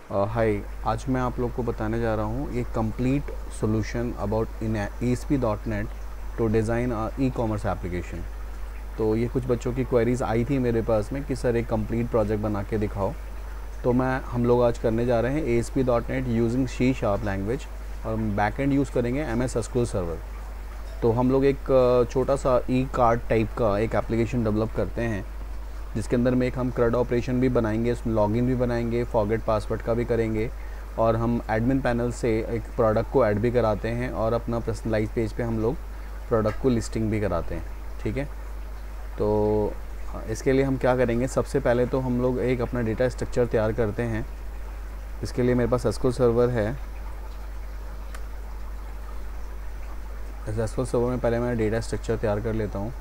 हाय, आज मैं आप लोग को बताने जा रहा हूँ एक complete solution about in ASP.NET to design e commerce application. तो ये कुछ बच्चों की क्वेरीज़ आई थी मेरे पास में कि सर एक कंप्लीट प्रोजेक्ट बना के दिखाओ। तो हम लोग आज करने जा रहे हैं ASP.NET यूजिंग C# लैंग्वेज, और बैकएंड यूज़ करेंगे MS SQL सर्वर। तो हम लोग एक छोटा सा ई कार्ड टाइप का एक एप्लीकेशन डेवलप करते हैं, जिसके अंदर में एक हम CRUD ऑपरेशन भी बनाएंगे, उसमें लॉगिन भी बनाएंगे, फॉरगेट पासवर्ड का भी करेंगे, और हम एडमिन पैनल से एक प्रोडक्ट को ऐड भी कराते हैं, और अपना पर्सनलाइज पेज पे हम लोग प्रोडक्ट को लिस्टिंग भी कराते हैं। ठीक है, तो इसके लिए हम क्या करेंगे, सबसे पहले तो हम लोग एक अपना डेटा स्ट्रक्चर तैयार करते हैं। इसके लिए मेरे पास SQL सर्वर है। इस SQL सर्वर में पहले मैं डेटा स्ट्रक्चर तैयार कर लेता हूँ।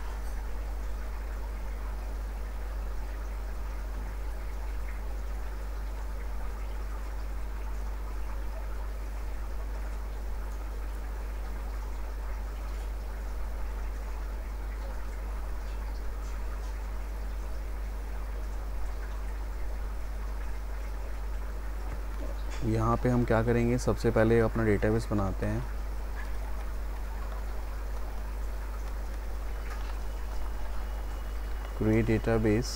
यहाँ पे हम क्या करेंगे, सबसे पहले अपना डेटाबेस बनाते हैं। Create database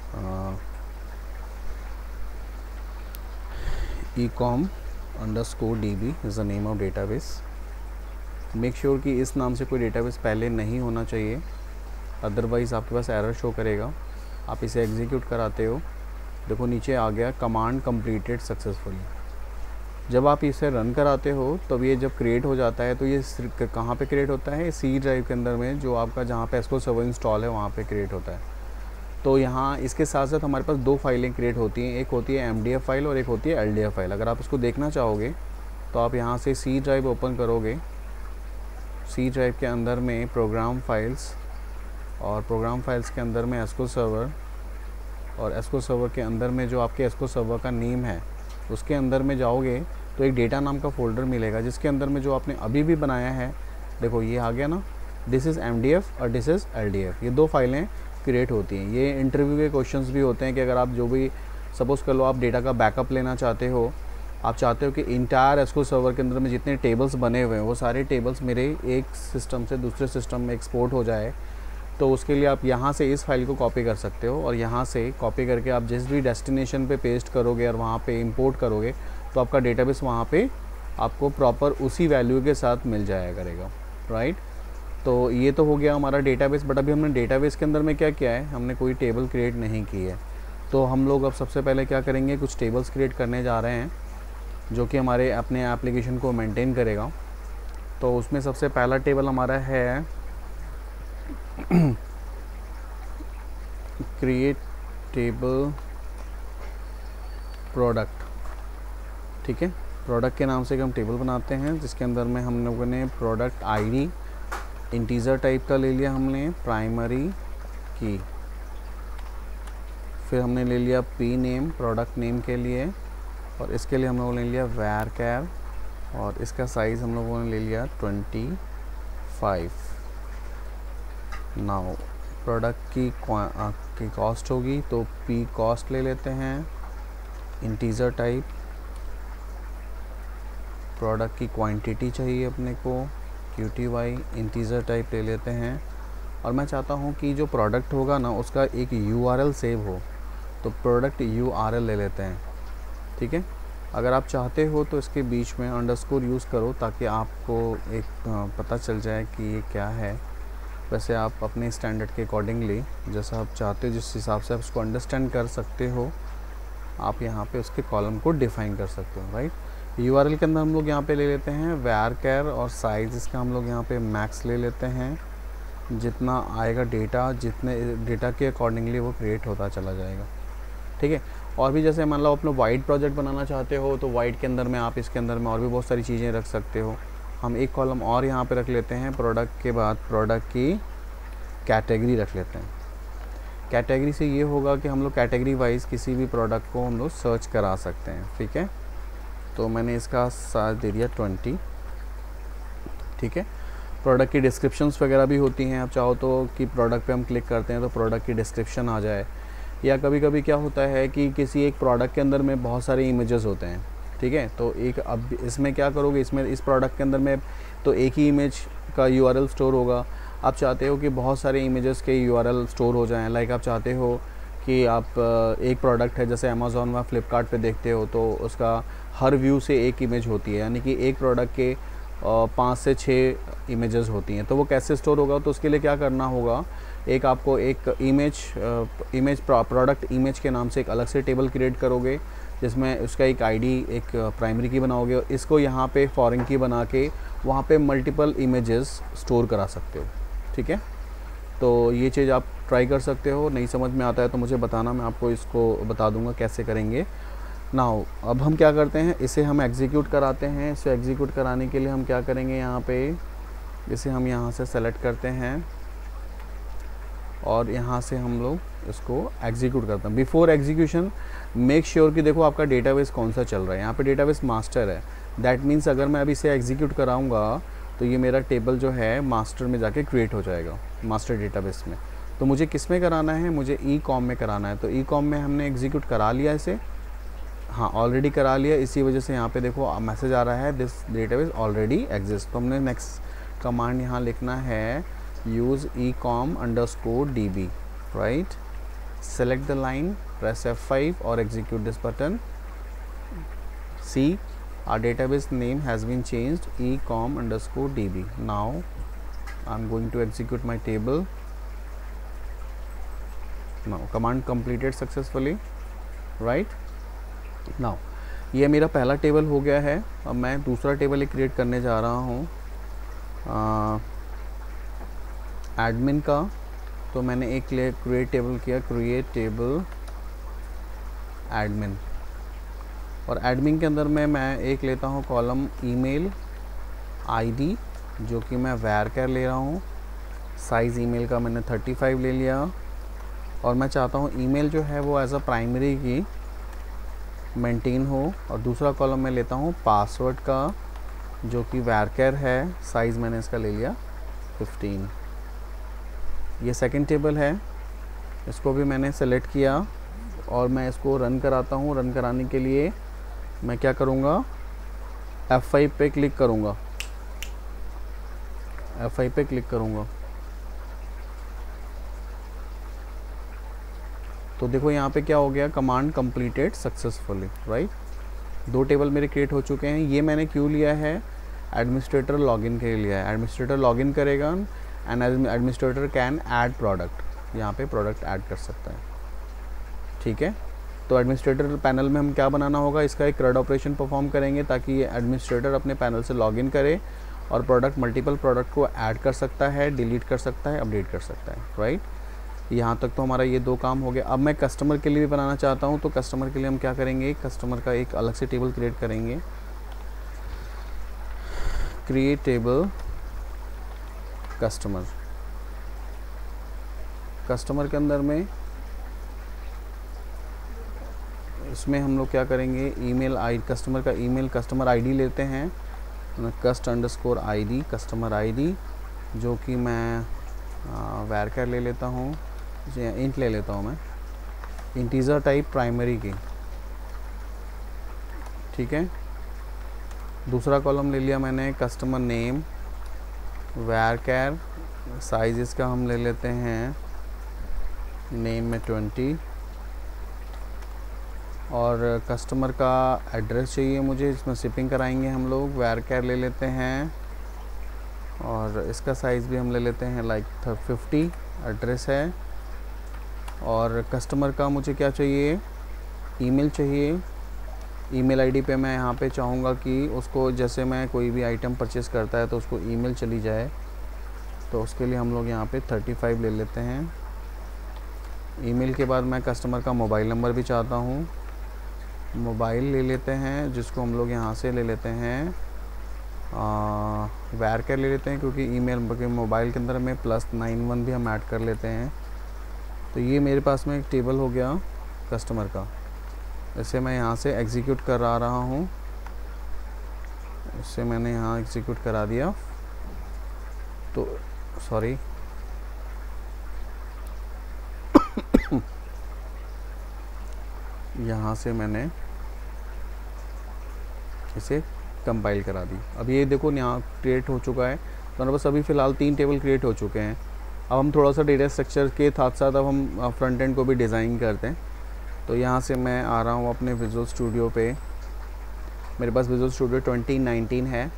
ecom_db is the name of database. Make sure कि इस नाम से कोई डेटाबेस पहले नहीं होना चाहिए, अदरवाइज़ आपके पास एरर शो करेगा। आप इसे एग्जीक्यूट कराते हो, देखो नीचे आ गया कमांड कंप्लीटेड सक्सेसफुली। जब आप इसे रन कराते हो तब ये जब क्रिएट हो जाता है, तो ये कहाँ पे क्रिएट होता है, C ड्राइव के अंदर में, जो आपका जहाँ पे SQL सर्वर इंस्टॉल है वहाँ पे क्रिएट होता है। तो यहाँ इसके साथ साथ हमारे पास दो फाइलें क्रिएट होती हैं, एक होती है MDF फाइल और एक होती है LDF फाइल। अगर आप इसको देखना चाहोगे तो आप यहाँ से C ड्राइव ओपन करोगे। C ड्राइव के अंदर में प्रोग्राम फाइल्स, और प्रोग्राम फाइल्स के अंदर में SQL सर्वर, और SQL सर्वर के अंदर में जो आपके SQL सर्वर का नेम है उसके अंदर में जाओगे तो एक डेटा नाम का फ़ोल्डर मिलेगा, जिसके अंदर में जो आपने अभी भी बनाया है, देखो ये आ गया ना, दिस इज़ MDF और दिस इज़ LDF। ये दो फाइलें क्रिएट होती हैं। ये इंटरव्यू के क्वेश्चंस भी होते हैं कि अगर आप जो भी, सपोज़ कर लो आप डेटा का बैकअप लेना चाहते हो, आप चाहते हो कि इंटायर SQL सर्वर के अंदर में जितने टेबल्स बने हुए हैं वो सारे टेबल्स मेरे एक सिस्टम से दूसरे सिस्टम में एक्सपोर्ट हो जाए, तो उसके लिए आप यहाँ से इस फाइल को कॉपी कर सकते हो, और यहाँ से कॉपी करके आप जिस भी डेस्टिनेशन पे पेस्ट करोगे और वहाँ पे इंपोर्ट करोगे तो आपका डेटाबेस वहाँ पे आपको प्रॉपर उसी वैल्यू के साथ मिल जाया करेगा, राइट। तो ये तो हो गया हमारा डेटाबेस। बट अभी हमने डेटाबेस के अंदर में क्या किया है, हमने कोई टेबल क्रिएट नहीं की है। तो हम लोग अब सबसे पहले क्या करेंगे, कुछ टेबल्स क्रिएट करने जा रहे हैं जो कि हमारे अपने एप्लीकेशन को मेंटेन करेगा। तो उसमें सबसे पहला टेबल हमारा है क्रिएट टेबल प्रोडक्ट। ठीक है, प्रोडक्ट के नाम से हम टेबल बनाते हैं, जिसके अंदर में हम लोगों ने प्रोडक्ट ID इंटीजर टाइप का ले लिया, हमने प्राइमरी की, फिर हमने ले लिया P नेम प्रोडक्ट नेम के लिए, और इसके लिए हम लोगों ने लिया varchar, और इसका साइज़ हम लोगों ने ले लिया 25। नाउ प्रोडक्ट की कॉस्ट होगी तो P कॉस्ट ले लेते हैं, इंटीजर टाइप। प्रोडक्ट की क्वांटिटी चाहिए अपने को, QTY इंटीजर टाइप ले लेते हैं। और मैं चाहता हूँ कि जो प्रोडक्ट होगा ना उसका एक URL सेव हो, तो प्रोडक्ट URL ले लेते हैं। ठीक है, अगर आप चाहते हो तो इसके बीच में अंडरस्कोर यूज़ करो ताकि आपको एक पता चल जाए कि ये क्या है। वैसे आप अपने स्टैंडर्ड के अकॉर्डिंगली जैसा आप चाहते हो, जिस हिसाब से आप उसको अंडरस्टैंड कर सकते हो, आप यहाँ पे उसके कॉलम को डिफ़ाइन कर सकते हो, राइट। URL के अंदर हम लोग यहाँ पे ले लेते हैं varchar, और साइज़ इसका हम लोग यहाँ पे मैक्स ले लेते हैं। जितना आएगा डेटा, जितने डेटा के अकॉर्डिंगली वो क्रिएट होता चला जाएगा। ठीक है, और भी जैसे मान लो अपना वाइड प्रोजेक्ट बनाना चाहते हो तो वाइड के अंदर में आप इसके अंदर में और भी बहुत सारी चीज़ें रख सकते हो। हम एक कॉलम और यहाँ पे रख लेते हैं, प्रोडक्ट के बाद प्रोडक्ट की कैटेगरी रख लेते हैं। कैटेगरी से ये होगा कि हम लोग कैटेगरी वाइज किसी भी प्रोडक्ट को हम लोग सर्च करा सकते हैं। ठीक है, तो मैंने इसका साइज दे दिया 20। ठीक है, प्रोडक्ट की डिस्क्रिप्शंस वगैरह भी होती हैं, आप चाहो तो कि प्रोडक्ट पे हम क्लिक करते हैं तो प्रोडक्ट की डिस्क्रिप्शन आ जाए, या कभी कभी क्या होता है कि किसी एक प्रोडक्ट के अंदर में बहुत सारे इमेजेस होते हैं, ठीक है। तो एक अब इसमें क्या करोगे, इसमें इस प्रोडक्ट के अंदर में तो एक ही इमेज का यूआरएल स्टोर होगा। आप चाहते हो कि बहुत सारे इमेजेस के यूआरएल स्टोर हो जाएं, लाइक आप चाहते हो कि आप एक प्रोडक्ट है जैसे अमेज़ॉन व फ्लिपकार्ट पे देखते हो तो उसका हर व्यू से एक इमेज होती है, यानी कि एक प्रोडक्ट के 5 से 6 इमेजेस होती हैं। तो वो कैसे स्टोर होगा, तो उसके लिए क्या करना होगा, एक आपको एक इमेज प्रोडक्ट इमेज के नाम से एक अलग से टेबल क्रिएट करोगे, जिसमें उसका एक आईडी एक प्राइमरी की बनाओगे और इसको यहाँ पे फॉरेन की बना के वहाँ पे मल्टीपल इमेजेस स्टोर करा सकते हो, ठीक है। तो ये चीज़ आप ट्राई कर सकते हो। नहीं समझ में आता है तो मुझे बताना, मैं आपको इसको बता दूंगा कैसे करेंगे। नाउ अब हम क्या करते हैं, इसे हम एग्जीक्यूट कराते हैं। इसे एग्जीक्यूट कराने के लिए हम क्या करेंगे, यहाँ पे इसे हम यहाँ से सेलेक्ट करते हैं और यहाँ से हम लोग इसको एग्जीक्यूट करते हैं। बिफोर एग्जीक्यूशन मेक श्योर कि देखो आपका डेटाबेस कौन सा चल रहा है। यहाँ पे डेटाबेस मास्टर है, दैट मीन्स अगर मैं अभी इसे एग्जीक्यूट कराऊंगा तो ये मेरा टेबल जो है मास्टर में जाके क्रिएट हो जाएगा, मास्टर डेटाबेस में। तो मुझे किस में कराना है, मुझे ई कॉम में कराना है। तो ई कॉम में हमने एग्जीक्यूट करा लिया इसे, हाँ ऑलरेडी करा लिया। इसी वजह से यहाँ पे देखो मैसेज आ रहा है दिस डेटाबेस ऑलरेडी एग्जिस्ट। तो हमने नेक्स्ट कमांड यहाँ लिखना है use ecom_db, right? Select the line, press F5 or execute this button. See, our database name has been changed, ecom_db. Now I'm going to execute my table. Now command completed successfully, right? Now ये मेरा पहला table हो गया है। अब मैं दूसरा table एक क्रिएट करने जा रहा हूँ एडमिन का। तो मैंने एक क्रिएट टेबल किया, क्रिएट टेबल एडमिन, और एडमिन के अंदर में मैं एक लेता हूँ कॉलम ईमेल आईडी, जो कि मैं varchar ले रहा हूँ। साइज़ ईमेल का मैंने 35 ले लिया और मैं चाहता हूँ ईमेल जो है वो as a primary key maintain हो। और दूसरा कॉलम मैं लेता हूँ पासवर्ड का, जो कि varchar है, साइज़ मैंने इसका ले लिया 15। ये सेकंड टेबल है, इसको भी मैंने सेलेक्ट किया और मैं इसको रन कराता हूँ। रन कराने के लिए मैं क्या करूँगा, F5 पे क्लिक करूँगा, F5 पे क्लिक करूँगा। तो देखो यहाँ पे क्या हो गया, command completed successfully, right. 2 table मेरे क्रिएट हो चुके हैं। ये मैंने क्यों लिया है, एडमिनिस्ट्रेटर लॉगिन के लिए लिया है। एडमिनिस्ट्रेटर लॉगिन करेगा and administrator can add product, यहाँ पे प्रोडक्ट ऐड कर सकता है, ठीक है। तो एडमिनिस्ट्रेटर पैनल में हम क्या बनाना होगा, इसका एक CRUD ऑपरेशन परफॉर्म करेंगे ताकि ये एडमिनिस्ट्रेटर अपने पैनल से लॉगिन करे और प्रोडक्ट मल्टीपल प्रोडक्ट को ऐड कर सकता है, डिलीट कर सकता है, अपडेट कर सकता है, राइट। यहाँ तक तो हमारा ये 2 काम हो गया। अब मैं कस्टमर के लिए भी बनाना चाहता हूँ, तो कस्टमर के लिए हम क्या करेंगे, कस्टमर का एक अलग से टेबल क्रिएट करेंगे। क्रिएट टेबल कस्टमर, कस्टमर के अंदर में इसमें हम लोग क्या करेंगे, ईमेल आई कस्टमर का ईमेल कस्टमर आईडी लेते हैं, cust_id कस्टमर आईडी, जो कि मैं varchar ले लेता हूँ, इंट ले लेता हूँ मैं, इंटीजर टाइप प्राइमरी की, ठीक है। दूसरा कॉलम ले लिया मैंने कस्टमर नेम varchar, साइज इसका हम ले लेते हैं नेम में 20, और कस्टमर का एड्रेस चाहिए मुझे, इसमें शिपिंग कराएंगे हम लोग, varchar ले लेते हैं और इसका साइज़ भी हम ले लेते हैं लाइक 50 एड्रेस है। और कस्टमर का मुझे क्या चाहिए, ईमेल चाहिए। ईमेल आईडी पे मैं यहाँ पे चाहूँगा कि उसको जैसे मैं कोई भी आइटम परचेज़ करता है तो उसको ईमेल चली जाए, तो उसके लिए हम लोग यहाँ पे 35 ले लेते हैं। ईमेल के बाद मैं कस्टमर का मोबाइल नंबर भी चाहता हूँ, मोबाइल ले लेते हैं, जिसको हम लोग यहाँ से ले लेते हैं varchar ले लेते हैं, क्योंकि ईमेल के मोबाइल के अंदर में +91 भी हम ऐड कर लेते हैं। तो ये मेरे पास में एक टेबल हो गया कस्टमर का। इसे मैं यहाँ से एग्जीक्यूट करा रहा हूँ, इसे मैंने यहाँ एग्जीक्यूट करा दिया। तो सॉरी यहाँ से मैंने इसे कंपाइल करा दी। अब ये देखो यहाँ क्रिएट हो चुका है, तो हमारे पास अभी फ़िलहाल 3 टेबल क्रिएट हो चुके हैं। अब हम थोड़ा सा डेटा स्ट्रक्चर के साथ साथ अब हम फ्रंट एंड को भी डिज़ाइन करते हैं। तो यहाँ से मैं आ रहा हूँ अपने विजुअल स्टूडियो पे। मेरे पास विजुअल स्टूडियो 2019 है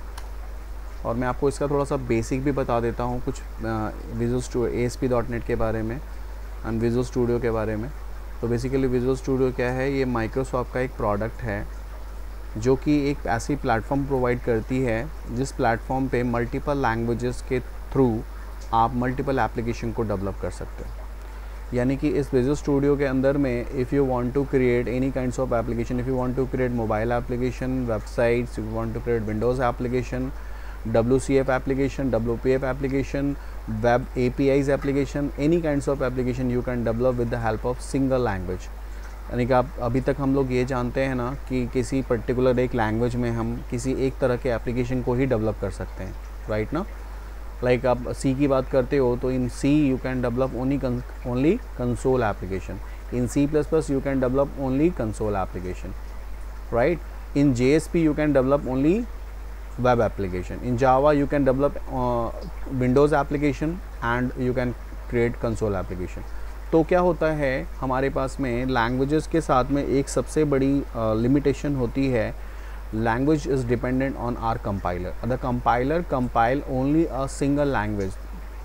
और मैं आपको इसका थोड़ा सा बेसिक भी बता देता हूँ कुछ विजुअल स्टूडियो ASP.NET के बारे में एंड विजुअल स्टूडियो के बारे में। तो बेसिकली विजुअल स्टूडियो क्या है, ये माइक्रोसॉफ्ट का एक प्रोडक्ट है जो कि एक ऐसी प्लेटफॉर्म प्रोवाइड करती है जिस प्लेटफॉर्म पे मल्टीपल लैंग्वेजेस के थ्रू आप मल्टीपल एप्लीकेशन को डेवलप कर सकते हैं। यानी कि इस विजुअल स्टूडियो के अंदर में if you want to create any kinds of application, if you want to create mobile application, websites, you want to create Windows application, WCF application, WPF application, web APIs application, any kinds of application you can develop with the help of single language। यानी कि आप अभी तक हम लोग ये जानते हैं ना कि किसी पर्टिकुलर एक लैंग्वेज में हम किसी एक तरह के एप्लीकेशन को ही डेवलप कर सकते हैं, राइट ना। लाइक आप C की बात करते हो तो in C you can develop only console application, in C++ you can develop only console application, right. In JSP you can develop only web application, in Java you can develop Windows application and you can create console application। तो क्या होता है हमारे पास में languages के साथ में एक सबसे बड़ी लिमिटेशन होती है, language is dependent on our compiler. The compiler compile only a single language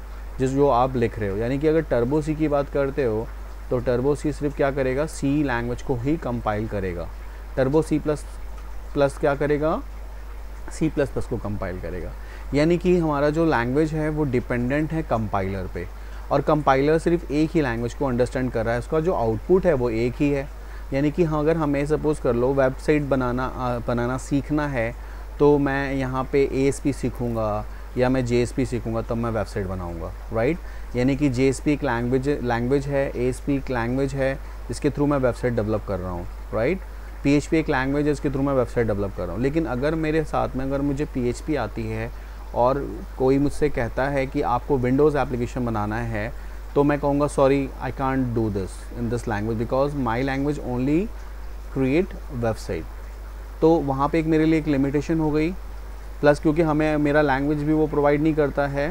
जो आप लिख रहे हो। यानी कि अगर टर्बो C की बात करते हो तो टर्बो C सिर्फ क्या करेगा, C लैंग्वेज को ही कंपाइल करेगा। टर्बो C++ क्या करेगा, C++ को कंपाइल करेगा। यानी कि हमारा जो लैंग्वेज है वो डिपेंडेंट है कंपाइलर पे, और कंपाइलर सिर्फ एक ही लैंग्वेज को अंडरस्टैंड कर रहा है, उसका जो आउटपुट है वो एक ही है। यानी कि हाँ, अगर हमें सपोज़ कर लो वेबसाइट बनाना सीखना है तो मैं यहाँ पे ASP सीखूँगा या मैं JSP सीखूँगा तब मैं वेबसाइट बनाऊँगा, राइट। यानी कि JSP एक लैंग्वेज है, ASP एक लैंग्वेज है जिसके थ्रू मैं वेबसाइट डेवलप कर रहा हूँ, राइट। PHP एक लैंग्वेज है जिसके थ्रू मैं वेबसाइट डेवलप कर रहा हूँ। लेकिन अगर मेरे साथ में अगर मुझे PHP आती है और कोई मुझसे कहता है कि आपको विंडोज़ एप्लीकेशन बनाना है, तो मैं कहूँगा sorry I can't do this in this language because my language only create website. तो वहाँ पे एक मेरे लिए एक लिमिटेशन हो गई, प्लस क्योंकि हमें मेरा लैंग्वेज भी वो प्रोवाइड नहीं करता है।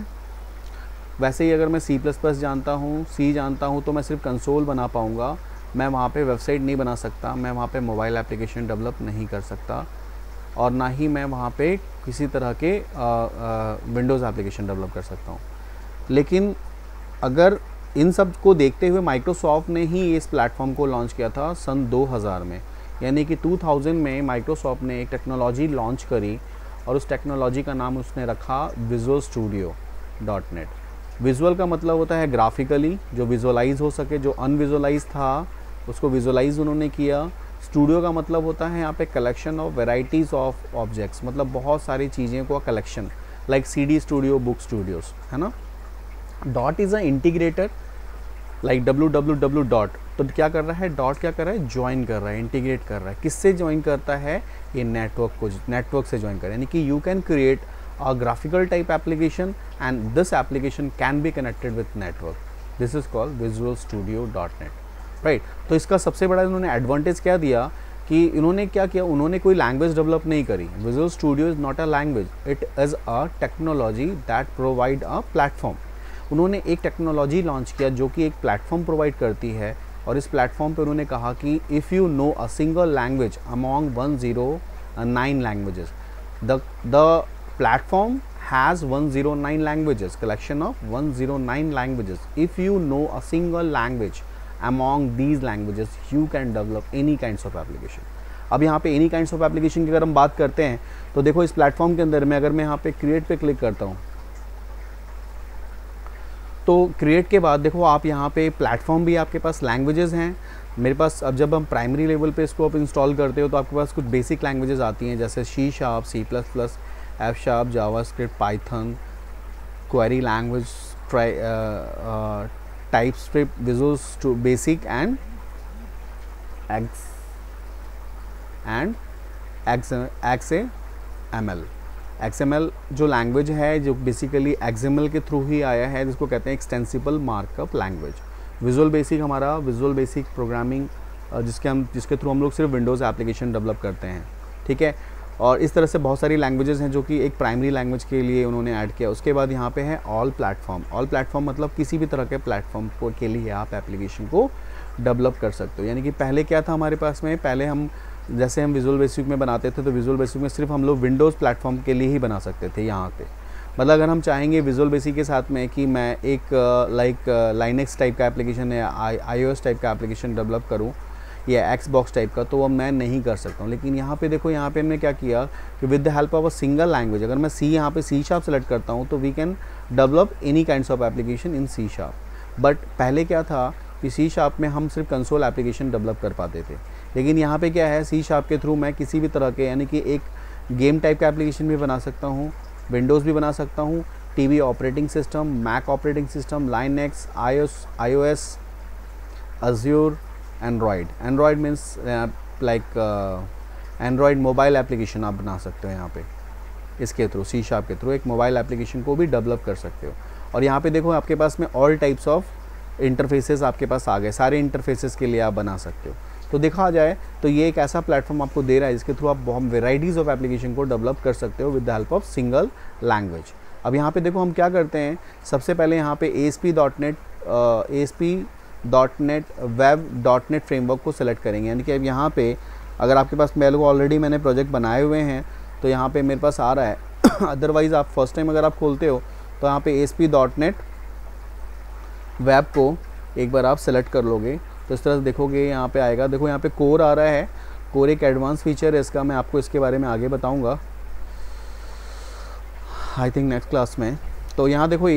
वैसे ही अगर मैं C++ जानता हूँ, C जानता हूँ, तो मैं सिर्फ कंसोल बना पाऊँगा, मैं वहाँ पे वेबसाइट नहीं बना सकता, मैं वहाँ पे मोबाइल एप्लीकेशन डेवलप नहीं कर सकता, और ना ही मैं वहाँ पे किसी तरह के विंडोज़ एप्लीकेशन डेवलप कर सकता हूँ। लेकिन अगर इन सब को देखते हुए माइक्रोसॉफ्ट ने ही इस प्लेटफॉर्म को लॉन्च किया था सन 2000 में। यानी कि 2000 में माइक्रोसॉफ्ट ने एक टेक्नोलॉजी लॉन्च करी और उस टेक्नोलॉजी का नाम उसने रखा विजुअल स्टूडियो .NET। विजुअल का मतलब होता है ग्राफिकली, जो विजुअलाइज हो सके, जो अनविजुअलाइज था उसको विजुअलाइज उन्होंने किया। स्टूडियो का मतलब होता है यहाँ पे collection of varieties of objects, मतलब बहुत सारी चीज़ें को collection, like CD studio, book studios, है ना। Dot is a integrator, like www. तो क्या कर रहा है डॉट, क्या कर रहा है, ज्वाइन कर रहा है, इंटीग्रेट कर रहा है। किससे ज्वाइन करता है, ये नेटवर्क से ज्वाइन कर रहा है। यानी कि you can create a graphical type application and this application can be connected with network. This is called visual studio .NET, right. तो इसका सबसे बड़ा इन्होंने एडवांटेज क्या दिया कि इन्होंने क्या किया, उन्होंने कोई लैंग्वेज डेवलप नहीं करी। Visual studio is not a language, it is a technology that provide a platform. उन्होंने एक टेक्नोलॉजी लॉन्च किया जो कि एक प्लेटफॉर्म प्रोवाइड करती है, और इस प्लेटफॉर्म पर उन्होंने कहा कि if you know a single language among 109 languages, the platform has 109 languages, collection of 109 languages. If you know a single language among these languages, you can develop any kinds of application. अब यहाँ पे any kinds of application की अगर हम बात करते हैं तो देखो इस प्लेटफॉर्म के अंदर में अगर मैं यहाँ पे क्रिएट पे क्लिक करता हूँ तो क्रिएट के बाद देखो आप यहाँ पे प्लेटफॉर्म भी आपके पास लैंग्वेजेस हैं मेरे पास। अब जब हम प्राइमरी लेवल पे इसको आप इंस्टॉल करते हो तो आपके पास कुछ बेसिक लैंग्वेजेस आती हैं जैसे C#, C++, F#, JavaScript, Python, query language, TypeScript, Visual Basic and XML। XML जो लैंग्वेज है जो बेसिकली XML के थ्रू ही आया है, जिसको कहते हैं extensible markup language. Visual Basic हमारा विजुअल बेसिक प्रोग्रामिंग जिसके थ्रू हम लोग सिर्फ विंडोज़ एप्लीकेशन डेवलप करते हैं, ठीक है। और इस तरह से बहुत सारी लैंग्वेजेस हैं जो कि एक प्राइमरी लैंग्वेज के लिए उन्होंने ऐड किया। उसके बाद यहाँ पे है ऑल प्लेटफॉर्म। ऑल प्लेटफॉर्म मतलब किसी भी तरह के प्लेटफॉर्म के लिए आप एप्लीकेशन को डेवलप कर सकते हो। यानी कि पहले क्या था हमारे पास में, पहले हम जैसे हम विजुअल बेसिक में बनाते थे तो विजुअल बेसिक में सिर्फ हम लोग विंडोज़ प्लेटफॉर्म के लिए ही बना सकते थे यहाँ पे। मतलब अगर हम चाहेंगे विजुअल बेसिक के साथ में कि मैं एक लाइनेक्स टाइप का एप्लीकेशन या iOS टाइप का एप्लीकेशन डेवलप करूँ या Xbox टाइप का, तो वो मैं नहीं कर सकता हूँ। लेकिन यहाँ पे देखो, यहाँ पे हमने क्या किया कि with the help of a single language, अगर मैं यहाँ पे C# सेलेक्ट करता हूँ तो we can develop any kinds of application in C#। But पहले क्या था कि C# में हम सिर्फ कंसोल एप्लीकेशन डेवलप कर पाते थे। लेकिन यहाँ पे क्या है, C# के थ्रू मैं किसी भी तरह के, यानी कि एक गेम टाइप का एप्लीकेशन भी बना सकता हूँ, विंडोज़ भी बना सकता हूँ, TV operating system, Mac operating system, Linux, iOS, Azure, Android means like Android mobile application आप बना सकते हो यहाँ पे। इसके थ्रू C# के थ्रू एक मोबाइल एप्लीकेशन को भी डेवलप कर सकते हो। और यहाँ पे देखो आपके पास में ऑल टाइप्स ऑफ इंटरफेसेस आपके पास आ गए, सारे इंटरफेसेस के लिए आप बना सकते हो। तो देखा जाए तो ये एक ऐसा प्लेटफॉर्म आपको दे रहा है जिसके थ्रू आप बहुत वेराइटीज़ ऑफ एप्लीकेशन को डेवलप कर सकते हो with the help of single language. अब यहाँ पे देखो हम क्या करते हैं, सबसे पहले यहाँ पे ASP.NET Web.NET फ्रेमवर्क को सिलेक्ट करेंगे। यानी कि अब यहाँ पे अगर आपके पास ऑलरेडी मैंने प्रोजेक्ट बनाए हुए हैं तो यहाँ पे मेरे पास आ रहा है अदरवाइज़ आप फर्स्ट टाइम अगर आप खोलते हो तो यहाँ पे ASP.NET वेब को एक बार आप सेलेक्ट कर लोगे तो इस तरह से देखोगे यहाँ पे आएगा। देखो यहाँ पे कोर आ रहा है, कोर एक एडवांस फीचर है इसका, मैं आपको इसके बारे में आगे बताऊँगा आई थिंक नेक्स्ट क्लास में। तो यहाँ देखो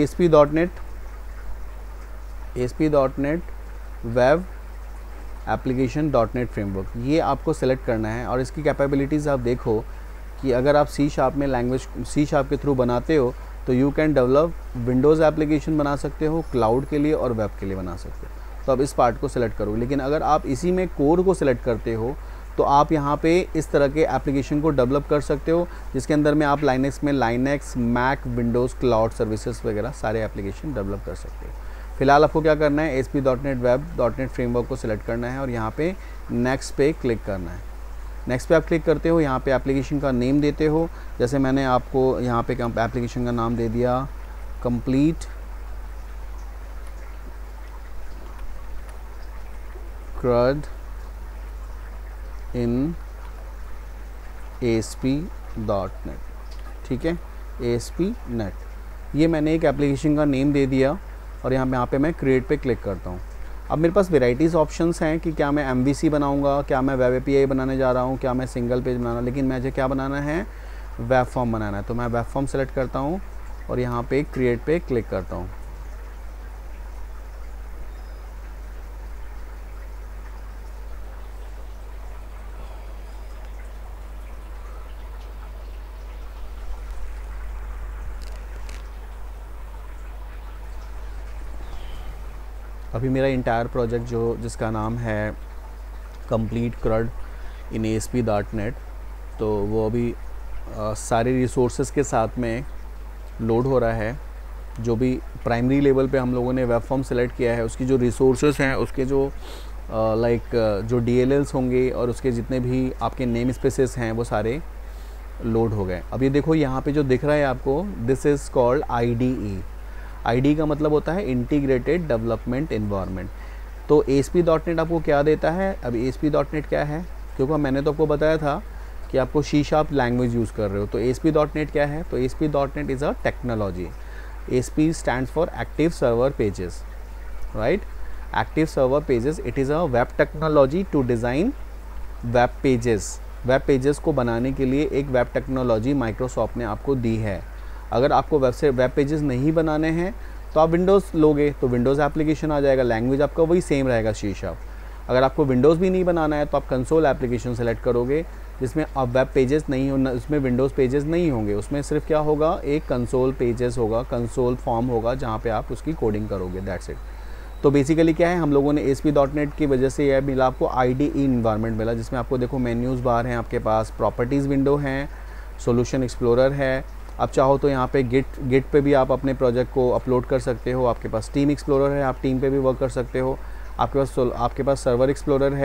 ASP.NET web application .NET framework, ये आपको सेलेक्ट करना है। और इसकी कैपेबिलिटीज़ आप देखो कि अगर आप C# में लैंग्वेज C# के थ्रू बनाते हो तो you can develop Windows application बना सकते हो, क्लाउड के लिए और वेब के लिए बना सकते हो। तो अब इस पार्ट को सिलेक्ट करो। लेकिन अगर आप इसी में कोर को सिलेक्ट करते हो तो आप यहाँ पे इस तरह के एप्लीकेशन को डेवलप कर सकते हो जिसके अंदर में आप Linux, Mac, Windows, cloud services वगैरह सारे एप्लीकेशन डेवलप कर सकते हो। फिलहाल आपको क्या करना है, ASP.NET Web.NET फ्रेमवर्क को सिलेक्ट करना है और यहाँ पे नेक्स्ट पे क्लिक करना है। नेक्स्ट पे आप क्लिक करते हो, यहाँ पे एप्लीकेशन का नेम देते हो। जैसे मैंने आपको यहाँ पे एप्लीकेशन का नाम दे दिया कंप्लीट CRUD इन ASP.NET, ठीक है, ASP.NET, ये मैंने एक एप्लीकेशन का नेम दे दिया और यहाँ पे मैं क्रिएट पे क्लिक करता हूँ। अब मेरे पास वेराइटीज़ ऑप्शंस हैं कि क्या मैं MVC बनाऊँगा, क्या मैं वेब API बनाने जा रहा हूँ, क्या मैं सिंगल पेज बनाना, लेकिन मुझे क्या बनाना है, वेब फॉर्म बनाना है। तो मैं वेब फॉर्म सेलेक्ट करता हूँ और यहाँ पे क्रिएट पे क्लिक करता हूँ। अभी मेरा इंटायर प्रोजेक्ट जिसका नाम है कंप्लीट CRUD इन ASP.NET, तो वो अभी सारे रिसोर्सेज के साथ में लोड हो रहा है। जो भी प्राइमरी लेवल पे हम लोगों ने वेब फॉर्म सेलेक्ट किया है उसकी जो रिसोर्सेज हैं, उसके जो जो DLLs होंगे और उसके जितने भी आपके नेम स्पेसेस हैं वो सारे लोड हो गए। अब ये देखो यहाँ पे जो दिख रहा है आपको, this is called IDE। ID का मतलब होता है इंटीग्रेटेड डेवलपमेंट एनवायरनमेंट। तो ASP.NET आपको क्या देता है, अब ASP.NET क्या है, क्योंकि मैंने तो आपको बताया था कि आपको C# लैंग्वेज यूज़ कर रहे हो। तो ASP.NEट क्या है, तो ASP.NET is a technology. ASP stands for active server pages, right, active server pages. It is a web technology to design web pages. Web pages को बनाने के लिए एक वेब टेक्नोलॉजी माइक्रोसॉफ्ट ने आपको दी है। अगर आपको वेब पेजेस नहीं बनाने हैं तो आप विंडोज़ लोगे तो विंडोज़ एप्लीकेशन आ जाएगा, लैंग्वेज आपका वही सेम रहेगा C#। अगर आपको विंडोज़ भी नहीं बनाना है तो आप कंसोल एप्लीकेशन सेलेक्ट करोगे जिसमें अब वेब पेजेस नहीं हो, उसमें विंडोज़ पेजेस नहीं होंगे, उसमें सिर्फ क्या होगा, एक कंसोल पेजेस होगा, कंसोल फॉर्म होगा जहाँ पे आप उसकी कोडिंग करोगे, दैट्स इट। तो बेसिकली क्या है, हम लोगों ने ASP.NET की वजह से यह मिला आपको IDE इन्वायरमेंट मिला, जिसमें आपको देखो मेन्यूज़ बार हैं, आपके पास प्रॉपर्टीज़ विंडो हैं, सोल्यूशन एक्सप्लोरर है। अब चाहो तो यहाँ पे गिट पे भी आप अपने प्रोजेक्ट को अपलोड कर सकते हो। आपके पास टीम एक्सप्लोरर है, आप टीम पे भी वर्क कर सकते हो। आपके पास सर्वर एक्सप्लोरर है,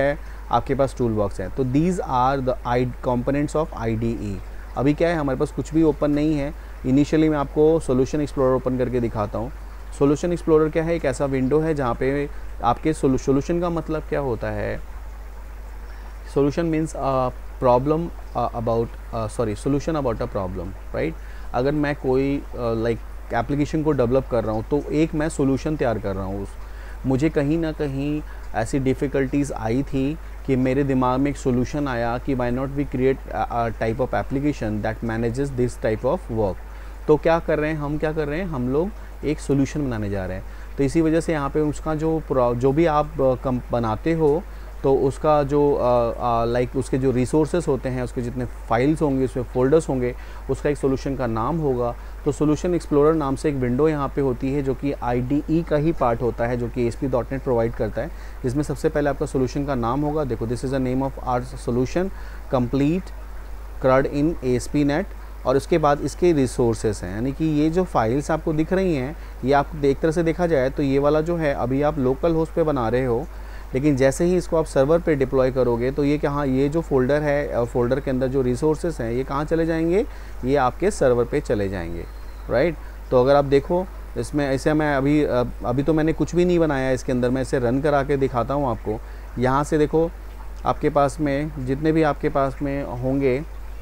आपके पास टूल बॉक्स है। तो these are the components of IDE। अभी क्या है, हमारे पास कुछ भी ओपन नहीं है। इनिशियली मैं आपको सोल्यूशन एक्सप्लोरर ओपन करके दिखाता हूँ। सोल्यूशन एक्सप्लोरर क्या है, एक ऐसा विंडो है जहाँ पे आपके सोल्यूशन का मतलब क्या होता है, solution means problem solution about a problem, right. अगर मैं कोई एप्लीकेशन को डेवलप कर रहा हूँ तो एक मैं सोल्यूशन तैयार कर रहा हूँ। मुझे कहीं ना कहीं ऐसी डिफ़िकल्टीज़ आई थी कि मेरे दिमाग में एक सोल्यूशन आया कि why not we create type of application that manages this type of work. तो क्या कर रहे हैं हम लोग एक सोल्यूशन बनाने जा रहे हैं। तो इसी वजह से यहाँ पे उसका जो भी आप बनाते हो तो उसका जो उसके जो रिसोर्सेस होते हैं, उसके जितने फाइल्स होंगे, उसमें फ़ोल्डर्स होंगे, उसका एक सोल्यूशन का नाम होगा। तो सोल्यूशन एक्सप्लोरर नाम से एक विंडो यहाँ पे होती है जो कि IDE का ही पार्ट होता है, जो कि ASP.NET प्रोवाइड करता है। जिसमें सबसे पहले आपका सोल्यूशन का नाम होगा। देखो, this is a name of our solution complete CRUD in ASP.NET। और उसके बाद इसके रिसोर्सेस हैं, यानी कि ये जो फाइल्स आपको दिख रही हैं, ये आपको एक तरह से देखा जाए तो ये वाला जो है अभी आप लोकल होस्ट पे बना रहे हो, लेकिन जैसे ही इसको आप सर्वर पे डिप्लॉय करोगे तो ये कहाँ, ये जो फोल्डर है, फोल्डर के अंदर जो रिसोर्सेस हैं ये कहाँ चले जाएंगे, ये आपके सर्वर पे चले जाएंगे, राइट। तो अगर आप देखो इसमें ऐसे, मैं अभी तो मैंने कुछ भी नहीं बनाया इसके अंदर, मैं इसे रन करा के दिखाता हूँ आपको। यहाँ से देखो, आपके पास में जितने भी आपके पास में होंगे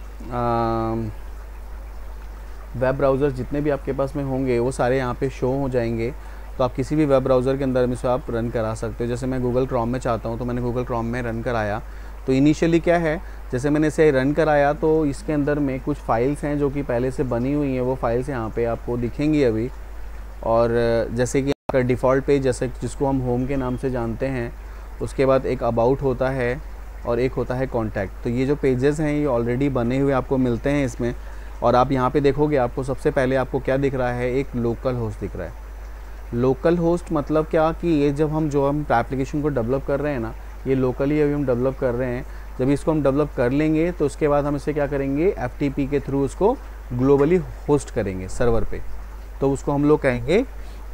वेब ब्राउज़र, जितने भी आपके पास में होंगे वो सारे यहाँ पे शो हो जाएंगे। तो आप किसी भी वेब ब्राउज़र के अंदर में से आप रन करा सकते हो। जैसे मैं गूगल क्रोम में चाहता हूँ तो मैंने गूगल क्रोम में रन कराया। तो इनिशियली क्या है, जैसे मैंने इसे रन कराया तो इसके अंदर में कुछ फाइल्स हैं जो कि पहले से बनी हुई हैं, वो फाइल्स यहाँ पे आपको दिखेंगी अभी। और जैसे कि आपका डिफ़ॉल्ट पेज, जैसे जिसको हम होम के नाम से जानते हैं, उसके बाद एक अबाउट होता है और एक होता है कॉन्टैक्ट। तो ये जो पेजेस हैं ये ऑलरेडी बने हुए आपको मिलते हैं इसमें। और आप यहाँ पे देखोगे, आपको सबसे पहले आपको क्या दिख रहा है, एक लोकल होस्ट दिख रहा है। लोकल होस्ट मतलब क्या कि ये जब हम एप्लीकेशन को डेवलप कर रहे हैं ना, ये लोकली अभी हम डेवलप कर रहे हैं। जब इसको हम डेवलप कर लेंगे तो उसके बाद हम इसे क्या करेंगे, FTP के थ्रू उसको ग्लोबली होस्ट करेंगे सर्वर पे। तो उसको हम लोग कहेंगे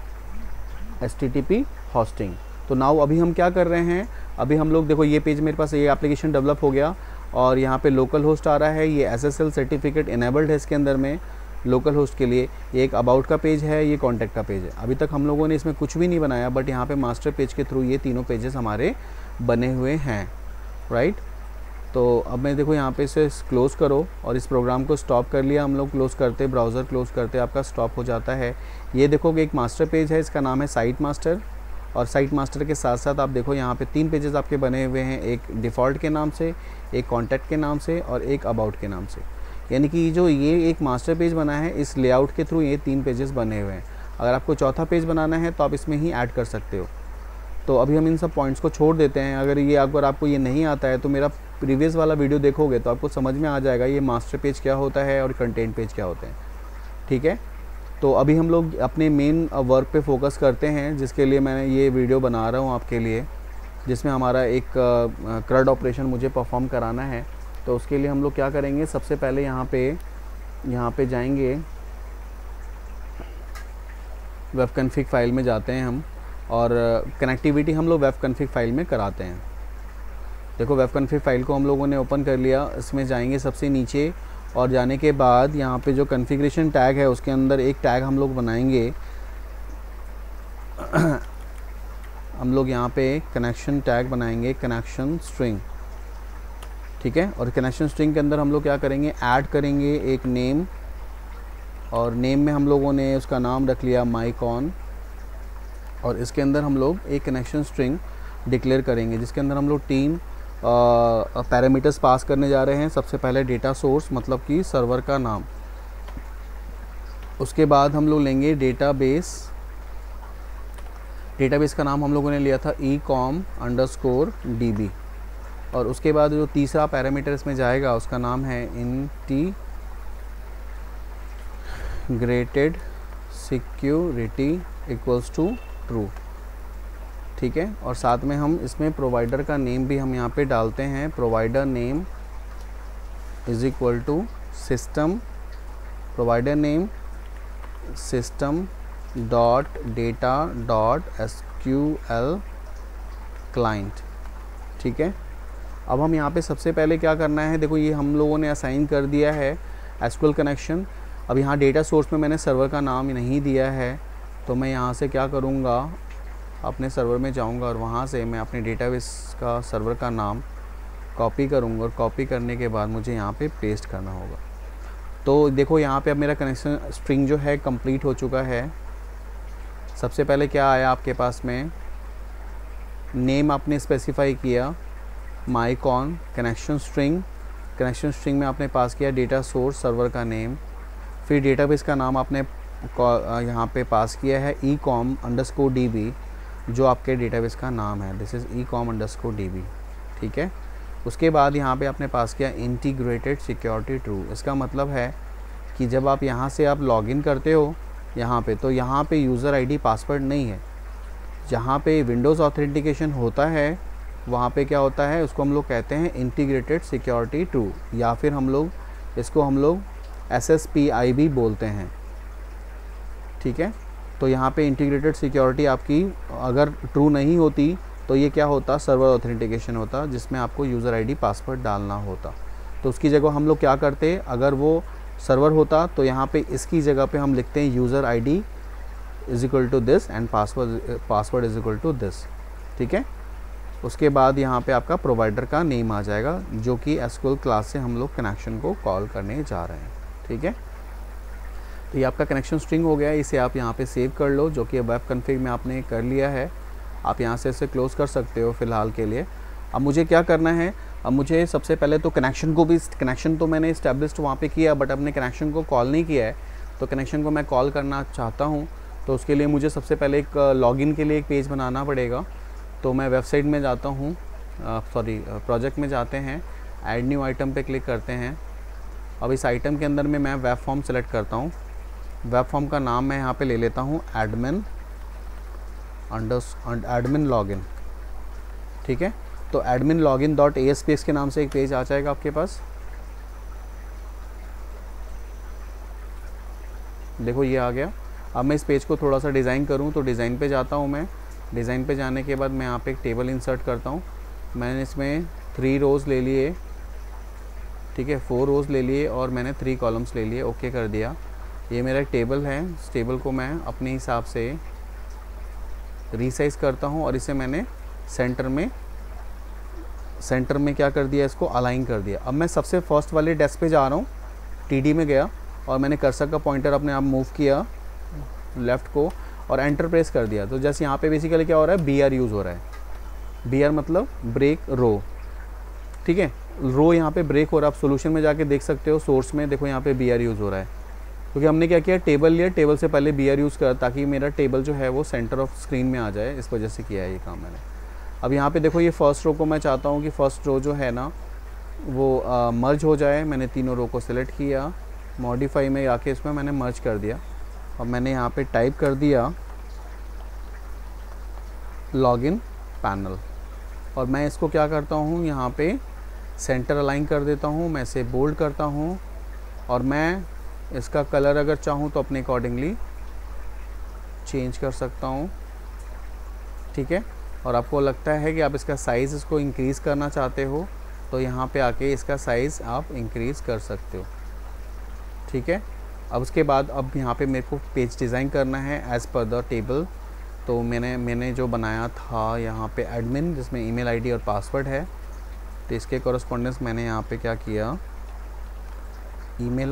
HTTP होस्टिंग। तो नाउ अभी हम क्या कर रहे हैं, अभी हम लोग देखो, ये पेज मेरे पास, ये एप्लीकेशन डेवलप हो गया और यहाँ पे लोकल होस्ट आ रहा है। ये SSL सर्टिफिकेट इनेबल्ड है इसके अंदर में लोकल होस्ट के लिए। ये एक अबाउट का पेज है, ये कॉन्टैक्ट का पेज है। अभी तक हम लोगों ने इसमें कुछ भी नहीं बनाया, बट यहाँ पे मास्टर पेज के थ्रू ये तीनों पेजेस हमारे बने हुए हैं, राइट। तो अब मैं देखो यहाँ पे इसे क्लोज़ करो और इस प्रोग्राम को स्टॉप कर लिया हम लोग। क्लोज़ करते, ब्राउज़र क्लोज़ करते आपका स्टॉप हो जाता है। ये देखोगे एक मास्टर पेज है, इसका नाम है साइट मास्टर। और साइट मास्टर के साथ साथ आप देखो यहाँ पे 3 पेजेस आपके बने हुए हैं, एक डिफ़ॉल्ट के नाम से, एक कॉन्टैक्ट के नाम से और एक अबाउट के नाम से। यानी कि जो ये एक मास्टर पेज बना है, इस लेआउट के थ्रू ये 3 पेजेस बने हुए हैं। अगर आपको चौथा पेज बनाना है तो आप इसमें ही ऐड कर सकते हो। तो अभी हम इन सब पॉइंट्स को छोड़ देते हैं। अगर आपको ये नहीं आता है तो मेरा प्रीवियस वाला वीडियो देखोगे तो आपको समझ में आ जाएगा ये मास्टर पेज क्या होता है और कंटेंट पेज क्या होते हैं, ठीक है। तो अभी हम लोग अपने मेन वर्क पे फोकस करते हैं, जिसके लिए मैं ये वीडियो बना रहा हूँ आपके लिए, जिसमें हमारा एक CRUD ऑपरेशन मुझे परफॉर्म कराना है। तो उसके लिए हम लोग क्या करेंगे, सबसे पहले यहाँ पे जाएंगे, वेब कॉन्फ़िग फाइल में जाते हैं हम, और कनेक्टिविटी हम लोग वेब कॉन्फ़िग फाइल में कराते हैं। देखो, वेब कॉन्फ़िग फाइल को हम लोगों ने ओपन कर लिया। इसमें जाएंगे सबसे नीचे, और जाने के बाद यहाँ पे जो कॉन्फ़िगरेशन टैग है उसके अंदर एक टैग हम लोग बनाएंगे। हम लोग यहाँ पे कनेक्शन टैग बनाएंगे, कनेक्शन स्ट्रिंग, ठीक है। और कनेक्शन स्ट्रिंग के अंदर हम लोग क्या करेंगे, ऐड करेंगे एक नेम, और नेम में हम लोगों ने उसका नाम रख लिया माइकॉन। और इसके अंदर हम लोग एक कनेक्शन स्ट्रिंग डिक्लेयर करेंगे, जिसके अंदर हम लोग 3 पैरामीटर्स पास करने जा रहे हैं। सबसे पहले डेटा सोर्स, मतलब कि सर्वर का नाम। उसके बाद हम लोग लेंगे डेटाबेस का नाम हम लोगों ने लिया था ecom_db। और उसके बाद जो तीसरा पैरामीटर इसमें जाएगा उसका नाम है integrated security equals to true, ठीक है। और साथ में हम इसमें प्रोवाइडर का नेम भी हम यहाँ पे डालते हैं, provider name is equal to system, provider name system dot data dot SQL client, ठीक है। अब हम यहाँ पे सबसे पहले क्या करना है, देखो ये हम लोगों ने असाइन कर दिया है एसक्यूएल कनेक्शन। अब यहाँ डेटा सोर्स में मैंने सर्वर का नाम नहीं दिया है, तो मैं यहाँ से क्या करूँगा, अपने सर्वर में जाऊँगा और वहाँ से मैं अपने डेटाबेस का सर्वर का नाम कॉपी करूँगा और कॉपी करने के बाद मुझे यहाँ पे पेस्ट करना होगा। तो देखो यहाँ पे अब मेरा कनेक्शन स्ट्रिंग जो है कंप्लीट हो चुका है। सबसे पहले क्या आया आपके पास में, नेम आपने स्पेसिफाई किया माईकॉन, कनेक्शन स्ट्रिंग में आपने पास किया डेटा सोर्स सर्वर का नेम, फिर डेटाबेस का नाम आपने यहाँ पे पास किया है ecom_db, जो आपके डेटाबेस का नाम है, दिस इज़ ecom_db, ठीक है। उसके बाद यहाँ पे आपने पास किया इंटीग्रेटेड सिक्योरिटी ट्रू। इसका मतलब है कि जब आप यहाँ से आप लॉगिन करते हो यहाँ पे, तो यहाँ पे यूज़र आईडी पासवर्ड नहीं है। जहाँ पे विंडोज़ ऑथेंटिकेशन होता है वहाँ पे क्या होता है, उसको हम लोग कहते हैं इंटीग्रेटेड सिक्योरिटी ट्रू, या फिर हम लोग SSPI भी बोलते हैं, ठीक है। तो यहाँ पे इंटीग्रेटेड सिक्योरिटी आपकी अगर ट्रू नहीं होती तो ये क्या होता, सर्वर ऑथेंटिकेशन होता, जिसमें आपको यूज़र आईडी पासवर्ड डालना होता। तो उसकी जगह हम लोग क्या करते, अगर वो सर्वर होता तो यहाँ पे इसकी जगह पे हम लिखते हैं user ID is equal to this and password is equal to this, ठीक है। उसके बाद यहाँ पे आपका प्रोवाइडर का नेम आ जाएगा, जो कि एसक्यूएल क्लास से हम लोग कनेक्शन को कॉल करने जा रहे हैं, ठीक है। तो ये आपका कनेक्शन स्ट्रिंग हो गया, इसे आप यहाँ पे सेव कर लो, जो कि वेब कॉन्फ़िग में आपने कर लिया है। आप यहाँ से इसे क्लोज़ कर सकते हो फ़िलहाल के लिए। अब मुझे क्या करना है, अब मुझे सबसे पहले तो कनेक्शन तो मैंने इस्टेब्लिश्ड वहाँ पे किया, बट अपने कनेक्शन को कॉल नहीं किया है। तो कनेक्शन को मैं कॉल करना चाहता हूँ, तो उसके लिए मुझे सबसे पहले एक लॉगिन के लिए एक पेज बनाना पड़ेगा। तो मैं वेबसाइट में जाता हूँ, प्रोजेक्ट में जाते हैं, ऐड न्यू आइटम पे क्लिक करते हैं। अब इस आइटम के अंदर में मैं वेब फॉर्म सेलेक्ट करता हूँ। वेब फॉर्म का नाम मैं यहाँ पे ले लेता हूँ एडमिन लॉगिन, ठीक है। तो एडमिन लॉगिन .asp के नाम से एक पेज आ जाएगा आपके पास। देखो ये आ गया। अब मैं इस पेज को थोड़ा सा डिज़ाइन करूँ, तो डिज़ाइन पे जाता हूँ मैं। डिज़ाइन पे जाने के बाद मैं यहाँ पे एक टेबल इंसर्ट करता हूँ। मैंने इसमें 3 रोज़ ले लिए, ठीक है, 4 रोज़ ले लिए और मैंने 3 कॉलम्स ले लिए, ओके कर दिया। ये मेरा एक टेबल है, इस टेबल को मैं अपने हिसाब से रीसाइज़ करता हूँ और इसे मैंने सेंटर में क्या कर दिया, इसको अलाइन कर दिया। अब मैं सबसे फर्स्ट वाले डेस्क पे जा रहा हूँ, TD में गया और मैंने कर्सर का पॉइंटर अपने आप मूव किया लेफ़्ट को और एंटर प्रेस कर दिया। तो जैसे यहाँ पे बेसिकली क्या हो रहा है, BR यूज़ हो रहा है। BR मतलब ब्रेक रो, ठीक है, रो यहाँ पे ब्रेक हो रहा है। आप सोल्यूशन में जाके देख सकते हो, सोर्स में देखो यहाँ पे BR यूज़ हो रहा है, क्योंकि हमने क्या किया, टेबल लिया, टेबल से पहले BR यूज़ करा ताकि मेरा टेबल जो है वो सेंटर ऑफ स्क्रीन में आ जाए, इस वजह से किया है ये काम मैंने। अब यहाँ पे देखो ये फर्स्ट रो को मैं चाहता हूँ कि फर्स्ट रो जो है ना वो मर्ज हो जाए। मैंने तीनों रो को सिलेक्ट किया, मॉडिफाई में आके इसमें मैंने मर्ज कर दिया। अब मैंने यहाँ पे टाइप कर दिया लॉगिन पैनल और मैं इसको क्या करता हूँ, यहाँ पे सेंटर अलाइन कर देता हूँ। मैं इसे बोल्ड करता हूँ और मैं इसका कलर अगर चाहूँ तो अपने अकॉर्डिंगली चेंज कर सकता हूँ, ठीक है। और आपको लगता है कि आप इसका साइज़ इसको इंक्रीज़ करना चाहते हो तो यहाँ पे आके इसका साइज़ आप इंक्रीज़ कर सकते हो, ठीक है। अब उसके बाद अब यहाँ पे मेरे को पेज डिज़ाइन करना है एज़ पर द टेबल। तो मैंने जो बनाया था यहाँ पे एडमिन, जिसमें ईमेल आईडी और पासवर्ड है, तो इसके कॉरस्पॉन्डेंस मैंने यहाँ पे क्या किया, ईमेल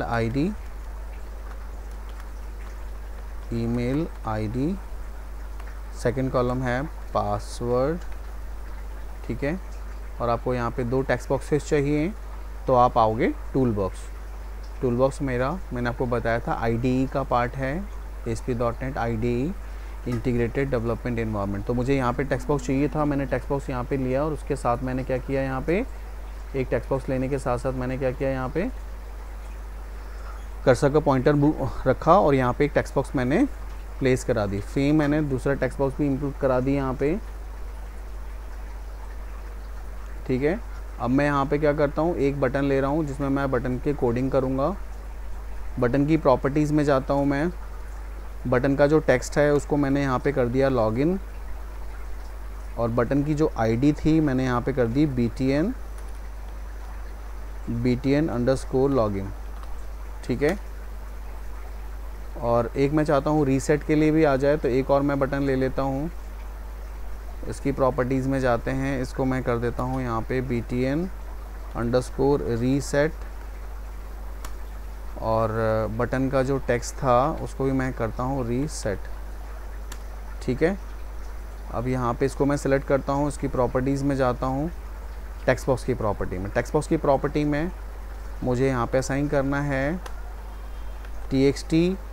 आईडी, सेकंड कॉलम है पासवर्ड, ठीक है। और आपको यहाँ पे 2 टेक्स्ट बॉक्सेस चाहिए, तो आप आओगे टूल बॉक्स मैंने आपको बताया था IDE का पार्ट है, ASP.NET IDE integrated development environment. तो मुझे यहाँ पे टेक्स्ट बॉक्स चाहिए था, मैंने टेक्स्ट बॉक्स यहाँ पे लिया और उसके साथ मैंने क्या किया, यहाँ पे एक टेक्स्ट बॉक्स लेने के साथ साथ मैंने क्या किया, यहाँ पे कर्सर का पॉइंटर रखा और यहाँ पे एक टेक्स्ट बॉक्स मैंने प्लेस करा दी। सेम मैंने दूसरा टेक्स्ट बॉक्स भी इंक्लूड करा दी यहाँ पे, ठीक है। अब मैं यहाँ पे क्या करता हूँ, एक बटन ले रहा हूँ जिसमें मैं बटन की कोडिंग करूँगा। बटन की प्रॉपर्टीज़ में जाता हूँ मैं, बटन का जो टेक्स्ट है उसको मैंने यहाँ पे कर दिया लॉगिन और बटन की जो ID थी मैंने यहाँ पे कर दी BTN btn_login, ठीक है। और एक मैं चाहता हूँ रीसेट के लिए भी आ जाए, तो एक और मैं बटन ले लेता हूँ। इसकी प्रॉपर्टीज़ में जाते हैं, इसको मैं कर देता हूँ यहाँ पे btn_reset, और बटन का जो टेक्स्ट था उसको भी मैं करता हूँ रीसेट, ठीक है। अब यहाँ पे इसको मैं सेलेक्ट करता हूँ, इसकी प्रॉपर्टीज़ में जाता हूँ, टेक्स्ट बॉक्स की प्रॉपर्टी में। टेक्स्ट बॉक्स की प्रॉपर्टी में मुझे यहाँ पे असाइन करना है txt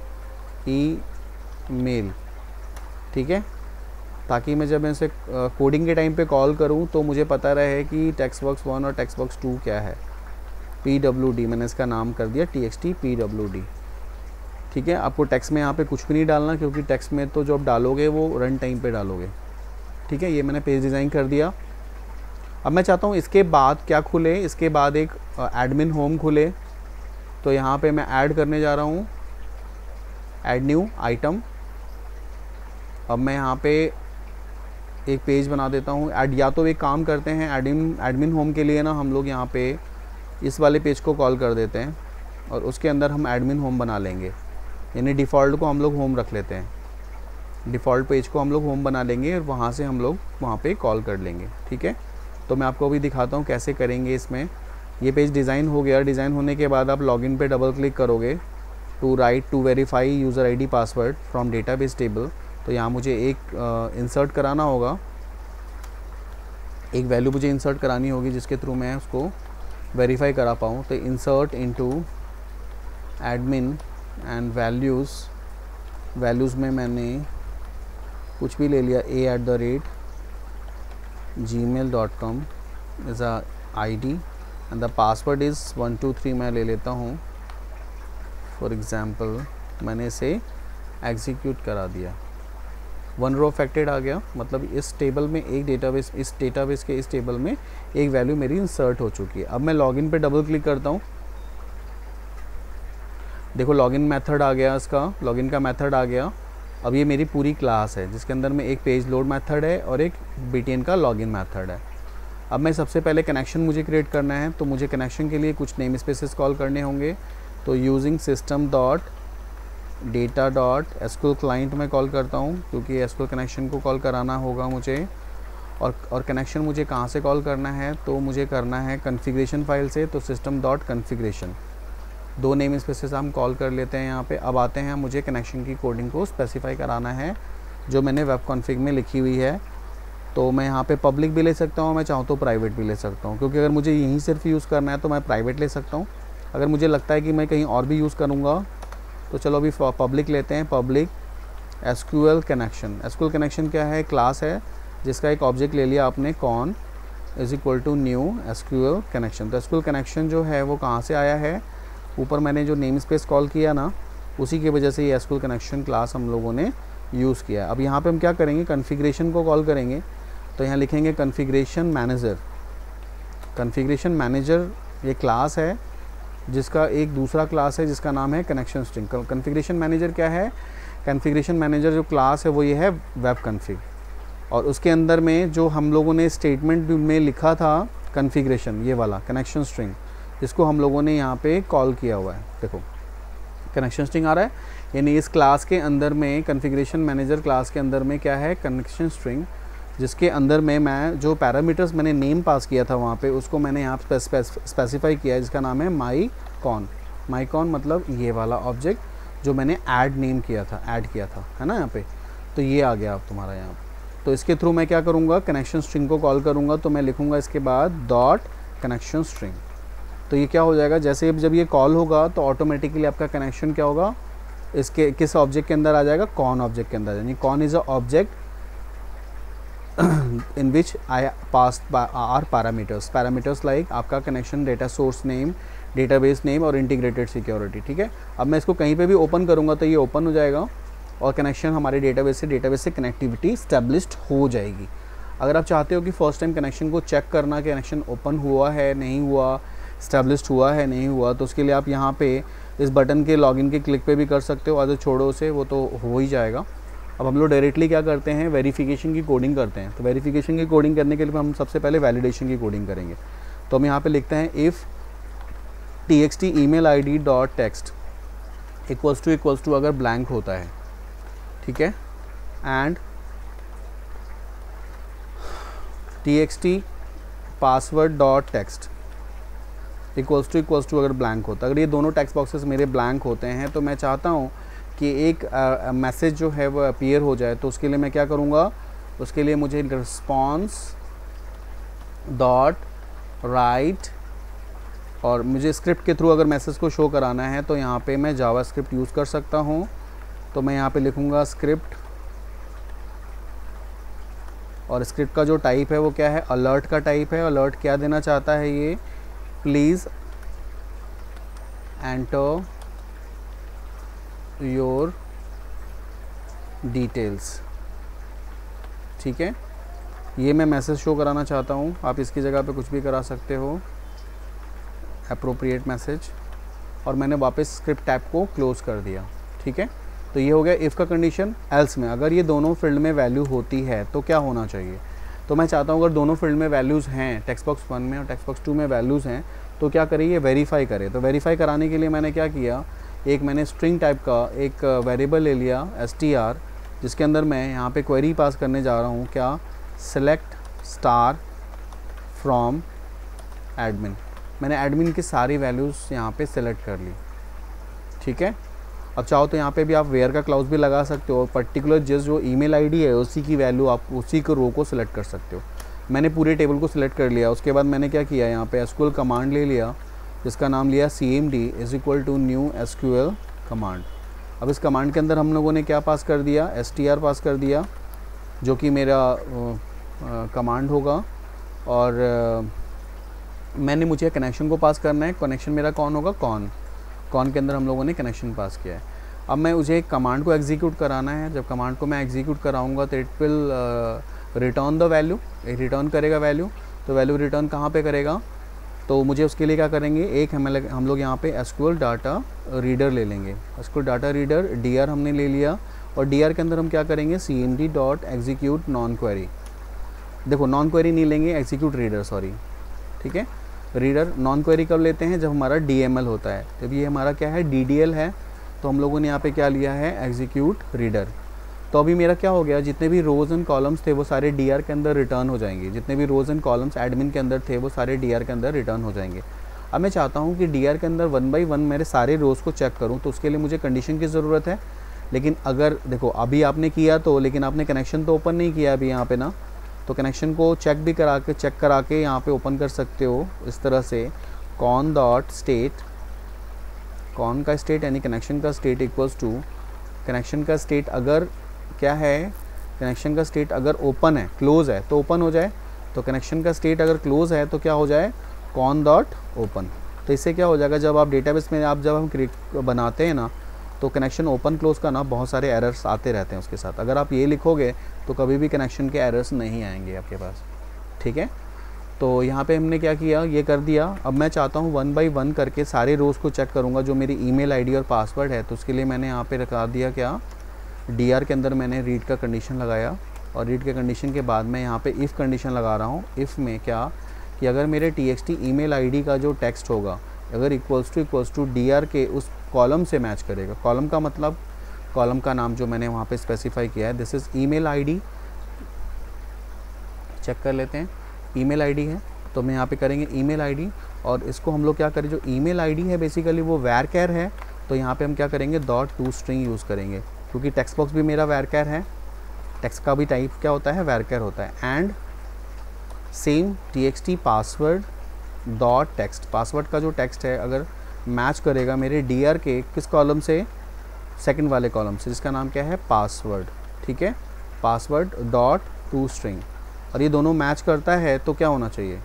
email, ठीक है, ताकि मैं जब इसे कोडिंग के टाइम पे कॉल करूँ तो मुझे पता रहे कि टेक्स्ट बॉक्स 1 और टेक्स्ट बॉक्स 2 क्या है। pwd मैंने इसका नाम कर दिया txt pwd, ठीक है। आपको टेक्स्ट में यहाँ पे कुछ भी नहीं डालना, क्योंकि टेक्स्ट में तो जो आप डालोगे वो रन टाइम पे डालोगे, ठीक है। ये मैंने पेज डिज़ाइन कर दिया। अब मैं चाहता हूँ इसके बाद क्या खुले, इसके बाद एक एडमिन होम खुले। तो यहाँ पे मैं ऐड करने जा रहा हूँ, ऐड न्यू आइटम। अब मैं यहाँ पे एक पेज बना देता हूँ ऐड, या तो एक काम करते हैं एडमिन होम के लिए ना हम लोग यहाँ पे इस वाले पेज को कॉल कर देते हैं और उसके अंदर हम एडमिन होम बना लेंगे, यानी डिफ़ॉल्ट को हम लोग होम रख लेते हैं, डिफ़ॉल्ट पेज को हम लोग होम बना लेंगे और वहाँ से हम लोग वहाँ पे कॉल कर लेंगे, ठीक है। तो मैं आपको अभी दिखाता हूँ कैसे करेंगे इसमें। ये पेज डिज़ाइन हो गया। डिज़ाइन होने के बाद आप लॉगिन पे डबल क्लिक करोगे, to verify user ID password from database table. तो यहाँ मुझे एक इंसर्ट कराना होगा, एक वैल्यू मुझे इंसर्ट करानी होगी जिसके थ्रू मैं उसको वेरीफाई करा पाऊँ। तो insert into admin and values में मैंने कुछ भी ले लिया, a@gmail.com is a ID and the password is 123 मैं ले लेता हूँ। फॉर एग्ज़ाम्पल मैंने इसे एग्जीक्यूट करा दिया, 1 रो अफेक्टेड आ गया, मतलब इस टेबल में एक डेटाबेस, इस डेटाबेस के इस टेबल में एक वैल्यू मेरी इंसर्ट हो चुकी है। अब मैं लॉगिन पे डबल क्लिक करता हूँ, देखो लॉगिन मेथड आ गया, इसका लॉगिन का मेथड आ गया। अब ये मेरी पूरी क्लास है जिसके अंदर में एक पेज लोड मेथड है और एक btn का लॉगिन मेथड है। अब मैं सबसे पहले कनेक्शन मुझे क्रिएट करना है, तो मुझे कनेक्शन के लिए कुछ नेम स्पेसेस कॉल करने होंगे। तो यूजिंग system.data.sql क्लाइंट में कॉल करता हूँ, क्योंकि एसक्यूएल कनेक्शन को कॉल कराना होगा मुझे। और कनेक्शन मुझे कहाँ से कॉल करना है, तो मुझे करना है कॉन्फ़िगरेशन फाइल से। तो system.configuration, 2 नेम स्पेसेस हम कॉल कर लेते हैं यहाँ पे। अब आते हैं, मुझे कनेक्शन की कोडिंग को स्पेसिफाई कराना है जो मैंने वेब कॉन्फ़िग में लिखी हुई है। तो मैं यहाँ पे पब्लिक भी ले सकता हूँ, मैं चाहूँ तो प्राइवेट भी ले सकता हूँ, क्योंकि अगर मुझे यहीं सिर्फ यूज़ करना है तो मैं प्राइवेट ले सकता हूँ। अगर मुझे लगता है कि मैं कहीं और भी यूज़ करूँगा तो चलो अभी पब्लिक लेते हैं, public SQL connection. SQL connection क्या है, क्लास है जिसका एक ऑब्जेक्ट ले लिया आपने, con is equal to new SQL connection. तो एसक्यूएल कनेक्शन जो है वो कहाँ से आया है, ऊपर मैंने जो नेम स्पेस कॉल किया ना, उसी की वजह से ये एसक्यूएल कनेक्शन क्लास हम लोगों ने यूज़ किया। अब यहाँ पे हम क्या करेंगे, कॉन्फ़िगरेशन को कॉल करेंगे। तो यहाँ लिखेंगे कॉन्फ़िगरेशन मैनेजर। कॉन्फ़िगरेशन मैनेजर ये क्लास है जिसका एक दूसरा क्लास है जिसका नाम है कनेक्शन स्ट्रिंग। कॉन्फ़िगरेशन मैनेजर क्या है, कॉन्फ़िगरेशन मैनेजर जो क्लास है वो ये है वेब कॉन्फ़िग, और उसके अंदर में जो हम लोगों ने स्टेटमेंट में लिखा था कॉन्फ़िगरेशन, ये वाला कनेक्शन स्ट्रिंग, इसको हम लोगों ने यहाँ पे कॉल किया हुआ है। देखो कनेक्शन स्ट्रिंग आ रहा है, यानी इस क्लास के अंदर में, कॉन्फ़िगरेशन मैनेजर क्लास के अंदर में क्या है, कनेक्शन स्ट्रिंग, जिसके अंदर में मैं जो पैरामीटर्स मैंने नेम पास किया था वहाँ पे, उसको मैंने यहाँ पे स्पेसिफाई किया है, जिसका नाम है माई कॉन मतलब ये वाला ऑब्जेक्ट जो मैंने ऐड किया था, है ना यहाँ पे। तो ये आ गया अब तुम्हारा यहाँ पे। तो इसके थ्रू मैं क्या करूँगा, कनेक्शन स्ट्रिंग को कॉल करूँगा। तो मैं लिखूँगा इसके बाद डॉट कनेक्शन स्ट्रिंग। तो ये क्या हो जाएगा, जैसे जब ये कॉल होगा तो ऑटोमेटिकली आपका कनेक्शन क्या होगा, इसके किस ऑब्जेक्ट के अंदर आ जाएगा, कॉन ऑब्जेक्ट के अंदर। यानी con is a object in which I passed by our parameters like आपका connection data source name, database name और इंटीग्रेटेड सिक्योरिटी, ठीक है। अब मैं इसको कहीं पे भी ओपन करूँगा तो ये ओपन हो जाएगा और कनेक्शन हमारे डेटाबेस से कनेक्टिविटी इस्टेब्लिश्ड हो जाएगी। अगर आप चाहते हो कि फ़र्स्ट टाइम कनेक्शन को चेक करना कि कनेक्शन ओपन हुआ है नहीं हुआ, इस्टेब्लिश्ड हुआ है नहीं हुआ, तो उसके लिए आप यहाँ पे इस बटन के लॉगिन के क्लिक पे भी कर सकते हो। अगर छोड़ो उसे, वो तो हो ही जाएगा। अब हम लोग डायरेक्टली क्या करते हैं, वेरिफिकेशन की कोडिंग करते हैं। तो वेरिफिकेशन की कोडिंग करने के लिए हम सबसे पहले वैलिडेशन की कोडिंग करेंगे। तो हम यहाँ पे लिखते हैं if txt email id dot text equals to अगर ब्लैंक होता है, ठीक है, and txt password dot text equals to अगर ब्लैंक होता है, अगर ये दोनों टेक्स्ट बॉक्सेस मेरे ब्लैंक होते हैं तो मैं चाहता हूँ कि एक मैसेज जो है वो अपीयर हो जाए, तो उसके लिए मैं क्या करूँगा, उसके लिए मुझे रिस्पॉन्स डॉट राइट, और मुझे स्क्रिप्ट के थ्रू अगर मैसेज को शो कराना है तो यहाँ पे मैं जावा स्क्रिप्ट यूज़ कर सकता हूँ। तो मैं यहाँ पे लिखूँगा स्क्रिप्ट, और स्क्रिप्ट का जो टाइप है वो क्या है, अलर्ट का टाइप है। अलर्ट क्या देना चाहता है ये, प्लीज़ एंटर योर डिटेल्स, ठीक है, ये मैं मैसेज शो कराना चाहता हूँ। आप इसकी जगह पे कुछ भी करा सकते हो, अप्रोप्रिएट मैसेज, और मैंने वापस स्क्रिप्ट टैब को क्लोज़ कर दिया, ठीक है। तो ये हो गया इफ़ का कंडीशन। एल्स में अगर ये दोनों फील्ड में वैल्यू होती है तो क्या होना चाहिए, तो मैं चाहता हूँ अगर दोनों फील्ड में वैल्यूज़ हैं, टेक्स्ट बॉक्स 1 में और टेक्स्ट बॉक्स 2 में वैल्यूज़ हैं, तो क्या करें, ये वेरीफाई करें। तो वेरीफाई कराने के लिए मैंने क्या किया, एक मैंने स्ट्रिंग टाइप का एक वेरिएबल ले लिया str, जिसके अंदर मैं यहाँ पे क्वेरी पास करने जा रहा हूँ, क्या, सेलेक्ट स्टार फ्रॉम एडमिन। मैंने एडमिन की सारी वैल्यूज़ यहाँ पे सेलेक्ट कर ली, ठीक है। अब चाहो तो यहाँ पे भी आप वेयर का क्लाउज भी लगा सकते हो, पर्टिकुलर जो ईमेल आईडी है उसी की वैल्यू आप उसी को रो को सिलेक्ट कर सकते हो। मैंने पूरे टेबल को सिलेक्ट कर लिया। उसके बाद मैंने क्या किया, यहाँ पे एसक्यूएल कमांड ले लिया, जिसका नाम लिया cmd is equal to new SQL command. अब इस कमांड के अंदर हम लोगों ने क्या पास कर दिया, str पास कर दिया, जो कि मेरा कमांड होगा, और मैंने मुझे कनेक्शन को पास करना है। कनेक्शन मेरा कौन होगा, कौन के अंदर हम लोगों ने कनेक्शन पास किया है। अब मैं मुझे एक कमांड को एग्जीक्यूट कराना है। जब कमांड को मैं एग्जीक्यूट कराऊंगा तो it will return the value, return करेगा वैल्यू। तो वैल्यू रिटर्न कहाँ पे करेगा, तो मुझे उसके लिए क्या करेंगे, एक हम लोग यहाँ पे एसक्यूएल डाटा रीडर ले लेंगे। एसक्यूएल डाटा रीडर dr हमने ले लिया, और dr के अंदर हम क्या करेंगे, cmd dot execute non query. देखो नॉन क्वेरी नहीं लेंगे, एग्जीक्यूट रीडर, सॉरी, ठीक है। रीडर नॉन क्वेरी कब लेते हैं, जब हमारा DML होता है। जब ये हमारा क्या है, DDL है, तो हम लोगों ने यहाँ पे क्या लिया है, एग्जीक्यूट रीडर। तो अभी मेरा क्या हो गया, जितने भी रोज़ एंड कॉलम्स थे वो सारे dr के अंदर रिटर्न हो जाएंगे। जितने भी रोज़ एंड कॉलम्स एडमिन के अंदर थे वो सारे dr के अंदर रिटर्न हो जाएंगे। अब मैं चाहता हूँ कि dr के अंदर 1 बाई 1 मेरे सारे रोज़ को चेक करूँ, तो उसके लिए मुझे कंडीशन की ज़रूरत है। लेकिन अगर देखो अभी आपने किया तो, लेकिन आपने कनेक्शन तो ओपन नहीं किया अभी यहाँ पे ना, तो कनेक्शन को चेक करा के यहाँ पे ओपन कर सकते हो इस तरह से। कॉन डॉट स्टेट, कॉन का स्टेट यानी कनेक्शन का स्टेट इक्वल्स टू, कनेक्शन का स्टेट अगर क्या है, कनेक्शन का स्टेट अगर ओपन है, क्लोज़ है तो ओपन हो जाए, तो कनेक्शन का स्टेट अगर क्लोज़ है तो क्या हो जाए, कॉन डॉट ओपन। तो इससे क्या हो जाएगा, जब आप डेटाबेस में जब हम बनाते हैं ना, तो कनेक्शन ओपन क्लोज़ का ना बहुत सारे एरर्स आते रहते हैं उसके साथ। अगर आप ये लिखोगे तो कभी भी कनेक्शन के एरर्स नहीं आएंगे आपके पास, ठीक है। तो यहाँ पे हमने क्या किया, ये कर दिया। अब मैं चाहता हूँ 1 बाई 1 करके सारे रोज़ को चेक करूँगा जो मेरी ईमेल आईडी और पासवर्ड है। तो उसके लिए मैंने यहाँ पे रखा दिया क्या, dr के अंदर मैंने रीड का कंडीशन लगाया, और रीड के कंडीशन के बाद मैं यहाँ पे इफ़ कंडीशन लगा रहा हूँ। इफ़ में क्या कि अगर मेरे txt ईमेल आईडी का जो टेक्स्ट होगा अगर इक्वल्स टू dr के उस कॉलम से मैच करेगा। कॉलम का मतलब, कॉलम का नाम जो मैंने वहाँ पे स्पेसिफाई किया है, this is email ID. Check कर लेते हैं, ईमेल आईडी है, तो मैं यहाँ पे करेंगे ईमेल आईडी, और इसको हम लोग क्या करें, जो ईमेल आईडी है बेसिकली वो varchar है, तो यहाँ पे हम क्या करेंगे, .toString यूज़ करेंगे, क्योंकि टेक्स्ट बॉक्स भी मेरा varchar है, टेक्स्ट का भी टाइप क्या होता है, varchar होता है। And same txt password dot text, password का जो टेक्स्ट है अगर मैच करेगा मेरे dr के किस कॉलम से, सेकंड वाले कॉलम से, जिसका नाम क्या है, पासवर्ड, ठीक है, पासवर्ड डॉट toString, और ये दोनों मैच करता है तो क्या होना चाहिए,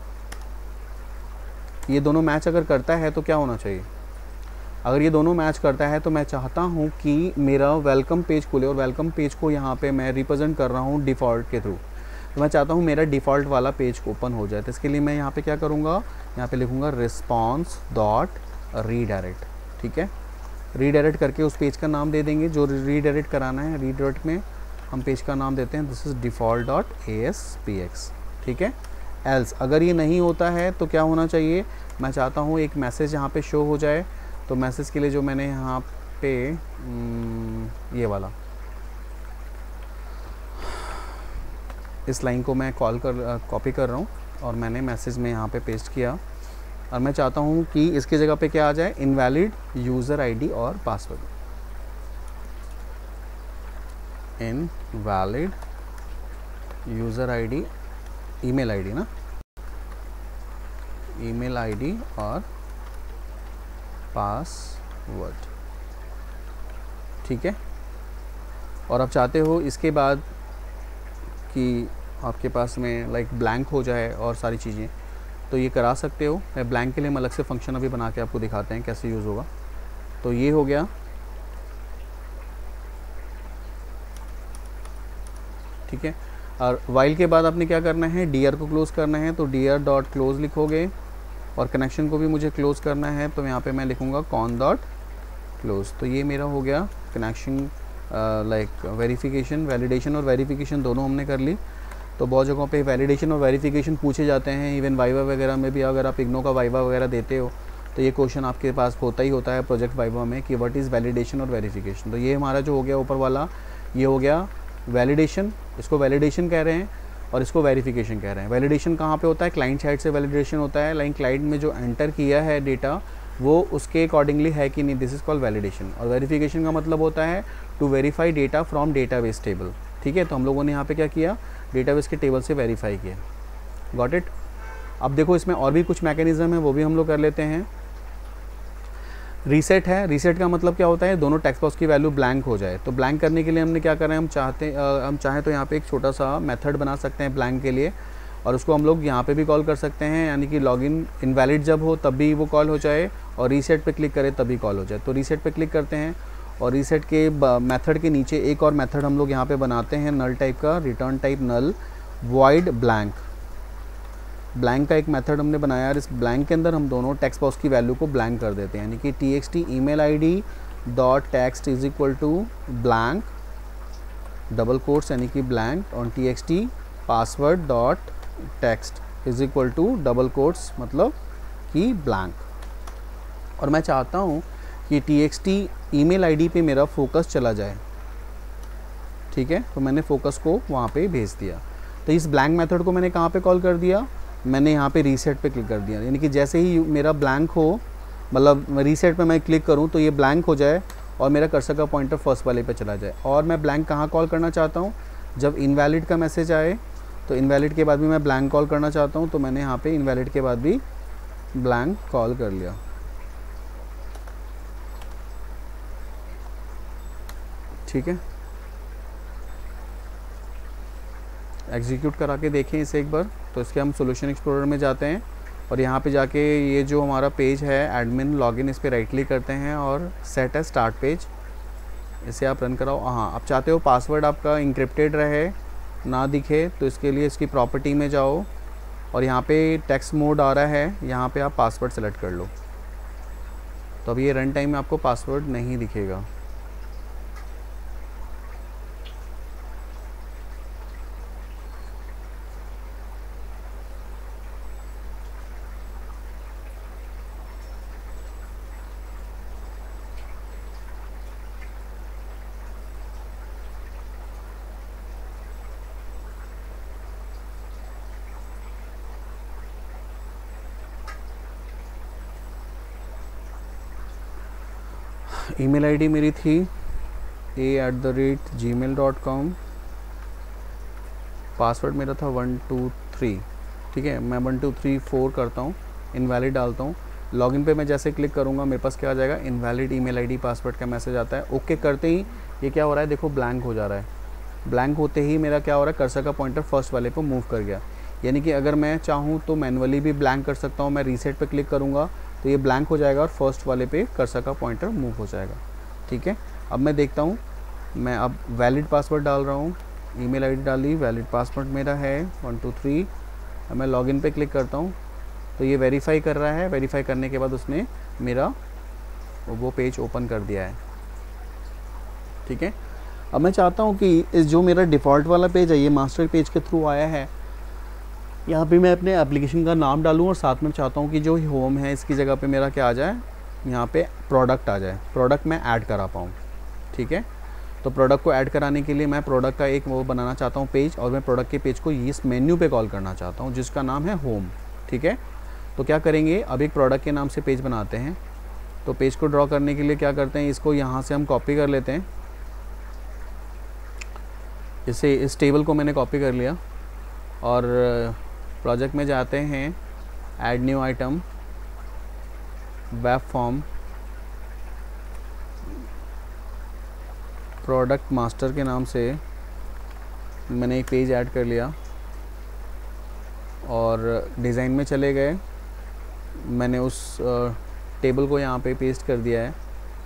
ये दोनों मैच अगर करता है तो क्या होना चाहिए, अगर ये दोनों मैच करता है तो मैं चाहता हूँ कि मेरा वेलकम पेज खुले, और वेलकम पेज को यहाँ पे मैं रिप्रेजेंट कर रहा हूँ डिफ़ॉल्ट के थ्रू। तो मैं चाहता हूँ मेरा डिफ़ॉल्ट वाला पेज ओपन हो जाए। तो इसके लिए मैं यहाँ पे क्या करूँगा, यहाँ पे लिखूँगा रिस्पॉन्स डॉट रीडायरेक्ट, ठीक है। रीडायरेक्ट करके उस पेज का नाम दे देंगे जो रीडायरेक्ट कराना है। रीडायरेक्ट में हम पेज का नाम देते हैं this is default dot ASPX, ठीक है। एल्स अगर ये नहीं होता है तो क्या होना चाहिए, मैं चाहता हूँ एक मैसेज यहाँ पे शो हो जाए। तो मैसेज के लिए जो मैंने यहाँ पे ये वाला इस लाइन को मैं कॉपी कर रहा हूँ और मैंने मैसेज में यहाँ पे पेस्ट किया और मैं चाहता हूँ कि इसकी जगह पे क्या आ जाए, इनवैलिड यूज़र आईडी और password. Invalid user ID, email ID ना, ईमेल आईडी और पासवर्ड, ठीक है। और आप चाहते हो इसके बाद कि आपके पास में लाइक ब्लैंक हो जाए और सारी चीज़ें, तो ये करा सकते हो। मैं ब्लैंक के लिए हम अलग से फंक्शन अभी बना के आपको दिखाते हैं कैसे यूज़ होगा। तो ये हो गया, ठीक है। और वाइल के बाद आपने क्या करना है, डीआर को क्लोज़ करना है, तो डीआर डॉट क्लोज लिखोगे और कनेक्शन को भी मुझे क्लोज़ करना है, तो यहाँ पे मैं लिखूँगा कॉन डॉट क्लोज। तो ये मेरा हो गया कनेक्शन, लाइक वेरिफिकेशन, वैलिडेशन और वेरिफिकेशन दोनों हमने कर ली। तो बहुत जगहों पे वैलिडेशन और वेरिफिकेशन पूछे जाते हैं, इवन वाइवा वगैरह में भी अगर आप इग्नो का वाइवा वगैरह देते हो तो ये क्वेश्चन आपके पास होता ही होता है प्रोजेक्ट वाइवा में कि व्हाट इज़ वैलिडेशन और वेरिफिकेशन। तो ये हमारा जो हो गया ऊपर वाला, ये हो गया वैलिडेशन, इसको वैलिडेशन कह रहे हैं और इसको वेरिफिकेशन कह रहे हैं। वैलिडेशन कहाँ पे होता है, क्लाइंट साइड से वैलिडेशन होता है, लाइक क्लाइंट में जो एंटर किया है डेटा वो उसके अकॉर्डिंगली है कि नहीं, दिस इज़ कॉल्ड वैलिडेशन। और वेरिफिकेशन का मतलब होता है to verify data from database table, ठीक है। तो हम लोगों ने यहाँ पे क्या किया, डेटाबेस के टेबल से वेरीफाई किया, गॉट इट। अब देखो इसमें और भी कुछ मैकेनिज्म है, वो भी हम लोग कर लेते हैं। रीसेट है, रीसेट का मतलब क्या होता है, दोनों टेक्स्ट बॉक्स की वैल्यू ब्लैंक हो जाए। तो ब्लैंक करने के लिए हमने क्या करना है, हम चाहें तो यहाँ पे एक छोटा सा मेथड बना सकते हैं ब्लैंक के लिए, और उसको हम लोग यहाँ पे भी कॉल कर सकते हैं, यानी कि लॉगिन इनवैलिड जब हो तब भी वो कॉल हो जाए और रीसेट पे क्लिक करें तभी कॉल हो जाए। तो रीसेट पे क्लिक करते हैं और रीसेट के मेथड के नीचे एक और मेथड हम लोग यहाँ पे बनाते हैं नल टाइप का, return type null void blank. Blank का एक मेथड हमने बनाया और इस ब्लैंक के अंदर हम दोनों टेक्स्ट बॉक्स की वैल्यू को ब्लैंक कर देते हैं, यानी कि txt email ID dot text is equal to blank double quotes यानी कि ब्लैंक, और txt password dot text is equal to double quotes मतलब कि ब्लैंक। और मैं चाहता हूँ कि txt ईमेल आईडी पे मेरा फोकस चला जाए, ठीक है। तो मैंने फोकस को वहाँ पे भेज दिया। तो इस ब्लैंक मेथड को मैंने कहाँ पे कॉल कर दिया, मैंने यहाँ पे रीसेट पे क्लिक कर दिया, यानी कि जैसे ही मेरा ब्लैंक हो, मतलब रीसेट पे मैं क्लिक करूँ तो ये ब्लैंक हो जाए और मेरा कर्सर का पॉइंटर फर्स्ट वाले पे चला जाए। और मैं ब्लैंक कहाँ कॉल करना चाहता हूँ, जब इनवैलिड का मैसेज आए तो इनवैलिड के बाद भी मैं ब्लैंक कॉल करना चाहता हूँ, तो मैंने यहाँ पे इनवैलिड के बाद भी ब्लैंक कॉल कर लिया, ठीक है। एग्जीक्यूट करा के देखें इसे एक बार। तो इसके हम सॉल्यूशन एक्सप्लोरर में जाते हैं और यहाँ पे जाके ये जो हमारा पेज है एडमिन लॉगिन, इस पर राइट क्लिक करते हैं और सेट है स्टार्ट पेज, इसे आप रन कराओ। हाँ, आप चाहते हो पासवर्ड आपका इंक्रिप्टेड रहे, ना दिखे, तो इसके लिए इसकी प्रॉपर्टी में जाओ और यहाँ पे टेक्स्ट मोड आ रहा है, यहाँ पे आप पासवर्ड सेलेक्ट कर लो। तो अभी ये रन टाइम में आपको पासवर्ड नहीं दिखेगा। ईमेल आईडी मेरी थी a@gmail.com, पासवर्ड मेरा था 123, ठीक है। मैं 1234 करता हूँ, इनवैलिड डालता हूँ। लॉगिन पे मैं जैसे क्लिक करूँगा मेरे पास क्या आ जाएगा, इनवैलिड ईमेल आईडी पासवर्ड का मैसेज आता है। ओके करते ही ये क्या हो रहा है, देखो ब्लैंक हो जा रहा है। ब्लैंक होते ही मेरा क्या हो रहा है, कर्सर का पॉइंटर फर्स्ट वाले पे मूव कर गया, यानी कि अगर मैं चाहूँ तो मैनुअली भी ब्लैंक कर सकता हूँ। मैं रीसेट पे क्लिक करूँगा तो ये ब्लैंक हो जाएगा और फर्स्ट वाले पे कर्सर का पॉइंटर मूव हो जाएगा, ठीक है। अब मैं देखता हूँ, मैं अब वैलिड पासवर्ड डाल रहा हूँ, ईमेल आईडी डाली, वैलिड पासवर्ड मेरा है 123। अब मैं लॉगिन पे क्लिक करता हूँ तो ये वेरीफाई कर रहा है। वेरीफाई करने के बाद उसने मेरा वो पेज ओपन कर दिया है, ठीक है। अब मैं चाहता हूँ कि इस जो मेरा डिफ़ॉल्ट वाला पेज है, ये मास्टर पेज के थ्रू आया है, यहाँ पे मैं अपने एप्लीकेशन का नाम डालूँ और साथ में चाहता हूँ कि जो होम है इसकी जगह पे मेरा क्या आ जाए, यहाँ पे प्रोडक्ट आ जाए, प्रोडक्ट मैं ऐड करा पाऊँ। ठीक है, तो प्रोडक्ट को ऐड कराने के लिए मैं प्रोडक्ट का एक वो बनाना चाहता हूँ पेज, और मैं प्रोडक्ट के पेज को इस मेन्यू पे कॉल करना चाहता हूँ जिसका नाम है होम। ठीक है, तो क्या करेंगे, अब एक प्रोडक्ट के नाम से पेज बनाते हैं। तो पेज को ड्रॉ करने के लिए क्या करते हैं, इसको यहाँ से हम कॉपी कर लेते हैं। इसे इस टेबल को मैंने कॉपी कर लिया और प्रोजेक्ट में जाते हैं, add new item, web form, product master के नाम से मैंने एक पेज ऐड कर लिया और डिज़ाइन में चले गए, मैंने उस टेबल को यहाँ पे पेस्ट कर दिया है।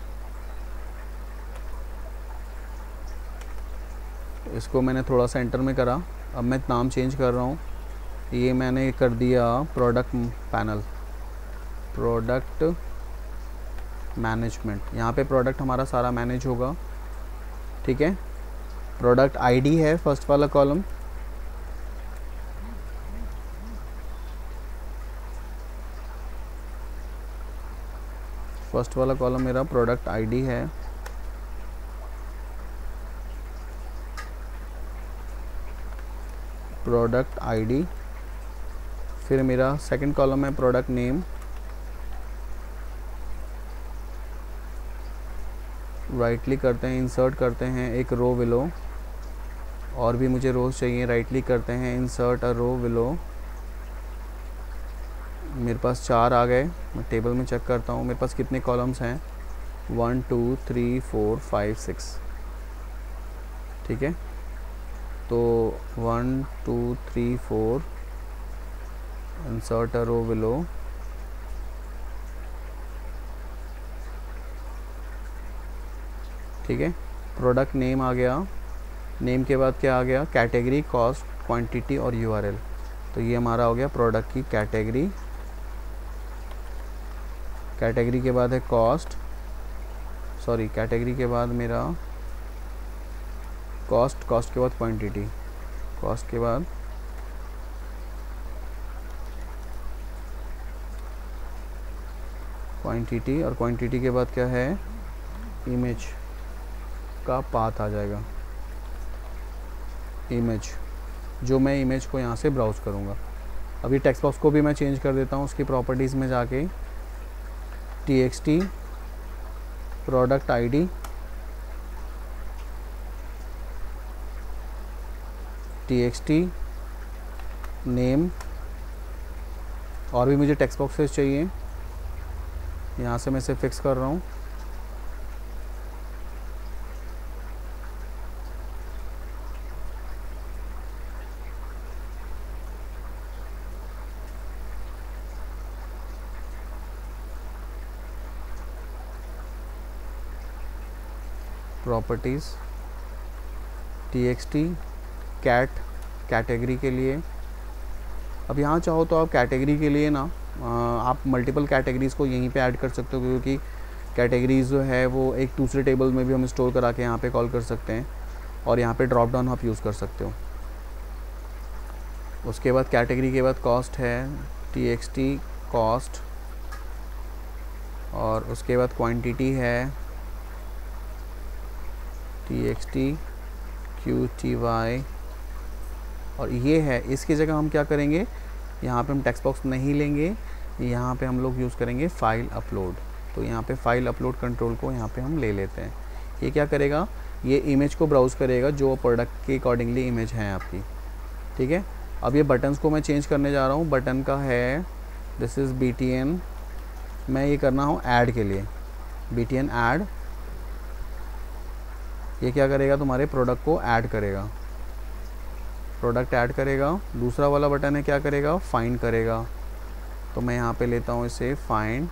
इसको मैंने थोड़ा सा एंटर में करा, अब मैं नाम चेंज कर रहा हूँ, ये मैंने कर दिया प्रोडक्ट पैनल, प्रोडक्ट मैनेजमेंट। यहाँ पे प्रोडक्ट हमारा सारा मैनेज होगा। ठीक है, प्रोडक्ट आईडी है फर्स्ट वाला कॉलम, फर्स्ट वाला कॉलम मेरा प्रोडक्ट आईडी है। प्रोडक्ट आईडी, फिर मेरा सेकंड कॉलम है प्रोडक्ट नेम, राइट क्लिक करते हैं, इंसर्ट करते हैं एक रो विलो, और भी मुझे रोज चाहिए, राइट क्लिक करते हैं, इंसर्ट अ रो विलो। मेरे पास 4 आ गए। मैं टेबल में चेक करता हूँ मेरे पास कितने कॉलम्स हैं, 1 2 3 4 5 6। ठीक है, तो 1 2 3 4, इंसर्ट अ रो विलो, ठीक है। प्रोडक्ट नेम आ गया, नेम के बाद क्या आ गया, कैटेगरी, कॉस्ट, क्वांटिटी और यूआरएल। तो ये हमारा हो गया प्रोडक्ट की कैटेगरी। कैटेगरी के बाद है कॉस्ट, सॉरी कैटेगरी के बाद मेरा कॉस्ट, कॉस्ट के बाद क्वांटिटी, कॉस्ट के बाद क्वांटिटी, और क्वांटिटी के बाद क्या है, इमेज का पाथ आ जाएगा, इमेज, जो मैं इमेज को यहाँ से ब्राउज़ करूँगा। अभी टेक्स्ट बॉक्स को भी मैं चेंज कर देता हूँ, उसकी प्रॉपर्टीज़ में जाके txt product ID, txt name, और भी मुझे टेक्स्ट बॉक्सेस चाहिए, यहाँ से मैं इसे फिक्स कर रहा हूँ। प्रॉपर्टीज़ txt कैट, कैटेगरी के लिए। अब यहाँ चाहो तो आप कैटेगरी के लिए ना आप मल्टीपल कैटेगरीज़ को यहीं पे ऐड कर सकते हो, क्योंकि कैटेगरीज़ जो है वो एक दूसरे टेबल में भी हम स्टोर करा के यहाँ पे कॉल कर सकते हैं, और यहाँ पे ड्रॉप डाउन आप यूज़ कर सकते हो। उसके बाद कैटेगरी के बाद कॉस्ट है, txt कॉस्ट, और उसके बाद क्वांटिटी है txt qty, और ये है, इसकी जगह हम क्या करेंगे, यहाँ पे हम टेक्स्ट बॉक्स नहीं लेंगे, यहाँ पे हम लोग यूज़ करेंगे फ़ाइल अपलोड। तो यहाँ पे फ़ाइल अपलोड कंट्रोल को यहाँ पे हम ले लेते हैं। ये क्या करेगा, ये इमेज को ब्राउज़ करेगा जो प्रोडक्ट के अकॉर्डिंगली इमेज है आपकी। ठीक है, अब ये बटन्स को मैं चेंज करने जा रहा हूँ। बटन का है दिस इज़ btn, मैं ये करना हूँ ऐड के लिए, btn ऐड। ये क्या करेगा, तुम्हारे प्रोडक्ट को ऐड करेगा, प्रोडक्ट ऐड करेगा। दूसरा वाला बटन है क्या करेगा, फाइंड करेगा। तो मैं यहाँ पे लेता हूँ इसे फाइंड,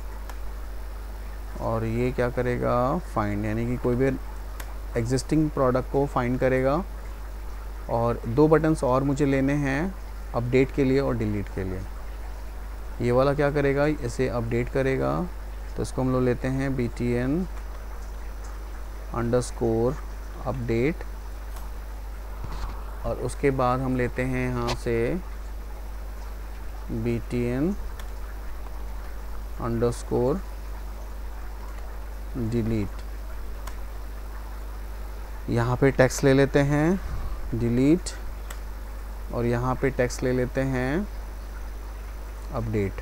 और ये क्या करेगा, फाइंड, यानी कि कोई भी एग्जिस्टिंग प्रोडक्ट को फाइंड करेगा। और 2 बटन्स और मुझे लेने हैं, अपडेट के लिए और डिलीट के लिए। ये वाला क्या करेगा, इसे अपडेट करेगा। तो इसको हम लोग लेते हैं btn अंडरस्कोर अपडेट, और उसके बाद हम लेते हैं यहाँ से btn अंडरस्कोर डिलीट। यहाँ पे टेक्स्ट ले लेते हैं डिलीट, और यहाँ पे टेक्स्ट ले लेते हैं अपडेट।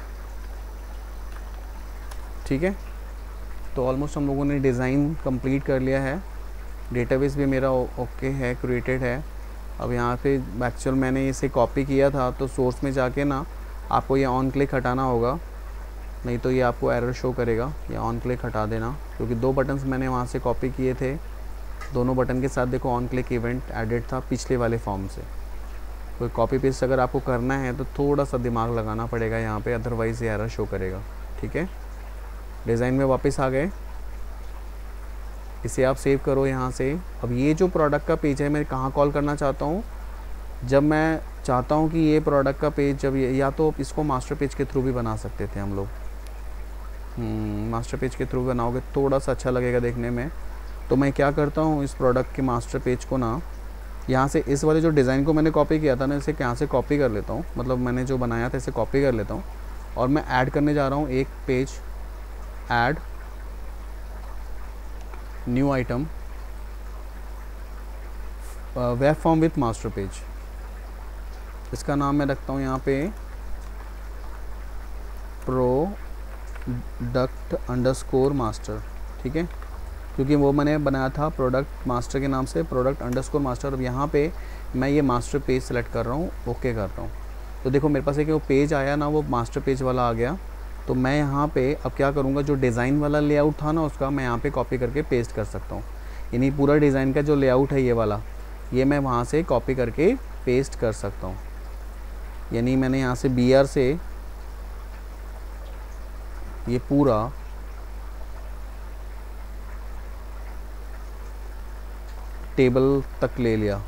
ठीक है, तो ऑलमोस्ट हम लोगों ने डिज़ाइन कंप्लीट कर लिया है। डेटाबेस भी मेरा ओके है, क्रिएटेड है। अब यहाँ पे एक्चुअल मैंने इसे कॉपी किया था, तो सोर्स में जाके ना आपको ये ऑन क्लिक हटाना होगा, नहीं तो ये आपको एरर शो करेगा। ये ऑन क्लिक हटा देना, क्योंकि 2 बटन्स मैंने वहाँ से कॉपी किए थे। दोनों बटन के साथ देखो ऑन क्लिक इवेंट एडेड था पिछले वाले फॉर्म से। कोई कॉपी पेस्ट अगर आपको करना है तो थोड़ा सा दिमाग लगाना पड़ेगा यहाँ पे, अदरवाइज़ ये एरर शो करेगा। ठीक है, डिज़ाइन में वापस आ गए, इसे आप सेव करो यहाँ से। अब ये जो प्रोडक्ट का पेज है मैं कहाँ कॉल करना चाहता हूँ, जब मैं चाहता हूँ कि ये प्रोडक्ट का पेज जब ये, या तो इसको मास्टर पेज के थ्रू भी बना सकते थे हम लोग। मास्टर पेज के थ्रू बनाओगे थोड़ा सा अच्छा लगेगा देखने में। तो मैं क्या करता हूँ, इस प्रोडक्ट के मास्टर पेज को ना यहाँ से इस वाले जो डिज़ाइन को मैंने कॉपी किया था ना, इसे यहाँ से कॉपी कर लेता हूँ, मतलब मैंने जो बनाया था इसे कॉपी कर लेता हूँ, और मैं ऐड करने जा रहा हूँ एक page, add new item web form with master page. इसका नाम मैं रखता हूँ यहाँ पे प्रोडक्ट अंडरस्कोर मास्टर। ठीक है, क्योंकि वो मैंने बनाया था प्रोडक्ट मास्टर के नाम से, प्रोडक्ट अंडरस्कोर मास्टर। अब यहाँ पे मैं ये मास्टर पेज सेलेक्ट कर रहा हूँ, ओके कर रहा हूँ। तो देखो मेरे पास एक वो पेज आया ना, वो मास्टर पेज वाला आ गया। तो मैं यहाँ पे अब क्या करूँगा, जो डिज़ाइन वाला लेआउट था ना उसका, मैं यहाँ पे कॉपी करके पेस्ट कर सकता हूँ। यानी पूरा डिज़ाइन का जो लेआउट है ये वाला, ये मैं वहाँ से कॉपी करके पेस्ट कर सकता हूँ। यानी मैंने यहाँ से BR से ये पूरा टेबल तक ले लिया।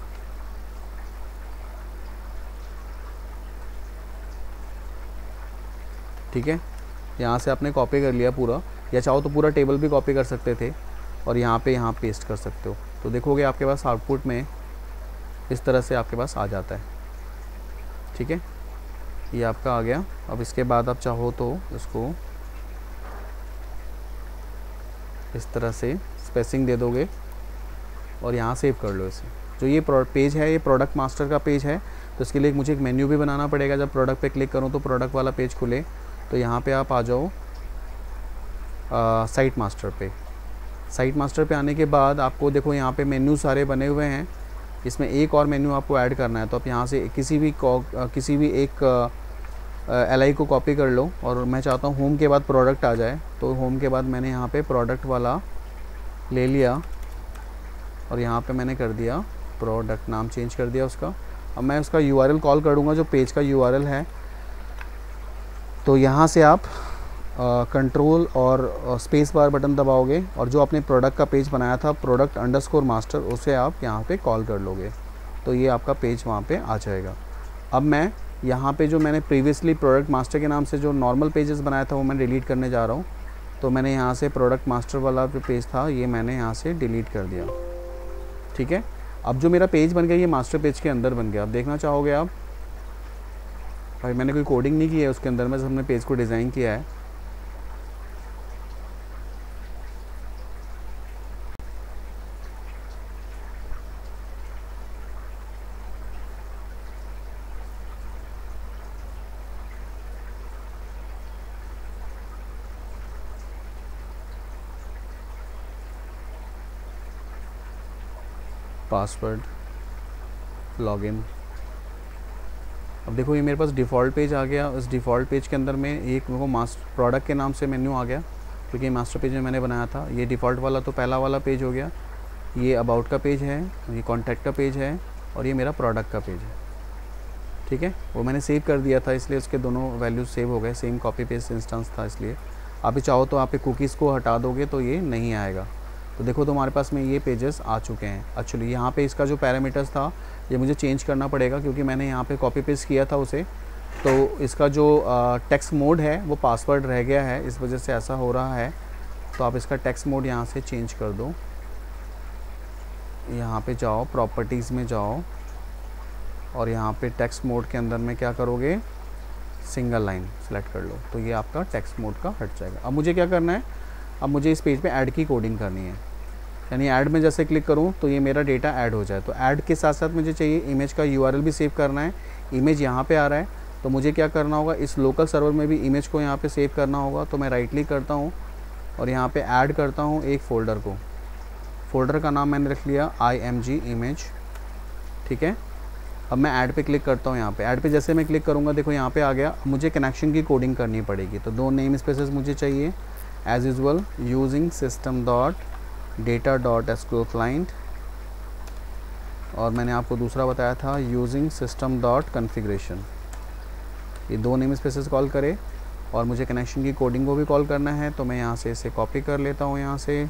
ठीक है, यहाँ से आपने कॉपी कर लिया पूरा, या चाहो तो पूरा टेबल भी कॉपी कर सकते थे और यहाँ पेस्ट कर सकते हो। तो देखोगे आपके पास आउटपुट में इस तरह से आपके पास आ जाता है। ठीक है, ये आपका आ गया। अब इसके बाद आप चाहो तो इसको इस तरह से स्पेसिंग दे दोगे और यहाँ सेव कर लो इसे। जो ये पेज है, ये प्रोडक्ट मास्टर का पेज है, तो इसके लिए मुझे एक मेन्यू भी बनाना पड़ेगा। जब प्रोडक्ट पे क्लिक करूँ तो प्रोडक्ट वाला पेज खुले, तो यहाँ पे आप आ जाओ साइट मास्टर पे। साइट मास्टर पे आने के बाद आपको देखो यहाँ पे मेन्यू सारे बने हुए हैं, इसमें एक और मेन्यू आपको ऐड करना है। तो आप यहाँ से किसी भी एक LI को कॉपी कर लो, और मैं चाहता हूँ होम के बाद प्रोडक्ट आ जाए, तो होम के बाद मैंने यहाँ पे प्रोडक्ट वाला ले लिया और यहाँ पे मैंने कर दिया प्रोडक्ट, नाम चेंज कर दिया उसका। अब मैं उसका URL कॉल करूँगा, जो पेज का URL है। तो यहाँ से आप कंट्रोल और स्पेस बार बटन दबाओगे, और जो आपने प्रोडक्ट का पेज बनाया था प्रोडक्ट अंडरस्कोर मास्टर, उसे आप यहाँ पे कॉल कर लोगे, तो ये आपका पेज वहाँ पे आ जाएगा। अब मैं यहाँ पे जो मैंने प्रीवियसली प्रोडक्ट मास्टर के नाम से जो नॉर्मल पेजेस बनाया था वो मैं डिलीट करने जा रहा हूँ। तो मैंने यहाँ से प्रोडक्ट मास्टर वाला जो पेज था ये मैंने यहाँ से डिलीट कर दिया। ठीक है, अब जो मेरा पेज बन गया ये मास्टर पेज के अंदर बन गया। अब देखना चाहोगे आप, भाई मैंने कोई कोडिंग नहीं की है उसके अंदर, मैं हमने पेज को डिज़ाइन किया है। Password, login. अब देखो ये मेरे पास डिफ़ॉल्ट पेज आ गया। इस डिफ़ॉल्ट पेज के अंदर में एक मेरे को मास्टर प्रोडक्ट के नाम से मेन्यू आ गया, क्योंकि ये मास्टर पेज में मैंने बनाया था। ये डिफ़ॉल्ट वाला तो पहला वाला पेज हो गया, ये अबाउट का पेज है, ये कॉन्टैक्ट का पेज है, और ये मेरा प्रोडक्ट का पेज है। ठीक है, वो मैंने सेव कर दिया था इसलिए उसके दोनों वैल्यूज सेव हो गए, सेम कॉपी पेस्ट इंस्टेंस था इसलिए। आप भी चाहो तो आप कुकीज़ को हटा दोगे तो ये नहीं आएगा। तो देखो तुम्हारे पास में ये पेजेस आ चुके हैं। एक्चुअली यहाँ पे इसका जो पैरामीटर्स था ये मुझे चेंज करना पड़ेगा, क्योंकि मैंने यहाँ पे कॉपी पेस्ट किया था उसे। तो इसका जो टेक्स्ट मोड है वो पासवर्ड रह गया है, इस वजह से ऐसा हो रहा है। तो आप इसका टेक्स्ट मोड यहाँ से चेंज कर दो। यहाँ पे जाओ, प्रॉपर्टीज़ में जाओ, और यहाँ पे टेक्स्ट मोड के अंदर में क्या करोगे, सिंगल लाइन सेलेक्ट कर लो, तो ये आपका टेक्स्ट मोड का हट जाएगा। अब मुझे क्या करना है, अब मुझे इस पेज पे ऐड की कोडिंग करनी है, यानी ऐड में जैसे क्लिक करूँ तो ये मेरा डेटा ऐड हो जाए। तो ऐड के साथ साथ मुझे चाहिए इमेज का URL भी सेव करना है। इमेज यहाँ पे आ रहा है, तो मुझे क्या करना होगा, इस लोकल सर्वर में भी इमेज को यहाँ पे सेव करना होगा। तो मैं राइट क्लिक करता हूँ और यहाँ पे ऐड करता हूँ एक फ़ोल्डर को। फ़ोल्डर का नाम मैंने रख लिया IMG इमेज, ठीक है। अब मैं ऐड पे क्लिक करता हूँ। यहाँ पे ऐड पे जैसे मैं क्लिक करूँगा, देखो यहाँ पे आ गया। मुझे कनेक्शन की कोडिंग करनी पड़ेगी, तो 2 नेम स्पेसेस मुझे चाहिए as usual, using system dot data dot SQL client, और मैंने आपको दूसरा बताया था यूजिंग सिस्टम डॉट कन्फिग्रेशन। ये 2 नेम स्पेसेस कॉल करे और मुझे कनेक्शन की कोडिंग को भी कॉल करना है। तो मैं यहाँ से इसे कॉपी कर लेता हूँ, यहाँ से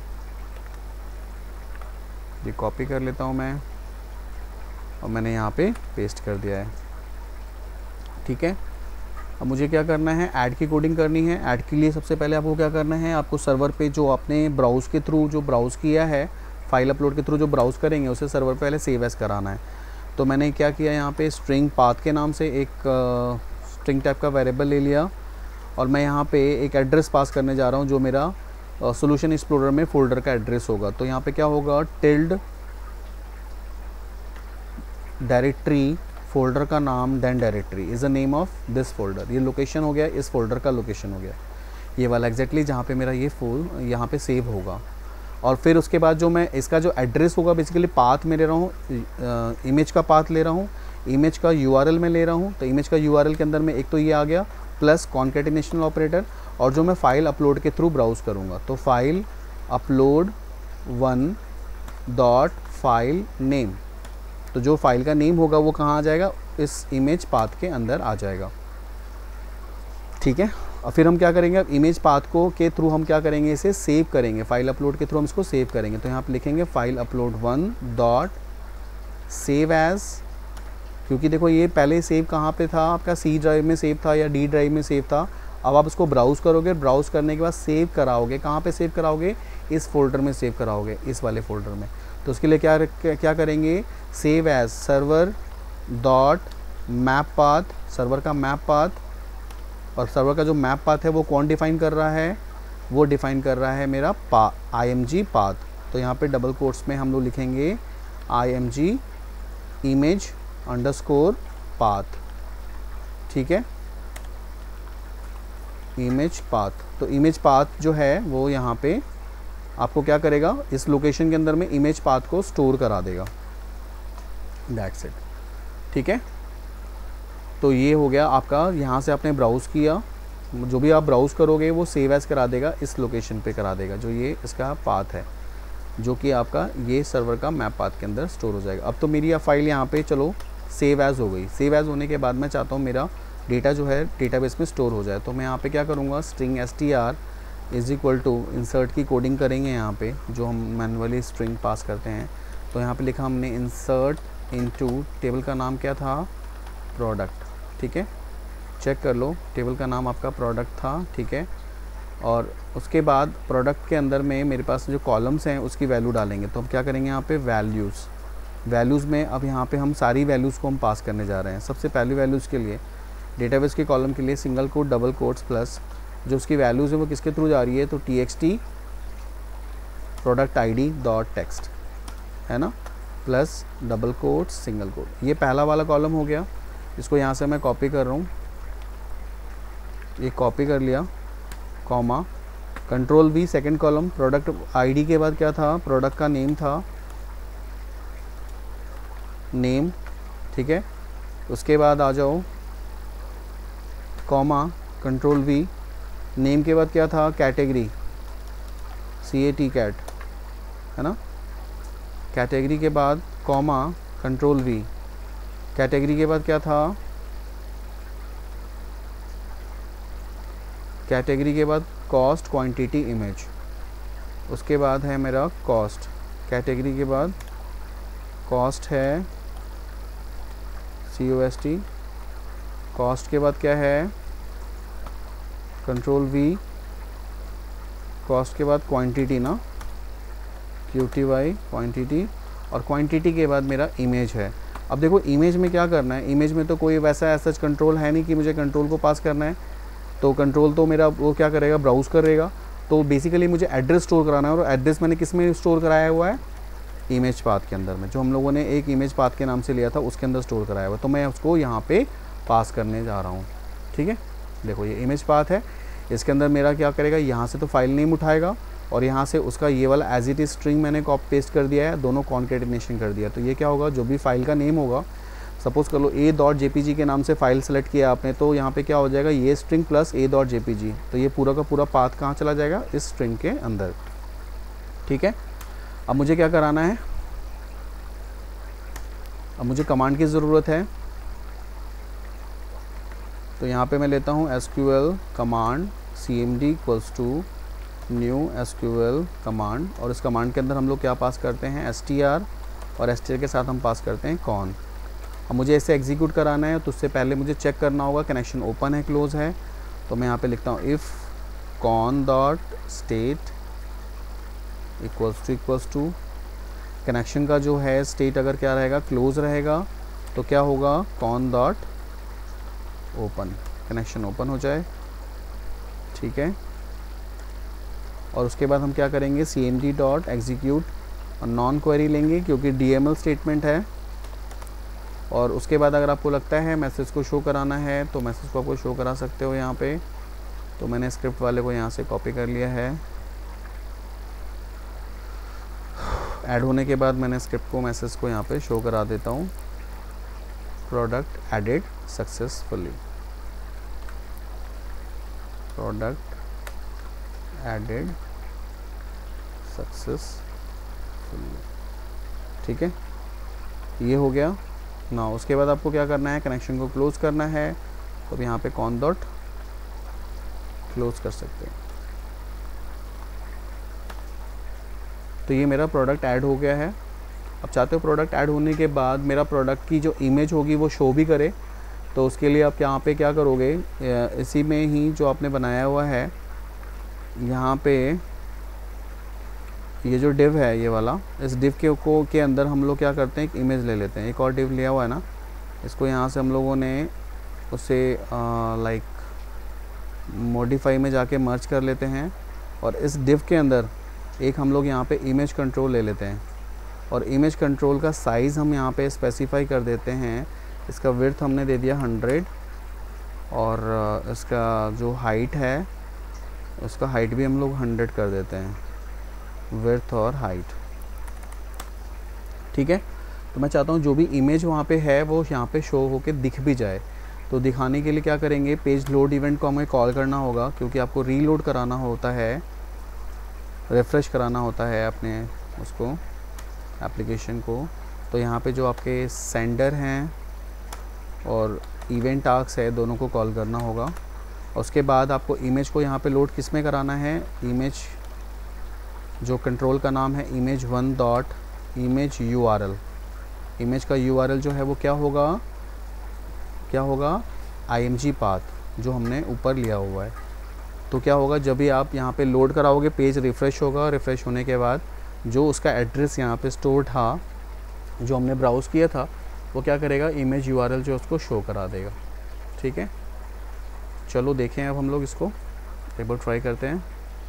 ये कॉपी कर लेता हूँ मैं, और मैंने यहाँ पे पेस्ट कर दिया है, ठीक है। अब मुझे क्या करना है, ऐड की कोडिंग करनी है। ऐड के लिए सबसे पहले आपको क्या करना है, आपको सर्वर पे जो आपने ब्राउज़ के थ्रू जो ब्राउज़ किया है, फाइल अपलोड के थ्रू जो ब्राउज़ करेंगे, उसे सर्वर पे पहले सेव एज़ कराना है। तो मैंने क्या किया, यहाँ पे स्ट्रिंग पाथ के नाम से एक स्ट्रिंग टाइप का वेरिएबल ले लिया, और मैं यहाँ पे एक एड्रेस पास करने जा रहा हूँ जो मेरा सॉल्यूशन एक्सप्लोरर में फ़ोल्डर का एड्रेस होगा। तो यहाँ पे क्या होगा, टिल्ड डायरेक्टरी, फ़ोल्डर का नाम, then directory is the name of this folder. ये लोकेशन हो गया, इस फोल्डर का लोकेशन हो गया, ये वाला एग्जैक्टली जहाँ पे मेरा ये यहाँ पे सेव होगा। और फिर उसके बाद जो मैं इसका जो एड्रेस होगा, बेसिकली पाथ में ले रहा हूँ, इमेज का पाथ ले रहा हूँ, इमेज का URL में ले रहा हूँ। तो इमेज का URL के अंदर में एक तो ये आ गया, प्लस कॉन्केटिनेशनल ऑपरेटर, और जो मैं फ़ाइल अपलोड के थ्रू ब्राउज़ करूँगा, तो file upload 1 dot file name. तो जो फाइल का नेम होगा वो कहाँ आ जाएगा, इस इमेज पाथ के अंदर आ जाएगा, ठीक है। और फिर हम क्या करेंगे, अब इमेज पाथ को के थ्रू हम क्या करेंगे, इसे सेव करेंगे, फाइल अपलोड के थ्रू हम इसको सेव करेंगे। तो यहाँ पे लिखेंगे file upload 1 dot save as, क्योंकि देखो ये पहले सेव कहाँ पे था, आपका C ड्राइव में सेव था या D ड्राइव में सेव था। अब आप उसको ब्राउज़ करोगे, ब्राउज़ करने के बाद सेव कराओगे, कहाँ पे सेव कराओगे, इस फोल्डर में सेव कराओगे, इस वाले फोल्डर में। तो उसके लिए क्या करेंगे, save as server dot map path, server का मैप पाथ, और सर्वर का जो मैप पाथ है वो कौन डिफ़ाइन कर रहा है, वो डिफ़ाइन कर रहा है मेरा IMG पाथ। तो यहाँ पे डबल कोट्स में हम लोग लिखेंगे IMG इमेज अंडरस्कोर पाथ, ठीक है, इमेज पाथ। तो इमेज पाथ जो है वो यहाँ पे आपको क्या करेगा, इस लोकेशन के अंदर में इमेज पाथ को स्टोर करा देगा, दैट्स इट, ठीक है। तो ये हो गया आपका, यहाँ से आपने ब्राउज़ किया, जो भी आप ब्राउज़ करोगे वो सेव एज़ करा देगा, इस लोकेशन पे करा देगा, जो ये इसका पाथ है, जो कि आपका ये सर्वर का मैप पाथ के अंदर स्टोर हो जाएगा। अब तो मेरी फाइल यहाँ पे चलो सेव एज़ हो गई। सेव एज़ होने के बाद मैं चाहता हूँ मेरा डेटा जो है डेटाबेस में स्टोर हो जाए। तो मैं यहाँ पे क्या करूँगा, string str is equal to insert की कोडिंग करेंगे यहाँ पे, जो हम मैनुअली स्ट्रिंग पास करते हैं। तो यहाँ पे लिखा हमने इंसर्ट इनटू, टेबल का नाम क्या था, प्रोडक्ट, ठीक है, चेक कर लो, टेबल का नाम आपका प्रोडक्ट था, ठीक है। और उसके बाद प्रोडक्ट के अंदर में मेरे पास जो कॉलम्स हैं उसकी वैल्यू डालेंगे। तो हम क्या करेंगे, यहाँ पे वैल्यूज़ में अब यहाँ पे हम सारी वैल्यूज़ को हम पास करने जा रहे हैं। सबसे पहली वैल्यूज़ के लिए डेटाबेस के कॉलम के लिए single quote double quotes plus जो उसकी वैल्यूज़ है वो किसके थ्रू जा रही है, तो txt product ID dot text है ना, plus double quotes single quote. ये पहला वाला कॉलम हो गया, इसको यहाँ से मैं कॉपी कर रहा हूँ, ये कॉपी कर लिया, comma control V, second column product ID के बाद क्या था, प्रोडक्ट का नेम था, नेम, ठीक है। उसके बाद आ जाओ कॉमा कंट्रोल V, नेम के बाद क्या था, कैटेगरी, CAT कैट है ना, कैटेगरी के बाद कॉमा कंट्रोल V, कैटेगरी के बाद क्या था, कैटेगरी के बाद कॉस्ट क्वांटिटी इमेज, उसके बाद है मेरा कॉस्ट, कैटेगरी के बाद कॉस्ट है COST, कॉस्ट के बाद क्या है, कंट्रोल V, कॉस्ट के बाद क्वांटिटी ना, QTY क्वांटिटी, और क्वांटिटी के बाद मेरा इमेज है। अब देखो इमेज में क्या करना है, इमेज में तो कोई वैसा ऐसा कंट्रोल है नहीं कि मुझे कंट्रोल को पास करना है, तो कंट्रोल तो मेरा वो क्या करेगा, ब्राउज़ करेगा। तो बेसिकली मुझे एड्रेस स्टोर कराना है, और एड्रेस मैंने किस में स्टोर कराया हुआ है, इमेज पाथ के अंदर में, जो हम लोगों ने एक इमेज पाथ के नाम से लिया था उसके अंदर स्टोर कराया हुआ। तो मैं उसको यहाँ पे पास करने जा रहा हूँ, ठीक है। देखो ये इमेज पाथ है, इसके अंदर मेरा क्या करेगा, यहाँ से तो फाइल नेम उठाएगा और यहाँ से उसका ये वाला एज इट इज स्ट्रिंग मैंने कॉपी पेस्ट कर दिया है, दोनों कॉन्केटिनेशन कर दिया। तो ये क्या होगा, जो भी फाइल का नेम होगा, सपोज़ कर लो a.jpg के नाम से फ़ाइल सेलेक्ट किया आपने, तो यहाँ पे क्या हो जाएगा, ये स्ट्रिंग प्लस a.jpg, तो ये पूरा का पूरा पाथ कहाँ चला जाएगा, इस स्ट्रिंग के अंदर, ठीक है। अब मुझे क्या कराना है, अब मुझे कमांड की ज़रूरत है। तो यहाँ पे मैं लेता हूँ SQL command cmd = new SQL command, और इस कमांड के अंदर हम लोग क्या पास करते हैं, str, और str के साथ हम पास करते हैं कॉन। अब मुझे इसे एग्जीक्यूट कराना है, तो उससे पहले मुझे चेक करना होगा कनेक्शन ओपन है क्लोज़ है। तो मैं यहाँ पे लिखता हूँ if con dot state equals to connection का जो है स्टेट अगर क्या रहेगा, क्लोज़ रहेगा, तो क्या होगा, con dot open, connection open हो जाए, ठीक है। और उसके बाद हम क्या करेंगे, cmd डॉट एग्जीक्यूट, और नॉन क्वेरी लेंगे क्योंकि DML स्टेटमेंट है। और उसके बाद अगर आपको लगता है मैसेज को शो कराना है, तो मैसेज को आपको शो करा सकते हो यहाँ पे। तो मैंने स्क्रिप्ट वाले को यहाँ से कॉपी कर लिया है। ऐड होने के बाद मैंने स्क्रिप्ट को, मैसेज को यहाँ पे शो करा देता हूँ, product added successfully, product added successfully, ठीक है, ये हो गया ना। उसके बाद आपको क्या करना है, कनेक्शन को क्लोज करना है, तो यहाँ पे कॉन डॉट क्लोज कर सकते हैं। तो ये मेरा प्रोडक्ट ऐड हो गया है। अब चाहते हो प्रोडक्ट ऐड होने के बाद मेरा प्रोडक्ट की जो इमेज होगी वो शो भी करे, तो उसके लिए आप यहाँ पे क्या करोगे, इसी में ही जो आपने बनाया हुआ है, यहाँ पे ये जो डिव है ये वाला, इस डिव के अंदर हम लोग क्या करते हैं, एक इमेज ले लेते हैं। एक और डिव लिया हुआ है ना, इसको यहाँ से हम लोगों ने उसे लाइक मॉडिफाई में जाके मर्ज कर लेते हैं, और इस डिव के अंदर एक हम लोग यहाँ पे इमेज कंट्रोल ले लेते हैं, और इमेज कंट्रोल का साइज़ हम यहाँ पे स्पेसिफाई कर देते हैं। इसका विड्थ हमने दे दिया 100, और इसका जो हाइट है उसका हाइट भी हम लोग 100 कर देते हैं, विड्थ और हाइट, ठीक है। तो मैं चाहता हूँ जो भी इमेज वहाँ पे है वो यहाँ पे शो होके दिख भी जाए। तो दिखाने के लिए क्या करेंगे, पेज लोड इवेंट को हमें कॉल करना होगा, क्योंकि आपको रीलोड कराना होता है, रिफ़्रेश कराना होता है अपने उसको, एप्लीकेशन को। तो यहाँ पे जो आपके सेंडर हैं और इवेंट टास्क है, दोनों को कॉल करना होगा। और उसके बाद आपको इमेज को यहाँ पे लोड किस में कराना है, इमेज जो कंट्रोल का नाम है image1 dot image URL, image का URL जो है वो क्या होगा img पाथ जो हमने ऊपर लिया हुआ है। तो क्या होगा, जब भी आप यहाँ पे लोड कराओगे पेज रिफ़्रेश होगा, रिफ़्रेश होने के बाद जो उसका एड्रेस यहाँ पे स्टोर था, जो हमने ब्राउज़ किया था, वो क्या करेगा, इमेज URL जो उसको शो करा देगा, ठीक है। चलो देखें अब हम लोग इसको एक बार ट्राई करते हैं।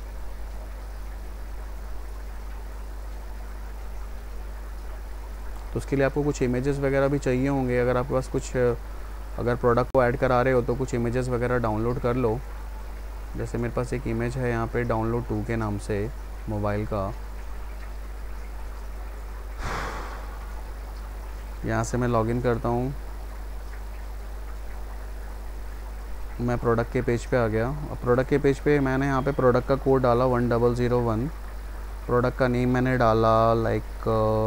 तो उसके लिए आपको कुछ इमेजेस वगैरह भी चाहिए होंगे। अगर आपके पास कुछ, अगर प्रोडक्ट को ऐड करा रहे हो तो कुछ इमेजेस वगैरह डाउनलोड कर लो। जैसे मेरे पास एक इमेज है यहाँ पे डाउनलोड 2 के नाम से मोबाइल का, यहाँ से मैं लॉगिन करता हूँ, मैं प्रोडक्ट के पेज पे आ गया। अब प्रोडक्ट के पेज पे मैंने यहाँ पे प्रोडक्ट का कोड डाला 1001, प्रोडक्ट का नेम मैंने डाला लाइक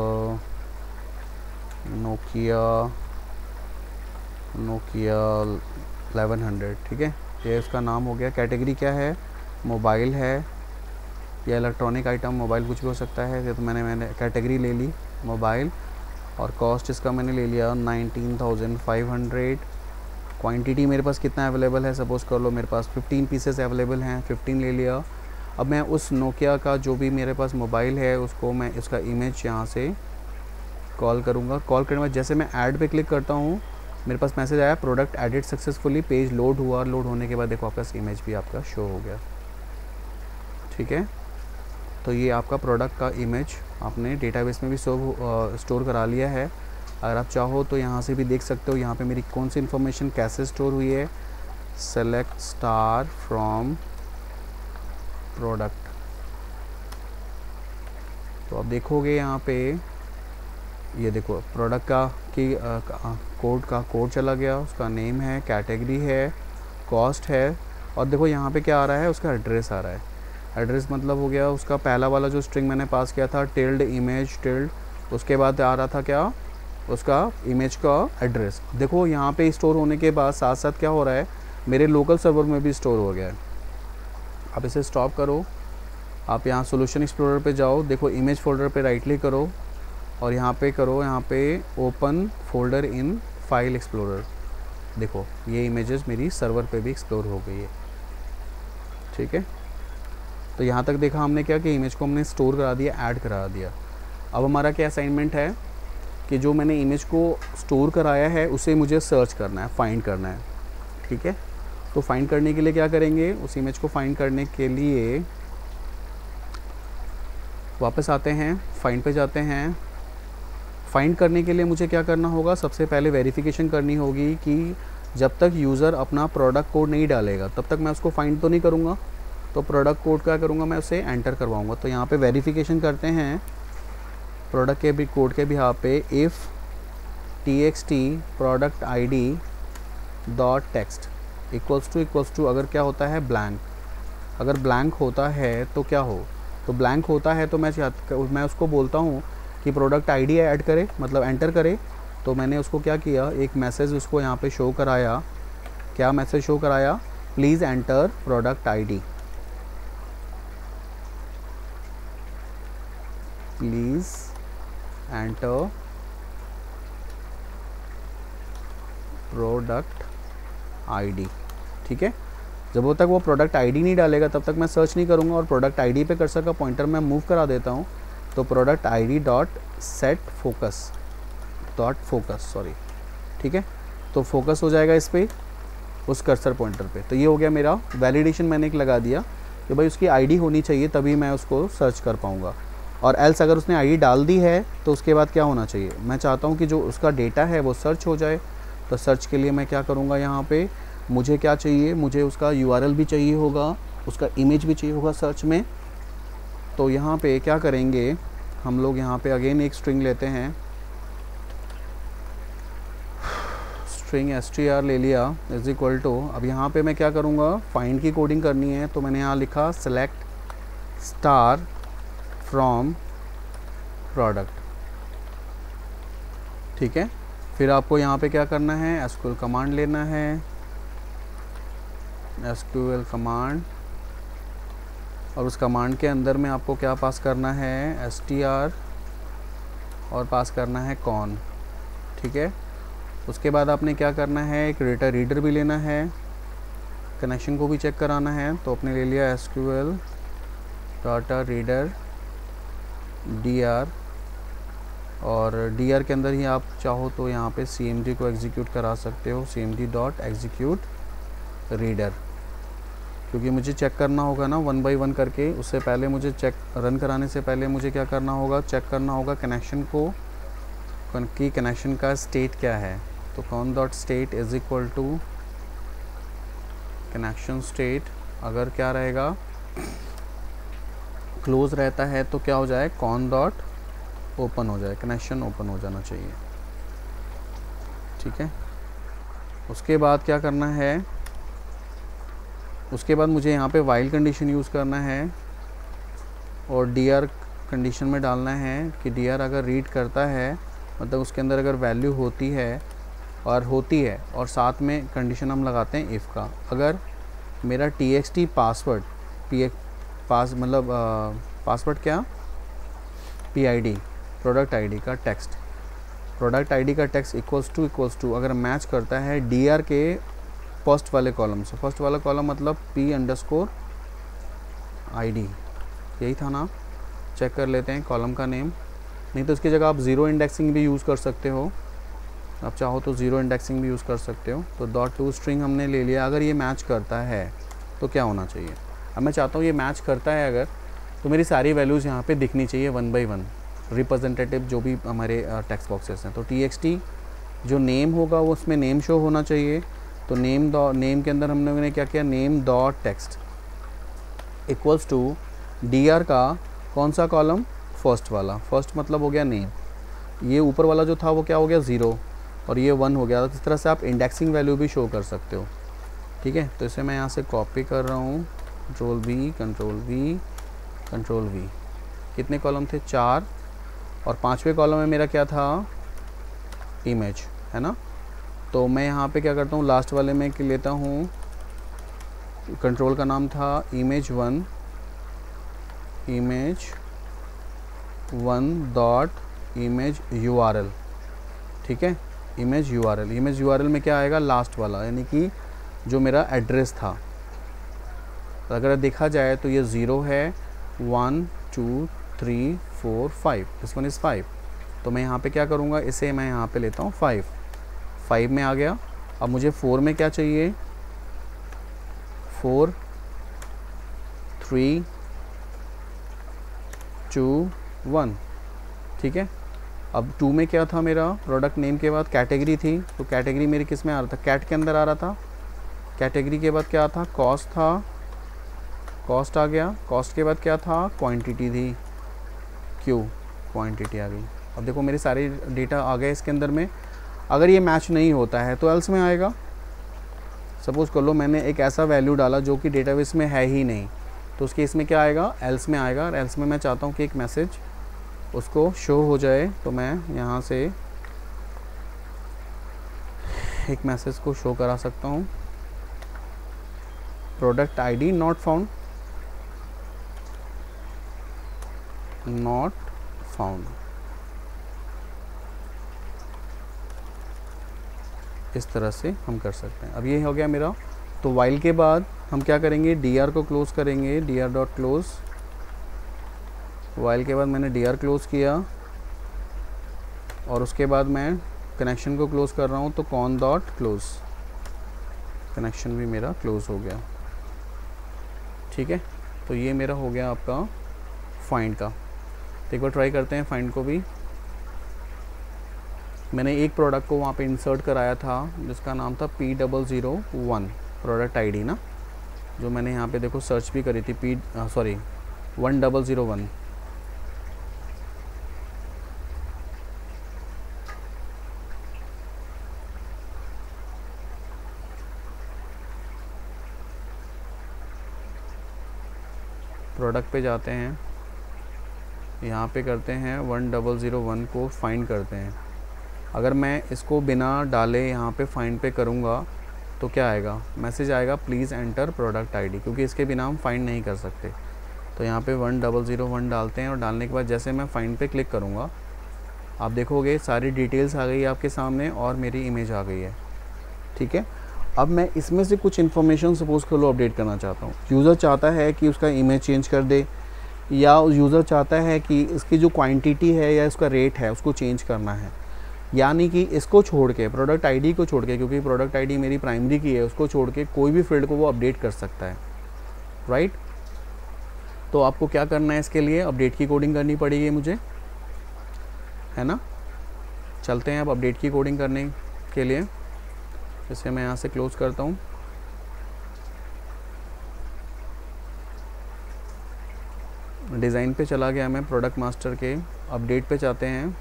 नोकिया 1100, ठीक है, ये उसका नाम हो गया। कैटेगरी क्या है, मोबाइल है या इलेक्ट्रॉनिक आइटम, मोबाइल कुछ भी हो सकता है। ये तो मैंने कैटेगरी ले ली मोबाइल, और कॉस्ट इसका मैंने ले लिया 19,500। क्वांटिटी मेरे पास कितना अवेलेबल है, सपोज़ कर लो मेरे पास 15 पीसेस अवेलेबल हैं, 15 ले लिया। अब मैं उस नोकिया का जो भी मेरे पास मोबाइल है उसको मैं इसका इमेज यहाँ से कॉल करूँगा। कॉल करने के बाद जैसे मैं ऐड पे क्लिक करता हूँ, मेरे पास मैसेज आया product added successfully, page load हुआ। लोड होने के बाद देखो आपका इमेज भी आपका शो हो गया। ठीक है, तो ये आपका प्रोडक्ट का इमेज आपने डेटाबेस में भी स्टोर करा लिया है। अगर आप चाहो तो यहाँ से भी देख सकते हो यहाँ पे मेरी कौन सी इन्फॉर्मेशन कैसे स्टोर हुई है। सेलेक्ट स्टार फ्रॉम प्रोडक्ट, तो आप देखोगे यहाँ पे ये देखो प्रोडक्ट का की कोड चला गया, उसका नेम है, कैटेगरी है, कॉस्ट है, और देखो यहाँ पे क्या आ रहा है, उसका एड्रेस आ रहा है। एड्रेस मतलब हो गया उसका पहला वाला जो स्ट्रिंग मैंने पास किया था टिल्ड इमेज टिल्ड, उसके बाद आ रहा था क्या, उसका इमेज का एड्रेस। देखो यहाँ पे स्टोर होने के बाद साथ साथ क्या हो रहा है, मेरे लोकल सर्वर में भी स्टोर हो गया है। आप इसे स्टॉप करो, आप यहाँ सोल्यूशन एक्सप्लोरर पे जाओ, देखो इमेज फोल्डर पे राइट क्लिक करो और यहाँ पे करो, यहाँ पे open folder in file explorer. देखो ये इमेजेस मेरी सर्वर पे भी एक्सप्लोर हो गई है। ठीक है, तो यहाँ तक देखा हमने क्या कि इमेज को हमने स्टोर करा दिया, ऐड करा दिया। अब हमारा क्या असाइनमेंट है कि जो मैंने इमेज को स्टोर कराया है उसे मुझे सर्च करना है, फाइंड करना है। ठीक है, तो फाइंड करने के लिए क्या करेंगे, उस इमेज को फाइंड करने के लिए वापस आते हैं, फाइंड पे जाते हैं। फाइंड करने के लिए मुझे क्या करना होगा, सबसे पहले वेरिफिकेशन करनी होगी कि जब तक यूज़र अपना प्रोडक्ट कोड नहीं डालेगा तब तक मैं उसको फाइंड तो नहीं करूँगा। तो प्रोडक्ट कोड क्या करूँगा, मैं उसे एंटर करवाऊँगा। तो यहाँ पे वेरिफिकेशन करते हैं प्रोडक्ट के भी कोड के भी यहाँ पे if txt product id dot text equals to अगर क्या होता है ब्लैंक, अगर ब्लैंक होता है तो क्या हो, तो ब्लैंक होता है तो मैं उसको बोलता हूँ कि प्रोडक्ट आईडी ऐड करे, मतलब एंटर करे। तो मैंने उसको क्या किया, एक मैसेज उसको यहाँ पे शो कराया। क्या मैसेज शो कराया, please enter product ID, please enter product ID. ठीक है, जब तक वो प्रोडक्ट आईडी नहीं डालेगा तब तक मैं सर्च नहीं करूँगा, और प्रोडक्ट आईडी पे कर्सर का पॉइंटर मैं मूव करा देता हूँ। तो product ID dot set focus sorry. ठीक है, तो फोकस हो जाएगा इस पर, उस कर्सर पॉइंटर पे। तो ये हो गया मेरा वैलिडेशन, मैंने एक लगा दिया कि भाई उसकी आईडी होनी चाहिए तभी मैं उसको सर्च कर पाऊँगा। और एल्स अगर उसने आईडी डाल दी है तो उसके बाद क्या होना चाहिए, मैं चाहता हूँ कि जो उसका डेटा है वो सर्च हो जाए। तो सर्च के लिए मैं क्या करूँगा, यहाँ पे मुझे क्या चाहिए, मुझे उसका URL भी चाहिए होगा, उसका इमेज भी चाहिए होगा सर्च में। तो यहाँ पे क्या करेंगे हम लोग, यहाँ पे अगेन एक स्ट्रिंग लेते हैं, स्ट्रिंग str ले लिया इज इक्वल टू, अब यहाँ पे मैं क्या करूँगा, फाइंड की कोडिंग करनी है। तो मैंने यहाँ लिखा सेलेक्ट स्टार फ्रॉम प्रोडक्ट। ठीक है, फिर आपको यहाँ पे क्या करना है, SQL कमांड लेना है, SQL कमांड, और उस कमांड के अंदर में आपको क्या पास करना है, str, और पास करना है कॉन। ठीक है, उसके बाद आपने क्या करना है, एक डेटा रीडर भी लेना है, कनेक्शन को भी चेक कराना है। तो आपने ले लिया SQL डाटा रीडर dr, और dr के अंदर ही आप चाहो तो यहाँ पे cmd को एग्जीक्यूट करा सकते हो, cmd डॉट एग्जीक्यूट रीडर, क्योंकि मुझे चेक करना होगा ना 1 बाय 1 करके। उससे पहले मुझे चेक रन कराने से पहले मुझे क्या करना होगा, चेक करना होगा कनेक्शन को कि कनेक्शन का स्टेट क्या है। तो con dot state is equal to connection state, अगर क्या रहेगा क्लोज रहता है तो क्या हो जाए, कॉन डॉट ओपन हो जाए, कनेक्शन ओपन हो जाना चाहिए। ठीक है, उसके बाद क्या करना है, उसके बाद मुझे यहाँ पे वाइल कंडीशन यूज़ करना है और dr कंडीशन में डालना है कि dr अगर रीड करता है, मतलब उसके अंदर अगर वैल्यू होती है और साथ में कंडीशन हम लगाते हैं इफ़ का, अगर मेरा txt पासवर्ड मतलब पासवर्ड क्या, PID प्रोडक्ट आईडी का टेक्स्ट इक्वल्स टू अगर मैच करता है dr के फर्स्ट वाले कॉलम से, फर्स्ट वाला कॉलम मतलब p_id, यही था ना, चेक कर लेते हैं कॉलम का नेम। नहीं तो इसकी जगह आप ज़ीरो इंडेक्सिंग भी यूज़ कर सकते हो, आप चाहो तो ज़ीरो इंडेक्सिंग भी यूज़ कर सकते हो। तो डॉट टू स्ट्रिंग हमने ले लिया। अगर ये मैच करता है तो क्या होना चाहिए, अब मैं चाहता हूँ ये मैच करता है अगर, तो मेरी सारी वैल्यूज़ यहाँ पे दिखनी चाहिए 1 बाई 1 रिप्रेजेंटेटिव जो भी हमारे टेक्स्ट बॉक्सेस हैं। तो TXT जो नेम होगा वो उसमें नेम शो होना चाहिए। तो नेम के अंदर हमने क्या किया, name dot text equals to DR का कौन सा कॉलम, फर्स्ट वाला, फर्स्ट मतलब हो गया नेम, ये ऊपर वाला जो था वो क्या हो गया 0 और ये 1 हो गया। इस तरह से आप इंडेक्सिंग वैल्यू भी शो कर सकते हो, ठीक है। तो इसे मैं यहाँ से कॉपी कर रहा हूँ, control V control V control V। कितने कॉलम थे, 4, और 5वें कॉलम में मेरा क्या था, इमेज, है ना। तो मैं यहाँ पे क्या करता हूँ, लास्ट वाले में लेता हूँ, कंट्रोल का नाम था image1 डॉट इमेज URL, ठीक है। इमेज URL में क्या आएगा, लास्ट वाला, यानी कि जो मेरा एड्रेस था। अगर देखा जाए तो ये 0 है, 1 2 3 4 5, दिस वन इज़ 5। तो मैं यहाँ पे क्या करूँगा, इसे मैं यहाँ पे लेता हूँ 5 में आ गया। अब मुझे 4 में क्या चाहिए, 4 3 2 1, ठीक है। अब 2 में क्या था मेरा, प्रोडक्ट नेम के बाद कैटेगरी थी, तो कैटेगरी मेरी किस में आ रहा था, कैट के अंदर आ रहा था। कैटेगरी के बाद क्या था, कॉस्ट था, कॉस्ट आ गया। कॉस्ट के बाद क्या था, क्वांटिटी थी, क्वांटिटी आ गई। अब देखो मेरे सारे डेटा आ गए इसके अंदर में। अगर ये मैच नहीं होता है तो एल्स में आएगा। सपोज़ कर लो मैंने एक ऐसा वैल्यू डाला जो कि डेटाबेस में है ही नहीं, तो उसके इसमें क्या आएगा, एल्स में आएगा। और एल्स में मैं चाहता हूँ कि एक मैसेज उसको शो हो जाए, तो मैं यहाँ से एक मैसेज को शो करा सकता हूँ, प्रोडक्ट ID नॉट फाउंड, इस तरह से हम कर सकते हैं। अब ये हो गया मेरा। तो वाइल के बाद हम क्या करेंगे, DR को क्लोज करेंगे, DR डॉट क्लोज। वाइल के बाद मैंने DR क्लोज किया और उसके बाद मैं कनेक्शन को क्लोज कर रहा हूँ, तो कॉन डॉट क्लोज, कनेक्शन भी मेरा क्लोज हो गया, ठीक है। तो ये मेरा हो गया आपका फाइंड का। तो एक बार ट्राई करते हैं फाइंड को भी। मैंने एक प्रोडक्ट को वहाँ पे इंसर्ट कराया था जिसका नाम था P001 प्रोडक्ट ID ना, जो मैंने यहाँ पे देखो सर्च भी करी थी, 1001। प्रोडक्ट पे जाते हैं, यहाँ पे करते हैं 1001 को फाइंड करते हैं। अगर मैं इसको बिना डाले यहाँ पे फाइंड पे करूँगा तो क्या आएगा, मैसेज आएगा प्लीज़ एंटर प्रोडक्ट ID, क्योंकि इसके बिना हम फाइंड नहीं कर सकते। तो यहाँ पे 1001 डालते हैं और डालने के बाद जैसे मैं फाइंड पे क्लिक करूँगा, आप देखोगे सारी डिटेल्स आ गई है आपके सामने और मेरी इमेज आ गई है, ठीक है। अब मैं इसमें से कुछ इन्फॉर्मेशन सपोज़ कर लो अपडेट करना चाहता हूँ। यूज़र चाहता है कि उसका इमेज चेंज कर दे, या यूज़र चाहता है कि इसकी जो क्वांटिटी है या इसका रेट है उसको चेंज करना है, यानी कि इसको छोड़ के, प्रोडक्ट ID को छोड़ के, क्योंकि प्रोडक्ट ID मेरी प्राइमरी की है, उसको छोड़ के कोई भी फील्ड को वो अपडेट कर सकता है, राइट। तो आपको क्या करना है, इसके लिए अपडेट की कोडिंग करनी पड़ेगी मुझे, है ना। चलते हैं अब अपडेट की कोडिंग करने के लिए। इसे मैं यहाँ से क्लोज करता हूँ। डिज़ाइन पे चला गया मैं, प्रोडक्ट मास्टर के अपडेट पे जाते हैं।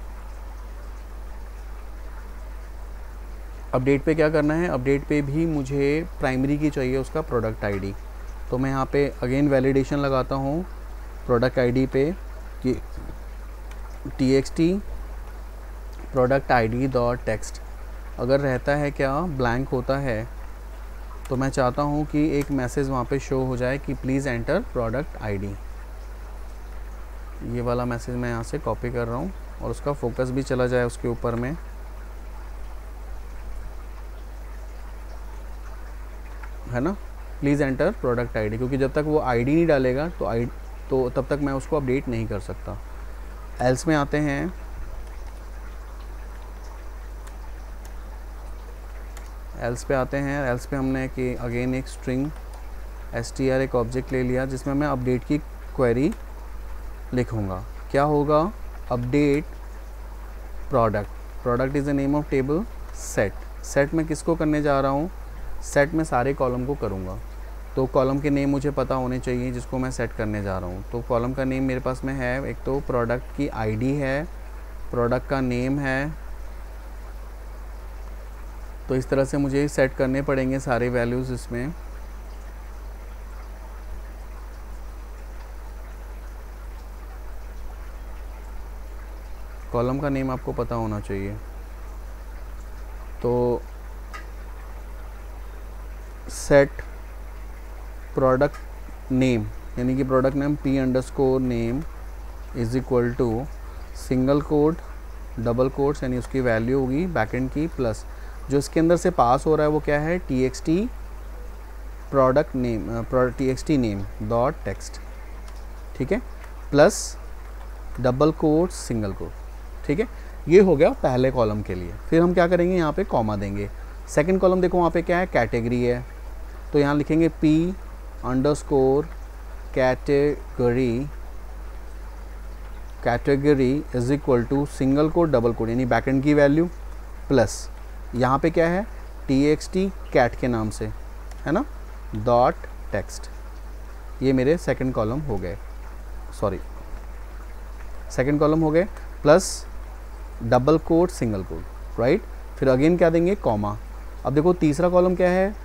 अपडेट पे क्या करना है, अपडेट पे भी मुझे प्राइमरी की चाहिए उसका प्रोडक्ट ID। तो मैं यहाँ पे अगेन वैलिडेशन लगाता हूँ प्रोडक्ट ID पे कि TXT product ID dot text. अगर रहता है क्या, ब्लैंक होता है, तो मैं चाहता हूँ कि एक मैसेज वहाँ पे शो हो जाए कि प्लीज़ एंटर प्रोडक्ट ID। ये वाला मैसेज मैं यहाँ से कॉपी कर रहा हूँ और उसका फोकस भी चला जाए उसके ऊपर में, है ना, प्लीज़ एंटर प्रोडक्ट ID, क्योंकि जब तक वो ID नहीं डालेगा तो तब तक मैं उसको अपडेट नहीं कर सकता। एल्स में आते हैं, एल्स पे आते हैं। एल्स पे हमने कि अगेन एक स्ट्रिंग str एक ऑब्जेक्ट ले लिया जिसमें मैं अपडेट की क्वेरी लिखूँगा। क्या होगा? Update product. Product is the name of table set. Set में किसको करने जा रहा हूँ? सेट में सारे कॉलम को करूँगा। तो कॉलम के नेम मुझे पता होने चाहिए जिसको मैं सेट करने जा रहा हूँ। तो कॉलम का नेम मेरे पास में है, एक तो प्रोडक्ट की आईडी है, प्रोडक्ट का नेम है। तो इस तरह से मुझे सेट करने पड़ेंगे सारे वैल्यूज़ इसमें। कॉलम का नेम आपको पता होना चाहिए। तो सेट प्रोडक्ट नेम, यानी कि product name p_name is equal to single quote double quotes, यानी उसकी वैल्यू होगी बैकएंड की, प्लस जो इसके अंदर से पास हो रहा है वो क्या है? txt product name, txt name dot text, ठीक है, plus double quotes single quote, ठीक है। ये हो गया पहले कॉलम के लिए। फिर हम क्या करेंगे? यहाँ पे कॉमा देंगे। सेकंड कॉलम देखो वहाँ पे क्या है? कैटेगरी है। तो यहाँ लिखेंगे p_कैटेगरी, category is equal to single quote double quote, यानी बैकएंड की वैल्यू, प्लस यहाँ पे क्या है? txt कैट के नाम से, है ना, डॉट टेक्स्ट। ये मेरे सेकंड कॉलम हो गए, सॉरी सेकंड कॉलम हो गए, plus double quote single quote, right. फिर अगेन क्या देंगे? कॉमा। अब देखो तीसरा कॉलम क्या है?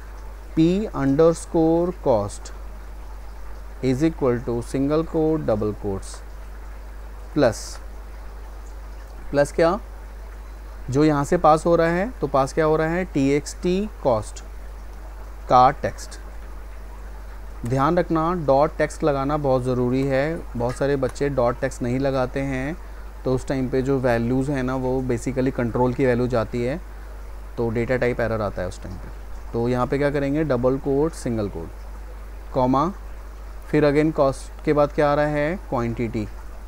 p_cost is equal to single quote double quotes, plus क्या? जो यहाँ से पास हो रहा है, तो पास क्या हो रहा है? txt cost का टेक्स्ट। ध्यान रखना डॉट टेक्स्ट लगाना बहुत ज़रूरी है। बहुत सारे बच्चे डॉट टेक्स्ट नहीं लगाते हैं, तो उस टाइम पे जो वैल्यूज़ है ना वो बेसिकली कंट्रोल की वैल्यू जाती है, तो डेटा टाइप एरर आता है उस टाइम पे। तो यहाँ पे क्या करेंगे? Double quote single quote, comma, फिर अगेन कॉस्ट के बाद क्या आ रहा है? Quantity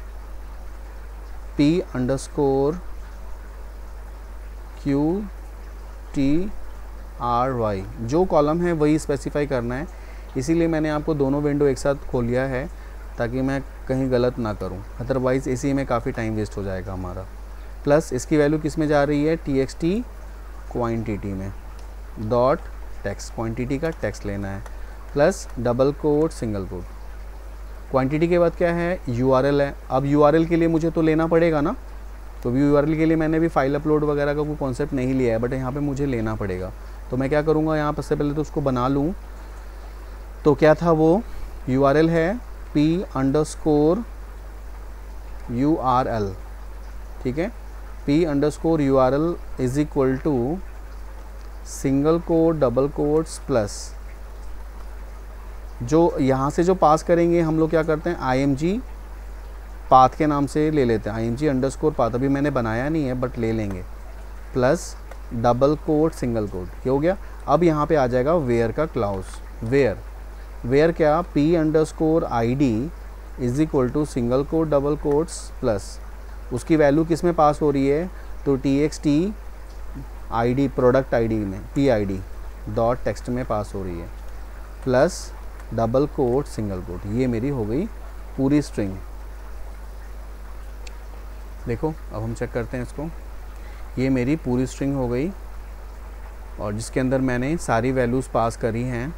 p_QTRY। जो कॉलम है वही स्पेसिफाई करना है, इसीलिए मैंने आपको दोनों विंडो एक साथ खोल लिया है ताकि मैं कहीं गलत ना करूं, अदरवाइज़ इसी में काफ़ी टाइम वेस्ट हो जाएगा हमारा। प्लस इसकी वैल्यू किस में जा रही है? txt क्वांटिटी में, डॉट टेक्स्ट, क्वांटिटी का टेक्स्ट लेना है, plus double quote single quote. Quantity के बाद क्या है? URL है। अब URL के लिए मुझे तो लेना पड़ेगा ना, तो URL के लिए मैंने भी फाइल अपलोड वगैरह का कोई कॉन्सेप्ट नहीं लिया है, बट यहाँ पे मुझे लेना पड़ेगा। तो मैं क्या करूँगा? यहाँ पर से पहले तो उसको बना लूँ। तो क्या था वो? URL है p_URL, ठीक है, p_URL is equal to single quote double quotes, plus जो यहाँ से जो पास करेंगे हम लोग क्या करते हैं? img पाथ के नाम से ले लेते हैं, img_ पाथ। अभी मैंने बनाया नहीं है बट ले लेंगे, plus double quote single quote. ये हो गया। अब यहाँ पे आ जाएगा वेयर का क्लाउज। वेयर क्या? p_id is equal to single quote double quotes, plus उसकी वैल्यू किस में पास हो रही है? तो txt id प्रोडक्ट आईडी में pid डॉट टेक्स्ट में पास हो रही है, plus double quote single quote. ये मेरी हो गई पूरी स्ट्रिंग। देखो अब हम चेक करते हैं इसको। ये मेरी पूरी स्ट्रिंग हो गई और जिसके अंदर मैंने सारी वैल्यूज़ पास करी हैं।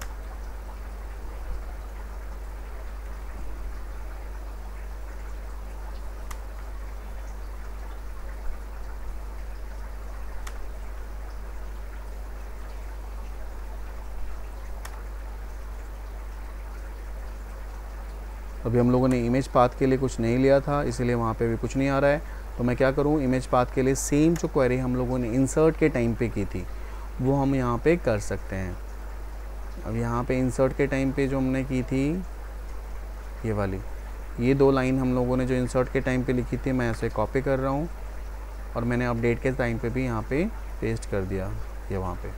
अभी हम लोगों ने इमेज पाथ के लिए कुछ नहीं लिया था, इसीलिए वहाँ पे भी कुछ नहीं आ रहा है। तो मैं क्या करूँ? इमेज पाथ के लिए सेम जो क्वेरी हम लोगों ने इंसर्ट के टाइम पे की थी वो हम यहाँ पे कर सकते हैं। अब यहाँ पे इंसर्ट के टाइम पे जो हमने की थी ये वाली, ये 2 लाइन हम लोगों ने जो इंसर्ट के टाइम पे लिखी थी, मैं ऐसे कॉपी कर रहा हूँ और मैंने अपडेट के टाइम पे भी यहाँ पे पेस्ट कर दिया। ये वहाँ पे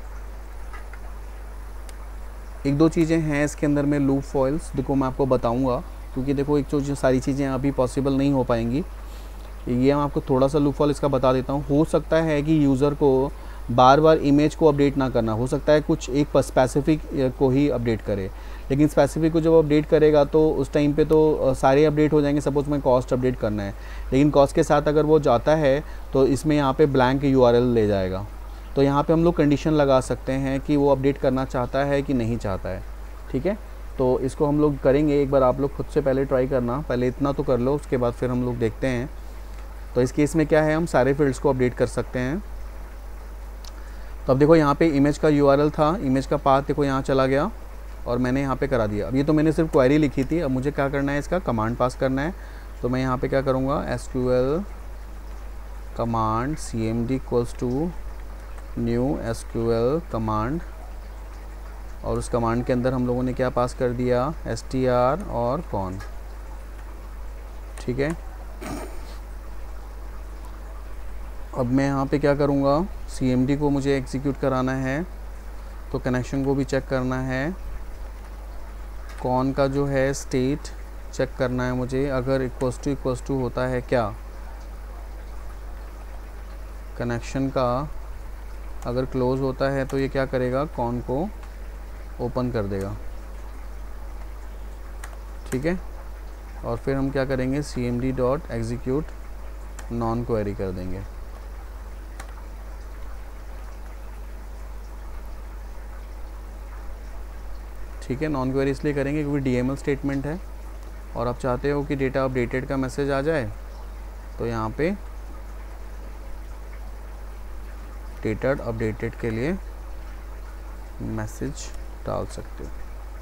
1-2 चीज़ें हैं इसके अंदर में लूप फॉइल्स, देखो मैं आपको बताऊंगा, क्योंकि देखो एक जो सारी चीज़ें अभी पॉसिबल नहीं हो पाएंगी। ये मैं आपको थोड़ा सा लूप फॉइल इसका बता देता हूँ। हो सकता है कि यूज़र को बार बार इमेज को अपडेट ना करना। हो सकता है कुछ एक स्पेसिफिक को ही अपडेट करे, लेकिन स्पेसिफिक को जब अपडेट करेगा तो उस टाइम पे तो सारे अपडेट हो जाएंगे। सपोज़ मैं कॉस्ट अपडेट करना है, लेकिन कॉस्ट के साथ अगर वो जाता है तो इसमें यहाँ पे ब्लैंक यूआरएल ले जाएगा। तो यहाँ पे हम लोग कंडीशन लगा सकते हैं कि वो अपडेट करना चाहता है कि नहीं चाहता है। ठीक है, तो इसको हम लोग करेंगे। एक बार आप लोग खुद से पहले ट्राई करना, पहले इतना तो कर लो, उसके बाद फिर हम लोग देखते हैं। तो इस केस में क्या है, हम सारे फील्ड्स को अपडेट कर सकते हैं। तो अब देखो यहाँ पे इमेज का यूआरएल था, इमेज का पाथ देखो यहाँ चला गया और मैंने यहाँ पे करा दिया। अब ये तो मैंने सिर्फ क्वेरी लिखी थी, अब मुझे क्या करना है, इसका कमांड पास करना है। तो मैं यहाँ पे क्या करूँगा, SQL command cmd equals to new SQL command, और उस कमांड के अंदर हम लोगों ने क्या पास कर दिया, str और कौन। ठीक है, अब मैं यहाँ पे क्या करूँगा, cmd को मुझे एग्जीक्यूट कराना है, तो कनेक्शन को भी चेक करना है, कौन का जो है स्टेट चेक करना है मुझे। अगर इक्वल्स टू होता है क्या, कनेक्शन का अगर क्लोज होता है तो ये क्या करेगा, कौन को ओपन कर देगा। ठीक है, और फिर हम क्या करेंगे, cmd dot execute non query कर देंगे। ठीक है, नॉन क्वेरी इसलिए करेंगे क्योंकि DML स्टेटमेंट है और आप चाहते हो कि डेटा अपडेटेड का मैसेज आ जाए, तो यहाँ पे डेटा अपडेटेड के लिए मैसेज डाल सकते हो।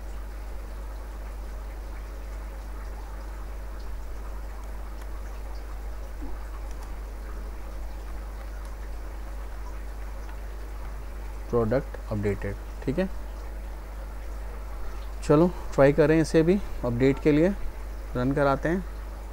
Product updated. ठीक है, चलो ट्राई करें इसे भी अपडेट के लिए, रन कराते हैं।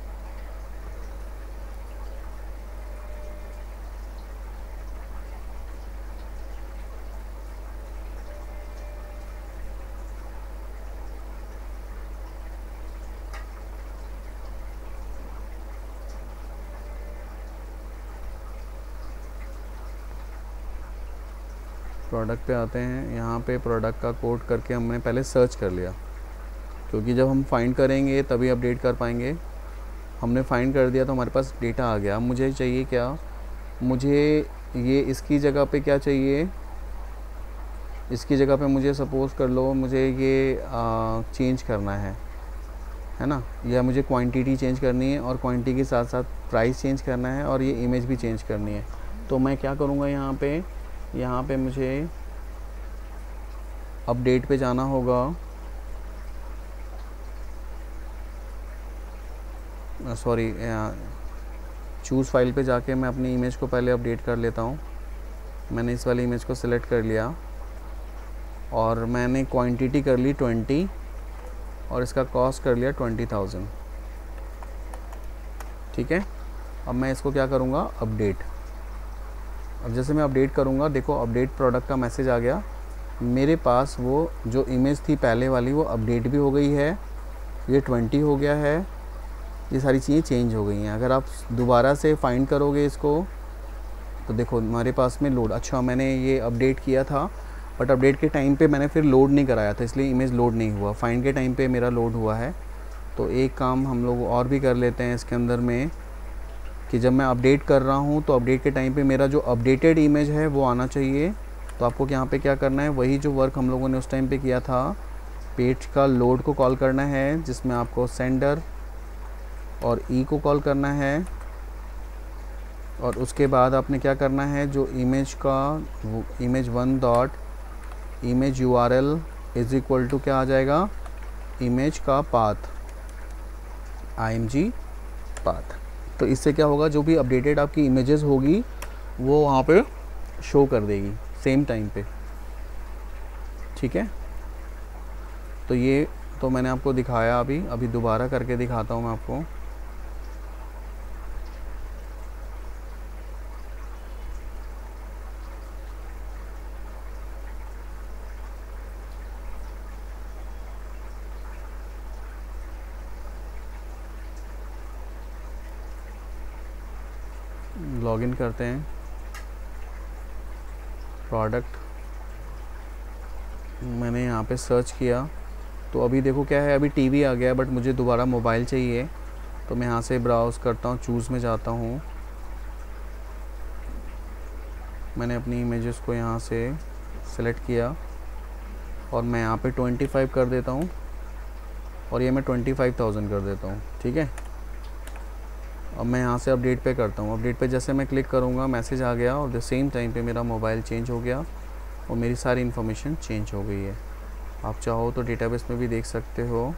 प्रोडक्ट पे आते हैं, यहाँ पे प्रोडक्ट का कोड करके हमने पहले सर्च कर लिया, क्योंकि जब हम फाइंड करेंगे तभी अपडेट कर पाएंगे। हमने फाइंड कर दिया तो हमारे पास डेटा आ गया। मुझे चाहिए क्या, मुझे ये इसकी जगह पे क्या चाहिए, इसकी जगह पे मुझे सपोज़ कर लो मुझे ये चेंज करना है ना, या मुझे क्वांटिटी चेंज करनी है और क्वांटिटी के साथ साथ प्राइस चेंज करना है और ये इमेज भी चेंज करनी है। तो मैं क्या करूँगा, यहाँ पे मुझे अपडेट पे जाना होगा, सॉरी चूज़ फाइल पे जाके मैं अपनी इमेज को पहले अपडेट कर लेता हूँ। मैंने इस वाली इमेज को सिलेक्ट कर लिया और मैंने क्वांटिटी कर ली 20 और इसका कॉस्ट कर लिया 20,000। ठीक है, अब मैं इसको क्या करूँगा, अपडेट। अब जैसे मैं अपडेट करूँगा, देखो अपडेट प्रोडक्ट का मैसेज आ गया मेरे पास। वो जो इमेज थी पहले वाली वो अपडेट भी हो गई है, ये 20 हो गया है, ये सारी चीज़ें चेंज हो गई हैं। अगर आप दोबारा से फाइंड करोगे इसको तो देखो हमारे पास में लोड, अच्छा मैंने ये अपडेट किया था बट अपडेट के टाइम पे मैंने फिर लोड नहीं कराया था, इसलिए इमेज लोड नहीं हुआ। फाइंड के टाइम पे मेरा लोड हुआ है। तो एक काम हम लोग और भी कर लेते हैं इसके अंदर में, कि जब मैं अपडेट कर रहा हूँ तो अपडेट के टाइम पे मेरा जो अपडेटेड इमेज है वो आना चाहिए। तो आपको यहाँ पे क्या करना है, वही जो वर्क हम लोगों ने उस टाइम पे किया था, पेज का लोड को कॉल करना है, जिसमें आपको सेंडर और ई को कॉल करना है, और उसके बाद आपने क्या करना है, जो इमेज का image 1 dot image URL is equal to क्या आ जाएगा, इमेज का पाथ, img पाथ। तो इससे क्या होगा, जो भी अपडेटेड आपकी इमेजेस होगी वो वहाँ पे शो कर देगी सेम टाइम पे। ठीक है, तो ये तो मैंने आपको दिखाया, अभी दोबारा करके दिखाता हूँ मैं आपको। लॉगिन करते हैं। प्रोडक्ट मैंने यहाँ पे सर्च किया तो अभी देखो क्या है, अभी टीवी आ गया, बट मुझे दोबारा मोबाइल चाहिए। तो मैं यहाँ से ब्राउज़ करता हूँ, चूज़ में जाता हूँ, मैंने अपनी इमेजेस को यहाँ से सेलेक्ट किया और मैं यहाँ पे 25 कर देता हूँ और ये मैं 25,000 कर देता हूँ। ठीक है, अब मैं यहाँ से अपडेट पे करता हूँ। अपडेट पे जैसे मैं क्लिक करूँगा मैसेज आ गया और द सेम टाइम पे मेरा मोबाइल चेंज हो गया और मेरी सारी इन्फॉर्मेशन चेंज हो गई है। आप चाहो तो डेटाबेस में भी देख सकते हो,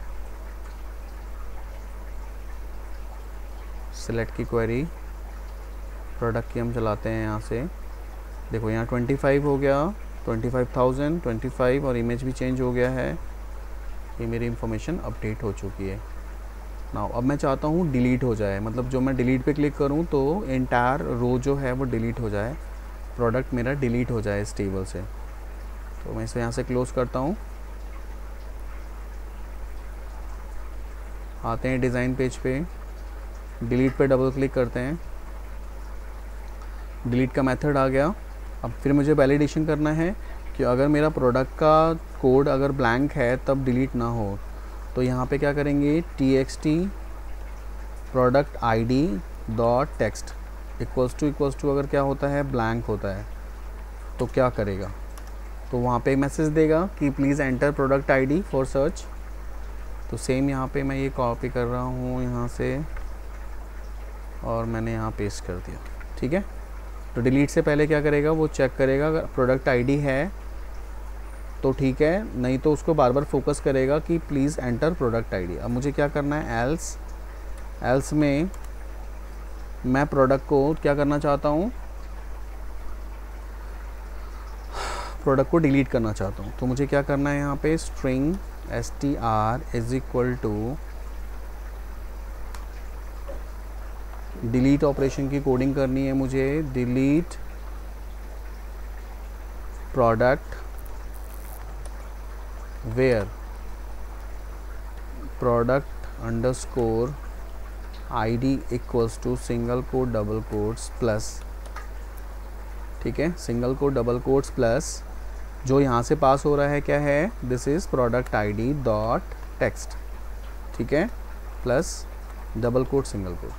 सेलेक्ट की क्वेरी प्रोडक्ट की हम चलाते हैं यहाँ से, देखो यहाँ 25 हो गया, 25,000, 25 और इमेज भी चेंज हो गया है। ये मेरी इन्फॉर्मेशन अपडेट हो चुकी है। नाउ अब मैं चाहता हूँ डिलीट हो जाए, मतलब जो मैं डिलीट पे क्लिक करूँ तो एंटायर रो जो है वो डिलीट हो जाए, प्रोडक्ट मेरा डिलीट हो जाए इस टेबल से। तो मैं इसे यहाँ से क्लोज़ करता हूँ। आते हैं डिज़ाइन पेज पे, डिलीट पे डबल क्लिक करते हैं, डिलीट का मेथड आ गया। अब फिर मुझे वैलिडेशन करना है कि अगर मेरा प्रोडक्ट का कोड अगर ब्लैंक है तब डिलीट ना हो। तो यहाँ पे क्या करेंगे, txt product id dot text equals to अगर क्या होता है ब्लैंक होता है तो क्या करेगा, तो वहाँ पे मैसेज देगा कि please enter product id for search. तो सेम यहाँ पे मैं ये कॉपी कर रहा हूँ यहाँ से और मैंने यहाँ पेस्ट कर दिया। ठीक है, तो डिलीट से पहले क्या करेगा, वो चेक करेगा अगर प्रोडक्ट आईडी है तो ठीक है, नहीं तो उसको बार बार फोकस करेगा कि प्लीज़ एंटर प्रोडक्ट आईडी। अब मुझे क्या करना है, एल्स में मैं प्रोडक्ट को क्या करना चाहता हूँ, प्रोडक्ट को डिलीट करना चाहता हूँ। तो मुझे क्या करना है, यहाँ पे string str is equal to delete operation की कोडिंग करनी है मुझे, delete product where product underscore ID equals to single quote double quotes plus. ठीक है, single quote double quotes plus जो यहाँ से पास हो रहा है क्या है, this is product ID dot text. ठीक है, plus double quote single quote.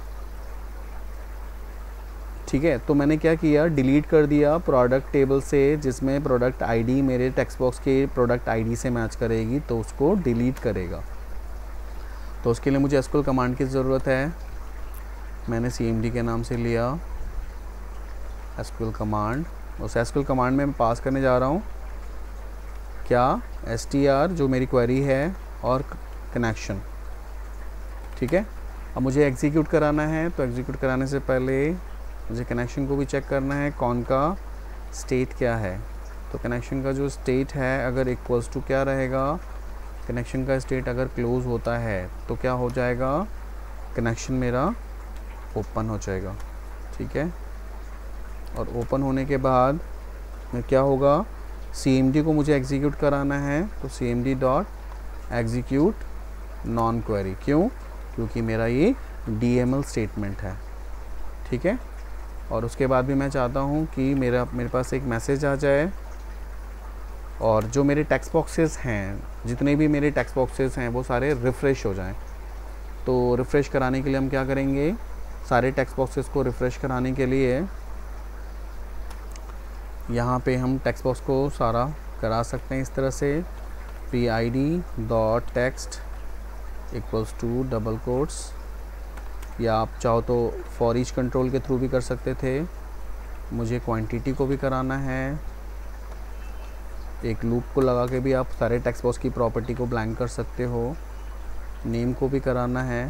ठीक है, तो मैंने क्या किया, डिलीट कर दिया प्रोडक्ट टेबल से जिसमें प्रोडक्ट आईडी मेरे टेक्स्ट बॉक्स के प्रोडक्ट आईडी से मैच करेगी, तो उसको डिलीट करेगा। तो उसके लिए मुझे एसक्यूएल कमांड की ज़रूरत है। मैंने cmd के नाम से लिया एसक्यूएल कमांड। उस एसक्यूएल कमांड में मैं पास करने जा रहा हूँ क्या, str जो मेरी क्वेरी है और कनेक्शन। ठीक है, अब मुझे एग्जीक्यूट कराना है, तो एग्जीक्यूट कराने से पहले मुझे कनेक्शन को भी चेक करना है कौन का स्टेट क्या है। तो कनेक्शन का जो स्टेट है अगर इक्वल्स टू क्या रहेगा, कनेक्शन का स्टेट अगर क्लोज होता है तो क्या हो जाएगा, कनेक्शन मेरा ओपन हो जाएगा। ठीक है, और ओपन होने के बाद में क्या होगा, cmd को मुझे एग्जीक्यूट कराना है, तो cmd dot execute non query. क्यों, क्योंकि मेरा ये DML स्टेटमेंट है। ठीक है, और उसके बाद भी मैं चाहता हूँ कि मेरे पास एक मैसेज आ जाए और जो मेरे टेक्स्ट बॉक्सेस हैं, जितने भी मेरे टेक्स्ट बॉक्सेस हैं वो सारे रिफ़्रेश हो जाएं। तो रिफ़्रेश कराने के लिए हम क्या करेंगे, सारे टेक्स्ट बॉक्सेस को रिफ़्रेश कराने के लिए यहाँ पे हम टेक्स्ट बॉक्स को सारा करा सकते हैं इस तरह से, pid dot text equals to double quotes, या आप चाहो तो फॉर ईच कंट्रोल के थ्रू भी कर सकते थे। मुझे क्वांटिटी को भी कराना है, एक लूप को लगा के भी आप सारे टेक्स्ट बॉक्स की प्रॉपर्टी को ब्लैंक कर सकते हो। नेम को भी कराना है,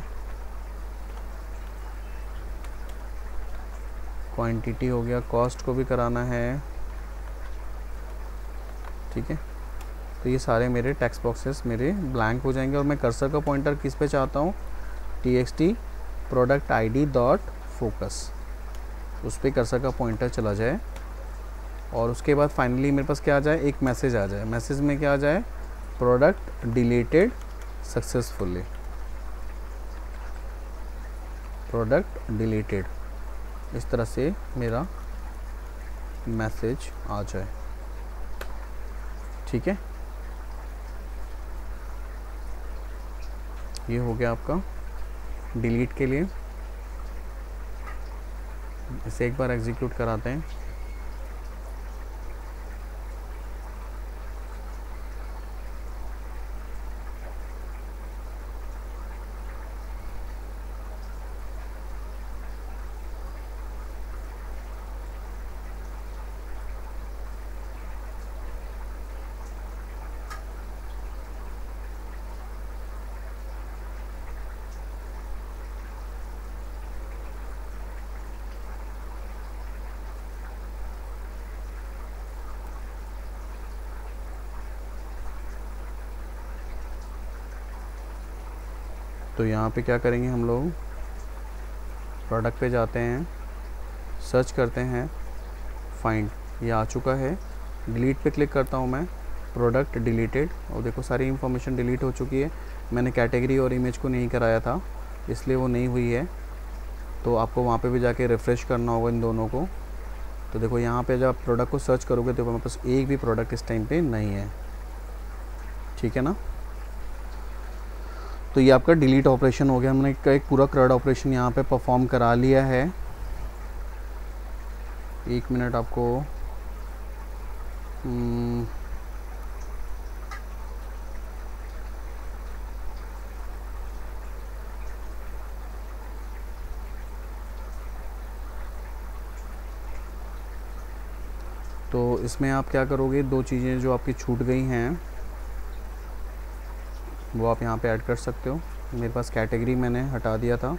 क्वांटिटी हो गया, कॉस्ट को भी कराना है। ठीक है, तो ये सारे मेरे टेक्स्ट बॉक्सेस मेरे ब्लैंक हो जाएंगे और मैं कर्सर का पॉइंटर किस पे चाहता हूँ, txt product ID dot focus, उस पर कर्सर का पॉइंटर चला जाए और उसके बाद फाइनली मेरे पास क्या आ जाए, एक मैसेज आ जाए। मैसेज में क्या आ जाए, product deleted successfully, product deleted, इस तरह से मेरा मैसेज आ जाए। ठीक है, ये हो गया आपका डिलीट के लिए। इसे एक बार एग्जीक्यूट कराते हैं। तो यहाँ पे क्या करेंगे हम लोग, प्रोडक्ट पे जाते हैं, सर्च करते हैं, फाइंड, ये आ चुका है। डिलीट पे क्लिक करता हूँ मैं, प्रोडक्ट डिलीटेड, और देखो सारी इन्फॉर्मेशन डिलीट हो चुकी है। मैंने कैटेगरी और इमेज को नहीं कराया था इसलिए वो नहीं हुई है। तो आपको वहाँ पे भी जाके रिफ़्रेश करना होगा इन दोनों को। तो देखो यहाँ पे जब आप प्रोडक्ट को सर्च करोगे तो मेरे पास एक भी प्रोडक्ट इस टाइम पे नहीं है, ठीक है ना। तो ये आपका डिलीट ऑपरेशन हो गया। हमने एक पूरा CRUD ऑपरेशन यहाँ पे परफॉर्म करा लिया है। 1 मिनट आपको तो इसमें आप क्या करोगे, 2 चीज़ें जो आपकी छूट गई हैं वो आप यहाँ पे ऐड कर सकते हो। मेरे पास कैटेगरी मैंने हटा दिया था,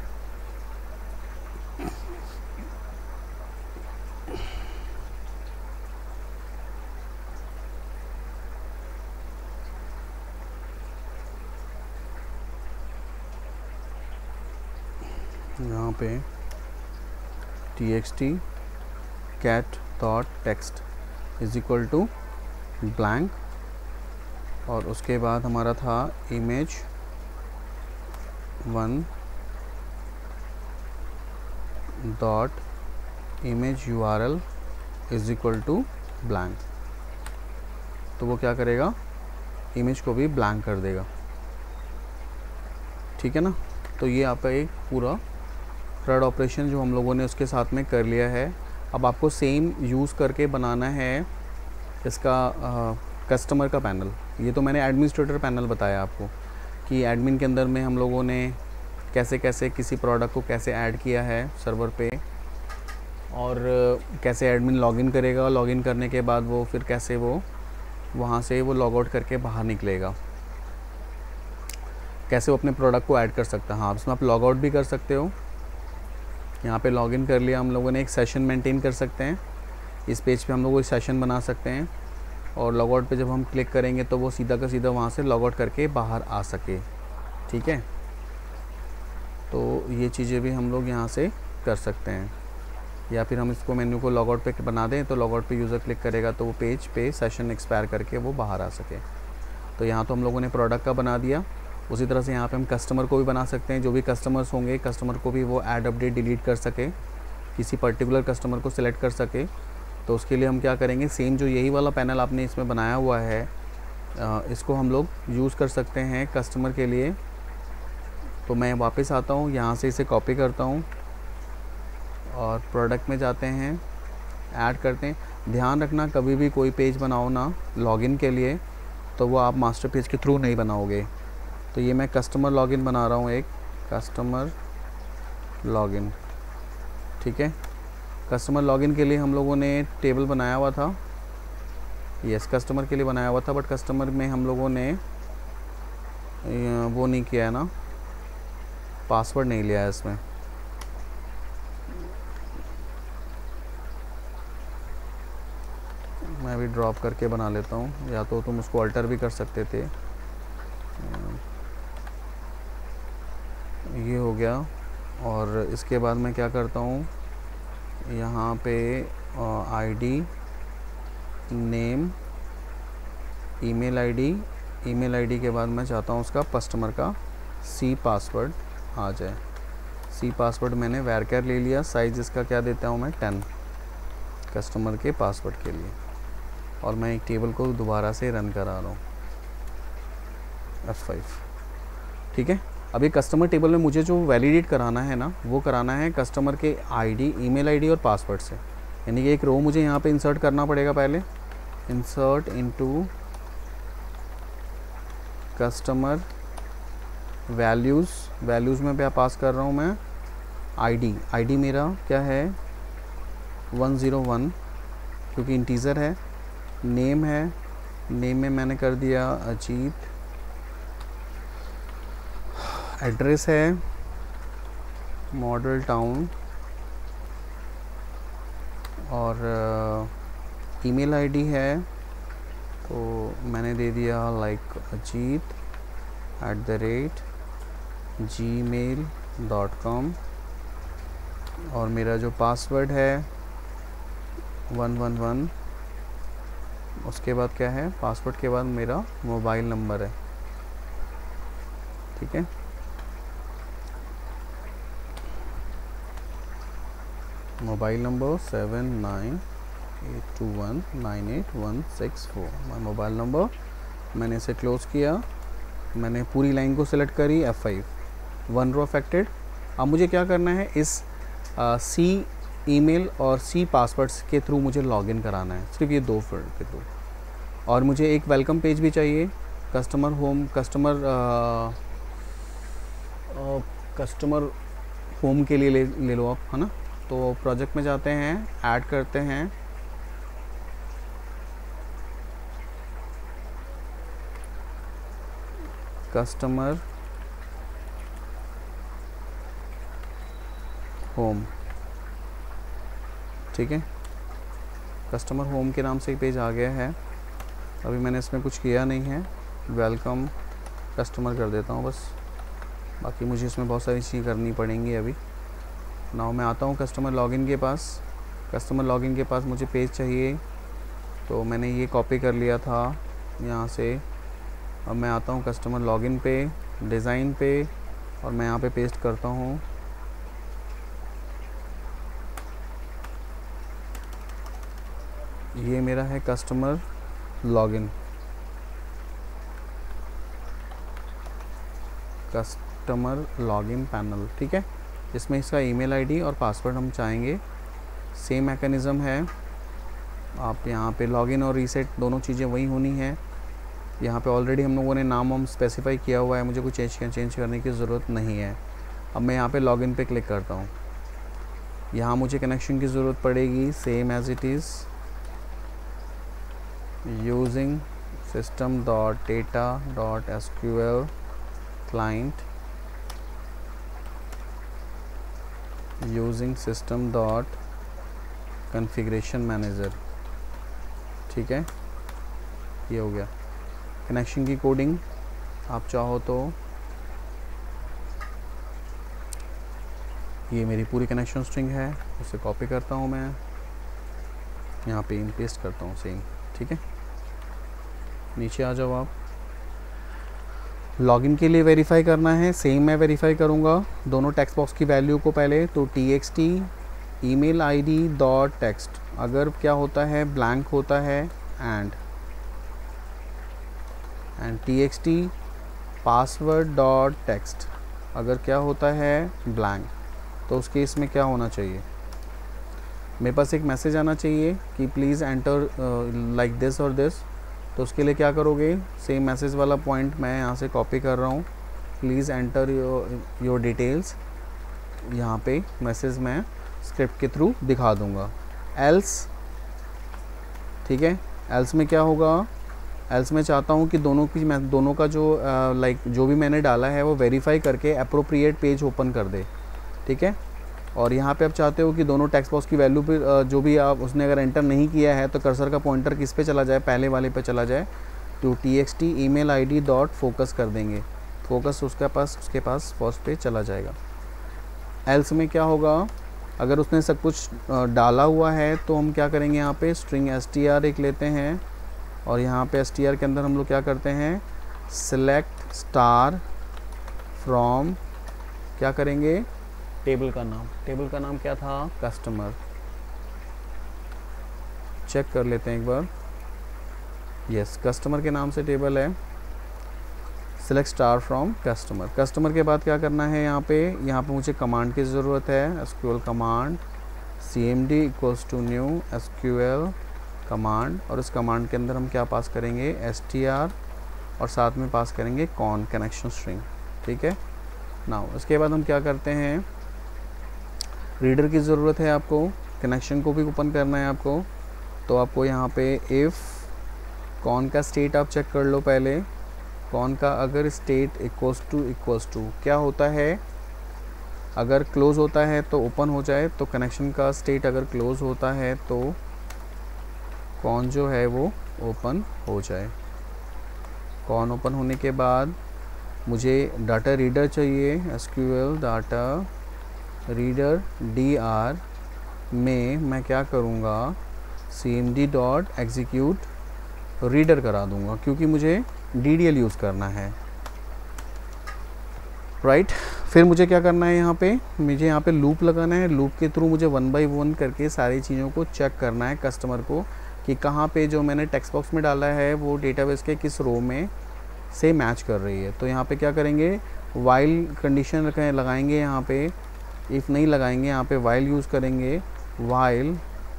यहाँ पे txt cat.text is equal to blank, और उसके बाद हमारा था image 1 dot image url is equal to blank. तो वो क्या करेगा, इमेज को भी ब्लैंक कर देगा, ठीक है ना। तो ये आपका एक पूरा CRUD ऑपरेशन जो हम लोगों ने उसके साथ में कर लिया है। अब आपको सेम यूज़ करके बनाना है इसका कस्टमर का पैनल। ये तो मैंने एडमिनिस्ट्रेटर पैनल बताया आपको कि एडमिन के अंदर में हम लोगों ने कैसे कैसे किसी प्रोडक्ट को कैसे ऐड किया है सर्वर पे, और कैसे एडमिन लॉगिन करेगा, लॉगिन करने के बाद वो फिर कैसे वो वहाँ से वो लॉग आउट करके बाहर निकलेगा, कैसे वो अपने प्रोडक्ट को ऐड कर सकता है। हाँ, इसमें आप लॉग आउट भी कर सकते हो। यहाँ पे लॉगिन कर लिया हम लोगों ने, एक सेशन मेंटेन कर सकते हैं। इस पेज पे हम लोग एक सेशन बना सकते हैं, और लॉग आउट पे जब हम क्लिक करेंगे तो वो सीधा का सीधा वहाँ से लॉग आउट करके बाहर आ सके, ठीक है। तो ये चीज़ें भी हम लोग यहाँ से कर सकते हैं, या फिर हम इसको मेन्यू को लॉग आउट पे बना दें तो लॉग आउट पे यूज़र क्लिक करेगा तो वो पेज पे सेशन एक्सपायर करके वो बाहर आ सके। तो यहाँ तो हम लोगों ने प्रोडक्ट का बना दिया। उसी तरह से यहाँ पे हम कस्टमर को भी बना सकते हैं। जो भी कस्टमर्स होंगे, कस्टमर को भी वो ऐड अपडेट डिलीट कर सके, किसी पर्टिकुलर कस्टमर को सिलेक्ट कर सके। तो उसके लिए हम क्या करेंगे, सेम जो यही वाला पैनल आपने इसमें बनाया हुआ है, इसको हम लोग यूज़ कर सकते हैं कस्टमर के लिए। तो मैं वापस आता हूँ, यहाँ से इसे कॉपी करता हूँ और प्रोडक्ट में जाते हैं, ऐड करते हैं। ध्यान रखना कभी भी कोई पेज बनाओ ना लॉगिन के लिए तो वो आप मास्टर पेज के थ्रू नहीं बनाओगे। तो ये मैं कस्टमर लॉगिन बना रहा हूँ, एक कस्टमर लॉगिन, ठीक है। कस्टमर लॉगिन के लिए हम लोगों ने टेबल बनाया हुआ था, यस कस्टमर के लिए बनाया हुआ था, बट कस्टमर में हम लोगों ने वो नहीं किया है ना, पासवर्ड नहीं लिया है इसमें। मैं भी ड्रॉप करके बना लेता हूँ, या तो तुम उसको अल्टर भी कर सकते थे। ये हो गया। और इसके बाद मैं क्या करता हूँ, यहाँ पे आईडी, नेम, ईमेल आईडी के बाद मैं चाहता हूँ उसका कस्टमर का सी पासवर्ड आ जाए। सी पासवर्ड मैंने varchar ले लिया। साइज़ इसका क्या देता हूँ मैं 10 कस्टमर के पासवर्ड के लिए। और मैं एक टेबल को दोबारा से रन करा रहा हूँ F5। ठीक है, अभी कस्टमर टेबल में मुझे जो वैलिडेट कराना है ना, वो कराना है कस्टमर के आईडी, ईमेल आईडी और पासवर्ड से। यानी कि एक रो मुझे यहाँ पे इंसर्ट करना पड़ेगा पहले, इंसर्ट इनटू कस्टमर वैल्यूज़ में क्या पास कर रहा हूँ मैं, आईडी मेरा क्या है 101 क्योंकि इंटीज़र है। नेम में मैंने कर दिया अजीत। एड्रेस है मॉडल टाउन और ईमेल आईडी है तो मैंने दे दिया लाइक ajit@gmail.com और मेरा जो पासवर्ड है 111। उसके बाद क्या है, पासवर्ड के बाद मेरा मोबाइल नंबर है। ठीक है, mobile number 7982198164 my mobile number. मैंने इसे क्लोज़ किया, मैंने पूरी लाइन को सिलेक्ट करी F5, 1 रो अफेक्टेड। अब मुझे क्या करना है, इस C ईमेल और C पासवर्ड्स के थ्रू मुझे लॉगिन कराना है, सिर्फ ये 2 फील्ड के थ्रू। और मुझे एक वेलकम पेज भी चाहिए, कस्टमर होम के लिए ले लो आप, है ना। तो प्रोजेक्ट में जाते हैं, ऐड करते हैं कस्टमर होम। ठीक है, कस्टमर होम के नाम से एक पेज आ गया है। अभी मैंने इसमें कुछ किया नहीं है, वेलकम कस्टमर कर देता हूँ बस, बाकी मुझे इसमें बहुत सारी चीज़ें करनी पड़ेंगी अभी। नाउ मैं आता हूँ कस्टमर लॉगिन के पास। कस्टमर लॉगिन के पास मुझे पेज चाहिए, तो मैंने ये कॉपी कर लिया था यहाँ से। अब मैं आता हूँ कस्टमर लॉगिन पे, डिज़ाइन पे, और मैं यहाँ पे पेस्ट करता हूँ ये मेरा है customer login, customer login panel. ठीक है, इसमें इसका ईमेल आईडी और पासवर्ड हम चाहेंगे। सेम मैकेनिज़्म है, आप यहाँ पे लॉगिन और रीसेट दोनों चीज़ें वही होनी है। यहाँ पे ऑलरेडी हम लोगों ने नाम स्पेसिफाई किया हुआ है, मुझे कुछ चेंज करने की ज़रूरत नहीं है। अब मैं यहाँ पे लॉगिन पे क्लिक करता हूँ। यहाँ मुझे कनेक्शन की ज़रूरत पड़ेगी, same as it is, using system.data.sql client, using system.configuration manager। ठीक है, ये हो गया। कनेक्शन की कोडिंग आप चाहो तो ये मेरी पूरी कनेक्शन स्ट्रिंग है, उसे कॉपी करता हूँ मैं, यहाँ पे पेस्ट करता हूँ सेम। ठीक है, नीचे आ जाओ आप। लॉगिन के लिए वेरीफाई करना है, सेम मैं वेरीफाई करूँगा दोनों टेक्स्ट बॉक्स की वैल्यू को पहले। तो txt email ID dot text, अगर क्या होता है ब्लैंक होता है and txt password dot text, अगर क्या होता है ब्लैंक, तो उस केस में क्या होना चाहिए, मेरे पास एक मैसेज आना चाहिए कि प्लीज़ एंटर लाइक दिस और दिस। तो उसके लिए क्या करोगे, सेम मैसेज वाला पॉइंट मैं यहाँ से कॉपी कर रहा हूँ, प्लीज़ एंटर योर डिटेल्स। यहाँ पे मैसेज मैं स्क्रिप्ट के थ्रू दिखा दूँगा। एल्स, ठीक है, एल्स में क्या होगा, एल्स में चाहता हूँ कि दोनों का जो जो भी मैंने डाला है वो वेरीफाई करके अप्रोप्रिएट पेज ओपन कर दे। ठीक है, और यहाँ पे आप चाहते हो कि दोनों टेक्स्ट बॉक्स की वैल्यू पे जो भी आप उसने अगर एंटर नहीं किया है तो कर्सर का पॉइंटर किस पे चला जाए, पहले वाले पे चला जाए। तो txt email ID dot focus कर देंगे, फोकस उसके पास फर्स्ट पे चला जाएगा। एल्स में क्या होगा, अगर उसने सब कुछ डाला हुआ है तो हम क्या करेंगे, यहाँ पे स्ट्रिंग str एक लेते हैं, और यहाँ पे str के अंदर हम लोग क्या करते हैं, सिलेक्ट स्टार फ्रॉम, क्या करेंगे, टेबल का नाम क्या था, कस्टमर। चेक कर लेते हैं एक बार, यस, कस्टमर के नाम से टेबल है। Select star from customer. Customer के बाद क्या करना है, यहाँ पे मुझे कमांड की ज़रूरत है। SQL command cmd equals to new SQL command, और इस कमांड के अंदर हम क्या पास करेंगे, str, और साथ में पास करेंगे कॉन कनेक्शन स्ट्रिंग। ठीक है। नाउ इसके बाद हम क्या करते हैं, रीडर की ज़रूरत है आपको, कनेक्शन को भी ओपन करना है आपको। तो आपको यहाँ पे इफ़ कॉन का स्टेट आप चेक कर लो पहले। कॉन का अगर स्टेट इक्वल्स टू क्या होता है, अगर क्लोज़ होता है तो ओपन हो जाए, तो कनेक्शन का स्टेट अगर क्लोज़ होता है तो कॉन जो है वो ओपन हो जाए। कॉन ओपन होने के बाद मुझे डाटा रीडर चाहिए। एसक्यूएल डाटा रीडर dr में मैं क्या करूँगा, cmd डॉट एग्जीक्यूट रीडर करा दूँगा, क्योंकि मुझे ddl यूज़ करना है। राइट। फिर मुझे क्या करना है, मुझे यहाँ पे लूप लगाना है। लूप के थ्रू मुझे 1 बाई 1 करके सारी चीज़ों को चेक करना है कस्टमर को, कि कहाँ पे जो मैंने टेक्स्ट बॉक्स में डाला है वो डेटाबेस के किस रो में से मैच कर रही है। तो यहाँ पे क्या करेंगे, वाइल कंडीशन लगाएंगे। यहाँ पे इफ़ नहीं लगाएंगे, यहाँ पे वाइल यूज़ करेंगे। वाइल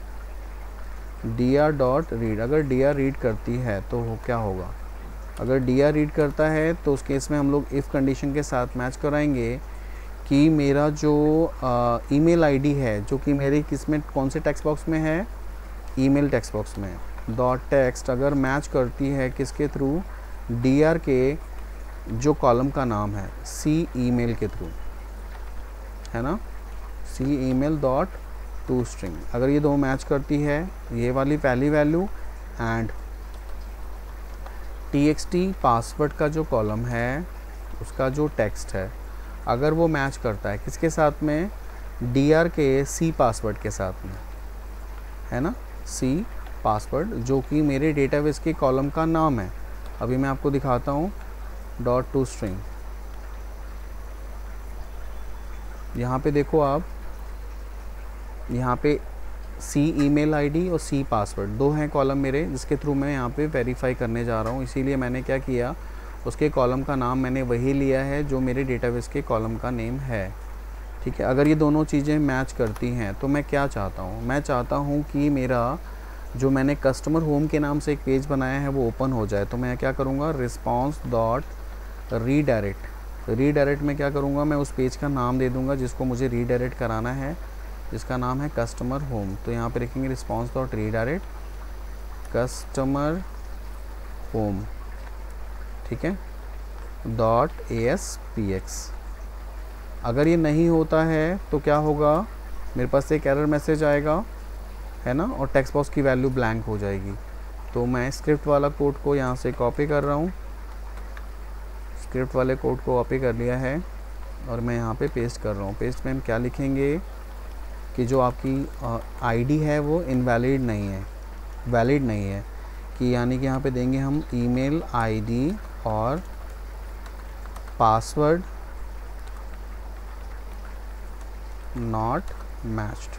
dr डॉट रीड, अगर dr रीड करती है तो क्या होगा, अगर dr रीड करता है तो उस केस में हम लोग इफ़ कंडीशन के साथ मैच कराएंगे कि मेरा जो ईमेल आईडी है, जो कि मेरे किसमें कौन से टेक्स्ट बॉक्स में है, ईमेल टेक्स्ट बॉक्स में, डॉट टेक्स्ट अगर मैच करती है किसके थ्रू, dr के जो कॉलम का नाम है सी ईमेल के थ्रू, है ना, C email dot to string. अगर ये दो मैच करती है, ये वाली पहली वैल्यू एंड txt पासवर्ड का जो कॉलम है उसका जो टेक्स्ट है, अगर वो मैच करता है किसके साथ में, dr के सी पासवर्ड के साथ में, है ना, सी पासवर्ड जो कि मेरे डेटाबेस के कॉलम का नाम है। अभी मैं आपको दिखाता हूँ, डॉट टू स्ट्रिंग। यहाँ पे देखो आप, यहाँ पे सी ईमेल आईडी और सी पासवर्ड दो हैं कॉलम मेरे, जिसके थ्रू मैं यहाँ पे वेरीफाई करने जा रहा हूँ। इसीलिए मैंने क्या किया, उसके कॉलम का नाम मैंने वही लिया है जो मेरे डेटाबेस के कॉलम का नेम है। ठीक है। अगर ये दोनों चीज़ें मैच करती हैं तो मैं क्या चाहता हूँ, मैं चाहता हूँ कि मेरा जो मैंने कस्टमर होम के नाम से एक पेज बनाया है वो ओपन हो जाए। तो मैं क्या करूँगा, रिस्पॉन्स डॉट रीडायरेक्ट। रीडायरेक्ट में क्या करूँगा, मैं उस पेज का नाम दे दूँगा जिसको मुझे रीडायरेक्ट कराना है, जिसका नाम है कस्टमर होम। तो यहाँ पे लिखेंगे response dot redirect customer home, ठीक है, डॉट ASPX। अगर ये नहीं होता है तो क्या होगा, मेरे पास एक एरर मैसेज आएगा, है ना, और टेक्स्ट बॉक्स की वैल्यू ब्लैंक हो जाएगी। तो मैं स्क्रिप्ट वाला कोड को यहाँ से कॉपी कर रहा हूँ, स्क्रिप्ट वाले कोड को कॉपी कर लिया है और मैं यहाँ पे पेस्ट कर रहा हूँ। पेस्ट में हम क्या लिखेंगे कि जो आपकी आईडी है वो इनवैलिड नहीं है, वैलिड नहीं है, कि यानी कि यहाँ पे देंगे हम ईमेल आईडी और पासवर्ड नॉट मैच्ड।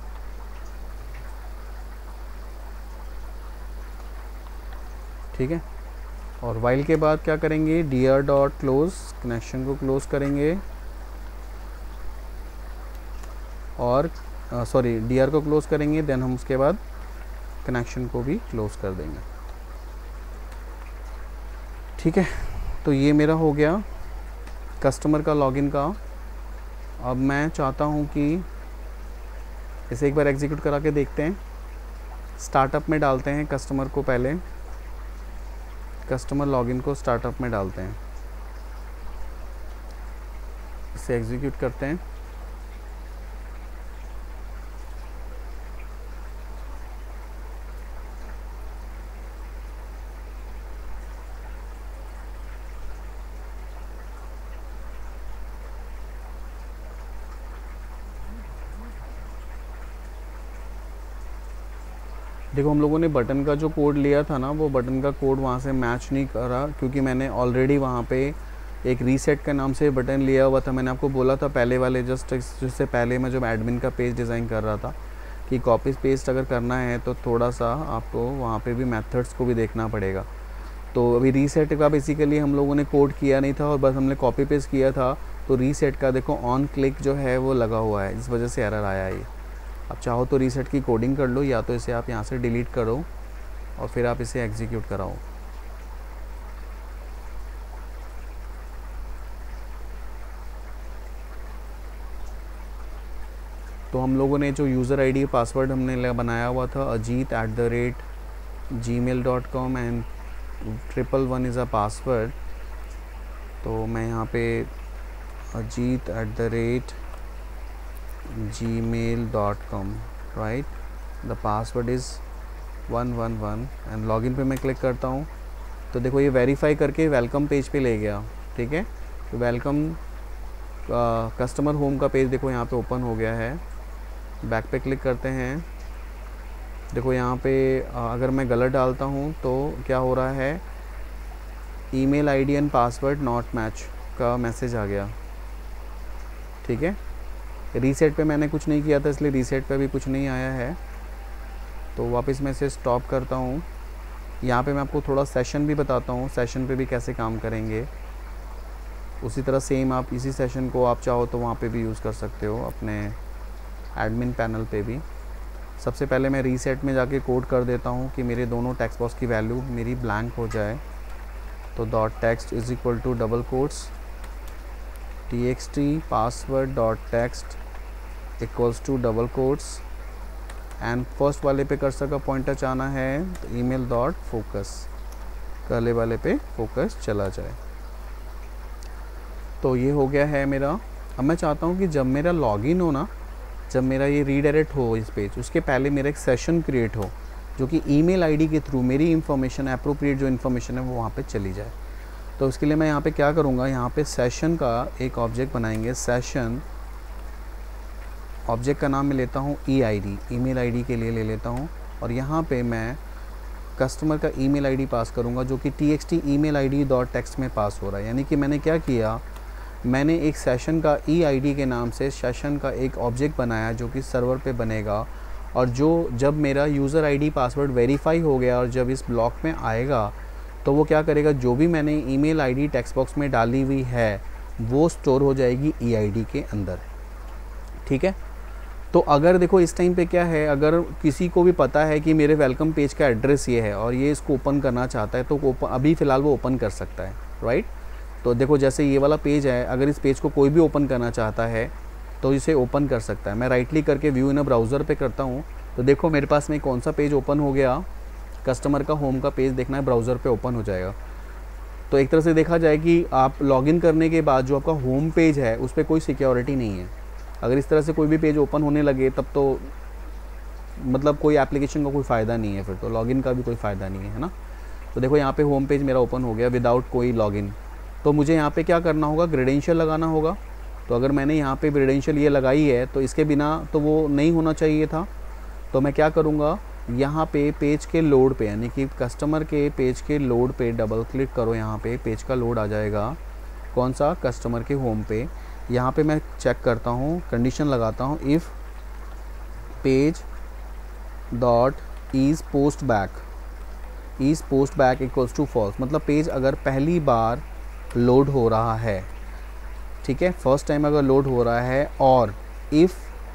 ठीक है। और वाइल के बाद क्या करेंगे, dr डॉट क्लोज, कनेक्शन को क्लोज करेंगे, और सॉरी dr को क्लोज करेंगे, देन हम उसके बाद कनेक्शन को भी क्लोज कर देंगे। ठीक है। तो ये मेरा हो गया कस्टमर का लॉगिन का। अब मैं चाहता हूँ कि इसे एक बार एग्जीक्यूट करा के देखते हैं। स्टार्टअप में डालते हैं कस्टमर को, पहले कस्टमर लॉगिन को स्टार्टअप में डालते हैं, इसे एग्जीक्यूट करते हैं। देखो, हम लोगों ने बटन का जो कोड लिया था ना, वो बटन का कोड वहाँ से मैच नहीं करा, क्योंकि मैंने ऑलरेडी वहाँ पे एक रीसेट के नाम से बटन लिया हुआ था। मैंने आपको बोला था पहले वाले, जस्ट जिससे पहले मैं जब एडमिन का पेज डिज़ाइन कर रहा था, कि कॉपी पेस्ट अगर करना है तो थोड़ा सा आपको वहाँ पे भी मेथड्स को भी देखना पड़ेगा। तो अभी रीसेट का बेसिकली हम लोगों ने कोड किया नहीं था और बस हमने कॉपी पेस्ट किया था, तो रीसेट का देखो ऑन क्लिक जो है वो लगा हुआ है, इस वजह से एरर आया है ये। अब चाहो तो रीसेट की कोडिंग कर लो, या तो इसे आप यहाँ से डिलीट करो और फिर आप इसे एग्जीक्यूट कराओ। तो हम लोगों ने जो यूज़र आईडी पासवर्ड हमने बनाया हुआ था ajit@gmail.com and 111 is a password. तो मैं यहाँ पे ajit@gmail.com, right, the password is 111 and login पे मैं क्लिक करता हूँ। तो देखो ये वेरीफाई करके वेलकम पेज पे ले गया, ठीक है। तो वेलकम कस्टमर होम का पेज देखो यहाँ पे ओपन हो गया है। बैक पे क्लिक करते हैं। देखो यहाँ पे अगर मैं गलत डालता हूँ तो क्या हो रहा है, email ID and password not match का मैसेज आ गया, ठीक है। रीसेट पे मैंने कुछ नहीं किया था, इसलिए रीसेट पे भी कुछ नहीं आया है। तो वापस मैं इसे स्टॉप करता हूँ। यहाँ पे मैं आपको थोड़ा सेशन भी बताता हूँ, सेशन पे भी कैसे काम करेंगे। उसी तरह सेम आप इसी सेशन को आप चाहो तो वहाँ पे भी यूज़ कर सकते हो, अपने एडमिन पैनल पे भी। सबसे पहले मैं रीसेट में जाके कोड कर देता हूँ कि मेरे दोनों टेक्स्ट बॉक्स की वैल्यू मेरी ब्लैंक हो जाए। तो dot text is equal to double quotes txt password dot text equals to double quotes and first वाले पे कर्सर का पॉइंटर जाना है तो ईमेल डॉट फोकस, पहले वाले पे फोकस चला जाए। तो ये हो गया है मेरा। अब मैं चाहता हूँ कि जब मेरा लॉगिन हो ना, जब मेरा ये रीडायरेक्ट हो इस पेज, उसके पहले मेरा एक सेशन क्रिएट हो जो कि ईमेल आईडी के थ्रू मेरी इन्फॉर्मेशन, अप्रोप्रिएट जो इन्फॉर्मेशन है वो वहाँ पे चली जाए। तो उसके लिए मैं यहाँ पे क्या करूँगा, यहाँ पे सेशन का एक ऑब्जेक्ट बनाएंगे। सेशन ऑब्जेक्ट का नाम मैं लेता हूँ EID, ईमेल आईडी के लिए ले लेता हूँ। और यहाँ पे मैं कस्टमर का ईमेल आईडी पास करूँगा जो कि txt email id dot text में पास हो रहा है। यानी कि मैंने क्या किया, मैंने एक सेशन का EID के नाम से सेशन का एक ऑब्जेक्ट बनाया जो कि सर्वर पे बनेगा, और जो जब मेरा यूज़र आईडी पासवर्ड वेरीफाई हो गया और जब इस ब्लॉक में आएगा तो वो क्या करेगा, जो भी मैंने ईमेल आईडी टेक्स्ट बॉक्स में डाली हुई है वो स्टोर हो जाएगी EID के अंदर, ठीक है। तो अगर देखो इस टाइम पे क्या है, अगर किसी को भी पता है कि मेरे वेलकम पेज का एड्रेस ये है और ये इसको ओपन करना चाहता है तो अभी फ़िलहाल वो ओपन कर सकता है, राइट। तो देखो जैसे ये वाला पेज है, अगर इस पेज को कोई भी ओपन करना चाहता है तो इसे ओपन कर सकता है। मैं राइट क्लिक करके व्यू इन अ ब्राउज़र पे करता हूँ तो देखो मेरे पास में कौन सा पेज ओपन हो गया, कस्टमर का होम का पेज देखना है, ब्राउज़र पे ओपन हो जाएगा। तो एक तरह से देखा जाए कि आप लॉगिन करने के बाद जो आपका होम पेज है उस पर कोई सिक्योरिटी नहीं है। अगर इस तरह से कोई भी पेज ओपन होने लगे तब तो मतलब कोई एप्लीकेशन का कोई फ़ायदा नहीं है, फिर तो लॉगिन का भी कोई फ़ायदा नहीं है ना। तो देखो यहाँ पे होम पेज मेरा ओपन हो गया विदाउट कोई लॉगिन। तो मुझे यहाँ पे क्या करना होगा, क्रेडेंशियल लगाना होगा। तो अगर मैंने यहाँ पे क्रेडेंशियल ये लगाई है तो इसके बिना तो वो नहीं होना चाहिए था। तो मैं क्या करूँगा, यहाँ पे पेज के लोड पे, यानी कि कस्टमर के पेज के लोड पे डबल क्लिक करो। यहाँ पे पेज का लोड आ जाएगा, कौन सा, कस्टमर के होम पे। यहाँ पे मैं चेक करता हूँ, कंडीशन लगाता हूँ, if page dot is post back equals to false, मतलब पेज अगर पहली बार लोड हो रहा है, ठीक है, फर्स्ट टाइम अगर लोड हो रहा है, और इफ़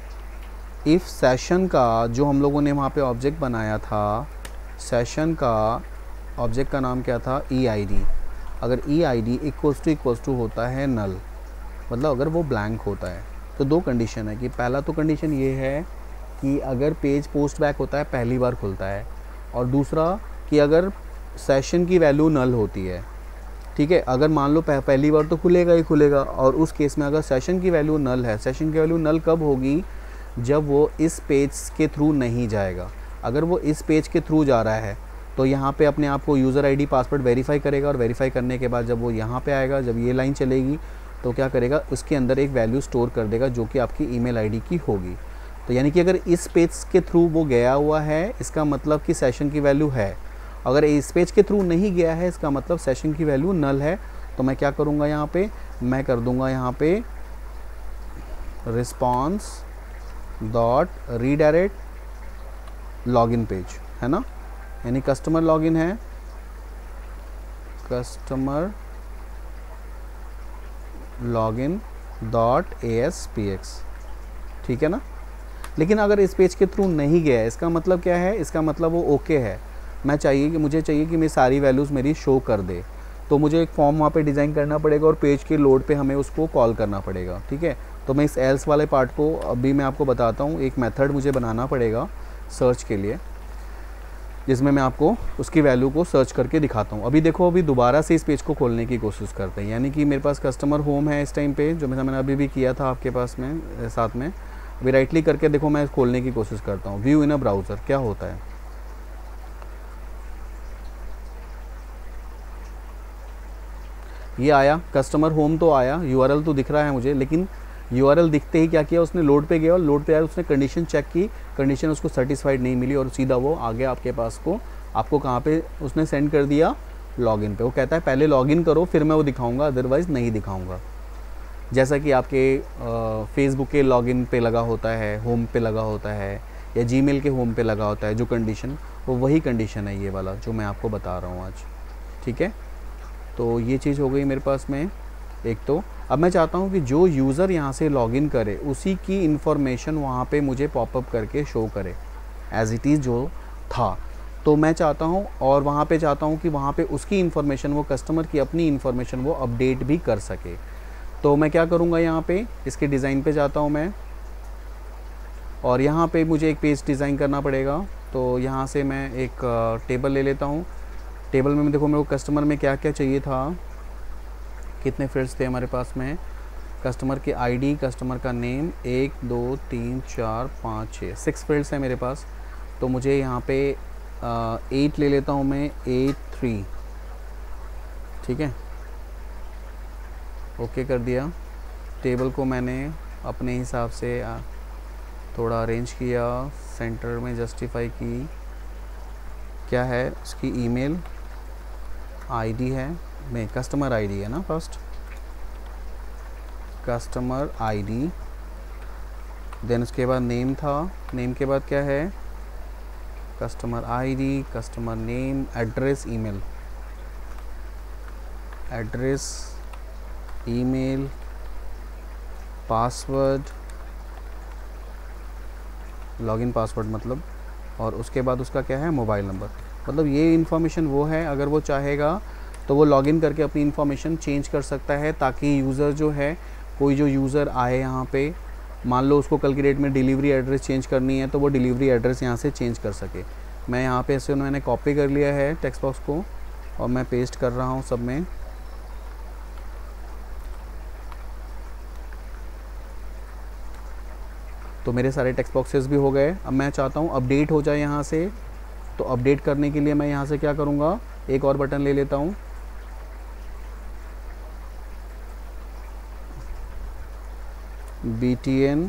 सेशन का जो हम लोगों ने वहाँ पे ऑब्जेक्ट बनाया था, सेशन का ऑब्जेक्ट का नाम क्या था, EID, अगर EID इक्वल्स टू होता है नल, मतलब अगर वो ब्लैंक होता है। तो दो कंडीशन है कि पहला तो कंडीशन ये है कि अगर पेज पोस्ट बैक होता है, पहली बार खुलता है, और दूसरा कि अगर सेशन की वैल्यू नल होती है, ठीक है। अगर मान लो पहली बार तो खुलेगा ही खुलेगा, और उस केस में अगर सेशन की वैल्यू नल है, सेशन की वैल्यू नल कब होगी, जब वो इस पेज के थ्रू नहीं जाएगा। अगर वो इस पेज के थ्रू जा रहा है तो यहाँ पे अपने आप को यूज़र आईडी पासवर्ड वेरीफाई करेगा, और वेरीफाई करने के बाद जब वो यहाँ पे आएगा, जब ये लाइन चलेगी तो क्या करेगा, उसके अंदर एक वैल्यू स्टोर कर देगा जो कि आपकी ईमेल आईडी की होगी। तो यानी कि अगर इस पेज के थ्रू वो गया हुआ है, इसका मतलब कि सेशन की वैल्यू है। अगर इस पेज के थ्रू नहीं गया है, इसका मतलब सेशन की वैल्यू नल है। तो मैं क्या करूँगा, यहाँ पे मैं कर दूँगा यहाँ पे response dot redirect login page है ना, यानी कस्टमर लॉगिन है, कस्टमर लॉगिन .aspx, ठीक है ना। लेकिन अगर इस पेज के थ्रू नहीं गया है, इसका मतलब क्या है, इसका मतलब वो ओके है, मुझे चाहिए कि मेरी सारी वैल्यूज़ मेरी शो कर दे, तो मुझे एक फॉर्म वहाँ पे डिज़ाइन करना पड़ेगा और पेज के लोड पे हमें उसको कॉल करना पड़ेगा, ठीक है। तो मैं इस एल्स वाले पार्ट को अभी मैं आपको बताता हूँ। एक मेथड मुझे बनाना पड़ेगा सर्च के लिए, जिसमें मैं आपको उसकी वैल्यू को सर्च करके दिखाता हूँ। अभी देखो, अभी दोबारा से इस पेज को खोलने की कोशिश करते हैं, यानी कि मेरे पास कस्टमर होम है इस टाइम पे, जो मैंने अभी भी किया था आपके पास में साथ में। अभी राइट क्लिक करके देखो, मैं खोलने की कोशिश करता हूँ, व्यू इन अ ब्राउज़र, क्या होता है। ये आया कस्टमर होम तो आया, यूआरएल तो दिख रहा है मुझे, लेकिन यूआरएल दिखते ही क्या किया उसने, लोड पे गया और लोड पे आया, उसने कंडीशन चेक की, कंडीशन उसको सेटिस्फाइड नहीं मिली और सीधा वो आ गया आपके पास को। आपको कहाँ पे उसने सेंड कर दिया, लॉगिन पे। वो कहता है पहले लॉगिन करो फिर मैं वो दिखाऊंगा, अदरवाइज़ नहीं दिखाऊंगा। जैसा कि आपके फेसबुक के लॉगिन पे लगा होता है, होम पे लगा होता है, या जीमेल के होम पे लगा होता है जो कंडीशन, वो वही कंडीशन है ये वाला जो मैं आपको बता रहा हूँ आज, ठीक है। तो ये चीज़ हो गई मेरे पास में एक। तो अब मैं चाहता हूँ कि जो यूज़र यहाँ से लॉगिन करे उसी की इन्फॉर्मेशन वहाँ पे मुझे पॉपअप करके शो करे एज़ इट इज़ जो था। तो मैं चाहता हूँ, और वहाँ पे चाहता हूँ कि वहाँ पे उसकी इन्फॉर्मेशन, वो कस्टमर की अपनी इन्फॉर्मेशन वो अपडेट भी कर सके। तो मैं क्या करूँगा, यहाँ पे इसके डिज़ाइन पे जाता हूँ मैं, और यहाँ पे मुझे एक पेज डिज़ाइन करना पड़ेगा। तो यहाँ से मैं एक टेबल ले लेता हूँ। टेबल में देखो मेरे को कस्टमर में क्या क्या चाहिए था, कितने फील्ड्स थे हमारे पास में, कस्टमर की आईडी, कस्टमर का नेम, 1 2 3 4 5 6 6 फील्ड्स हैं मेरे पास। तो मुझे यहाँ पे 8 ले लेता हूँ मैं, 8 3, ठीक है, ओके कर दिया। टेबल को मैंने अपने हिसाब से थोड़ा अरेंज किया, सेंटर में जस्टिफाई की, क्या है उसकी ईमेल आईडी है, नहीं कस्टमर आईडी है ना, फर्स्ट कस्टमर आईडी, देन उसके बाद नेम था, नेम के बाद क्या है, customer ID, customer name, address, email, address, email, password, login password मतलब, और उसके बाद उसका क्या है, मोबाइल नंबर। मतलब ये इन्फॉर्मेशन वो है, अगर वो चाहेगा तो वो लॉगिन करके अपनी इन्फॉर्मेशन चेंज कर सकता है, ताकि यूज़र जो है, कोई जो यूज़र आए यहाँ पे, मान लो उसको कल की डेट में डिलीवरी एड्रेस चेंज करनी है, तो वो डिलीवरी एड्रेस यहाँ से चेंज कर सके। मैं यहाँ पे ऐसे मैंने कॉपी कर लिया है टेक्स्ट बॉक्स को, और मैं पेस्ट कर रहा हूँ सब में। तो मेरे सारे टेक्स्ट बॉक्सेस भी हो गए। अब मैं चाहता हूँ अपडेट हो जाए यहाँ से, तो अपडेट करने के लिए मैं यहाँ से क्या करूँगा, एक और बटन ले लेता हूँ, BTN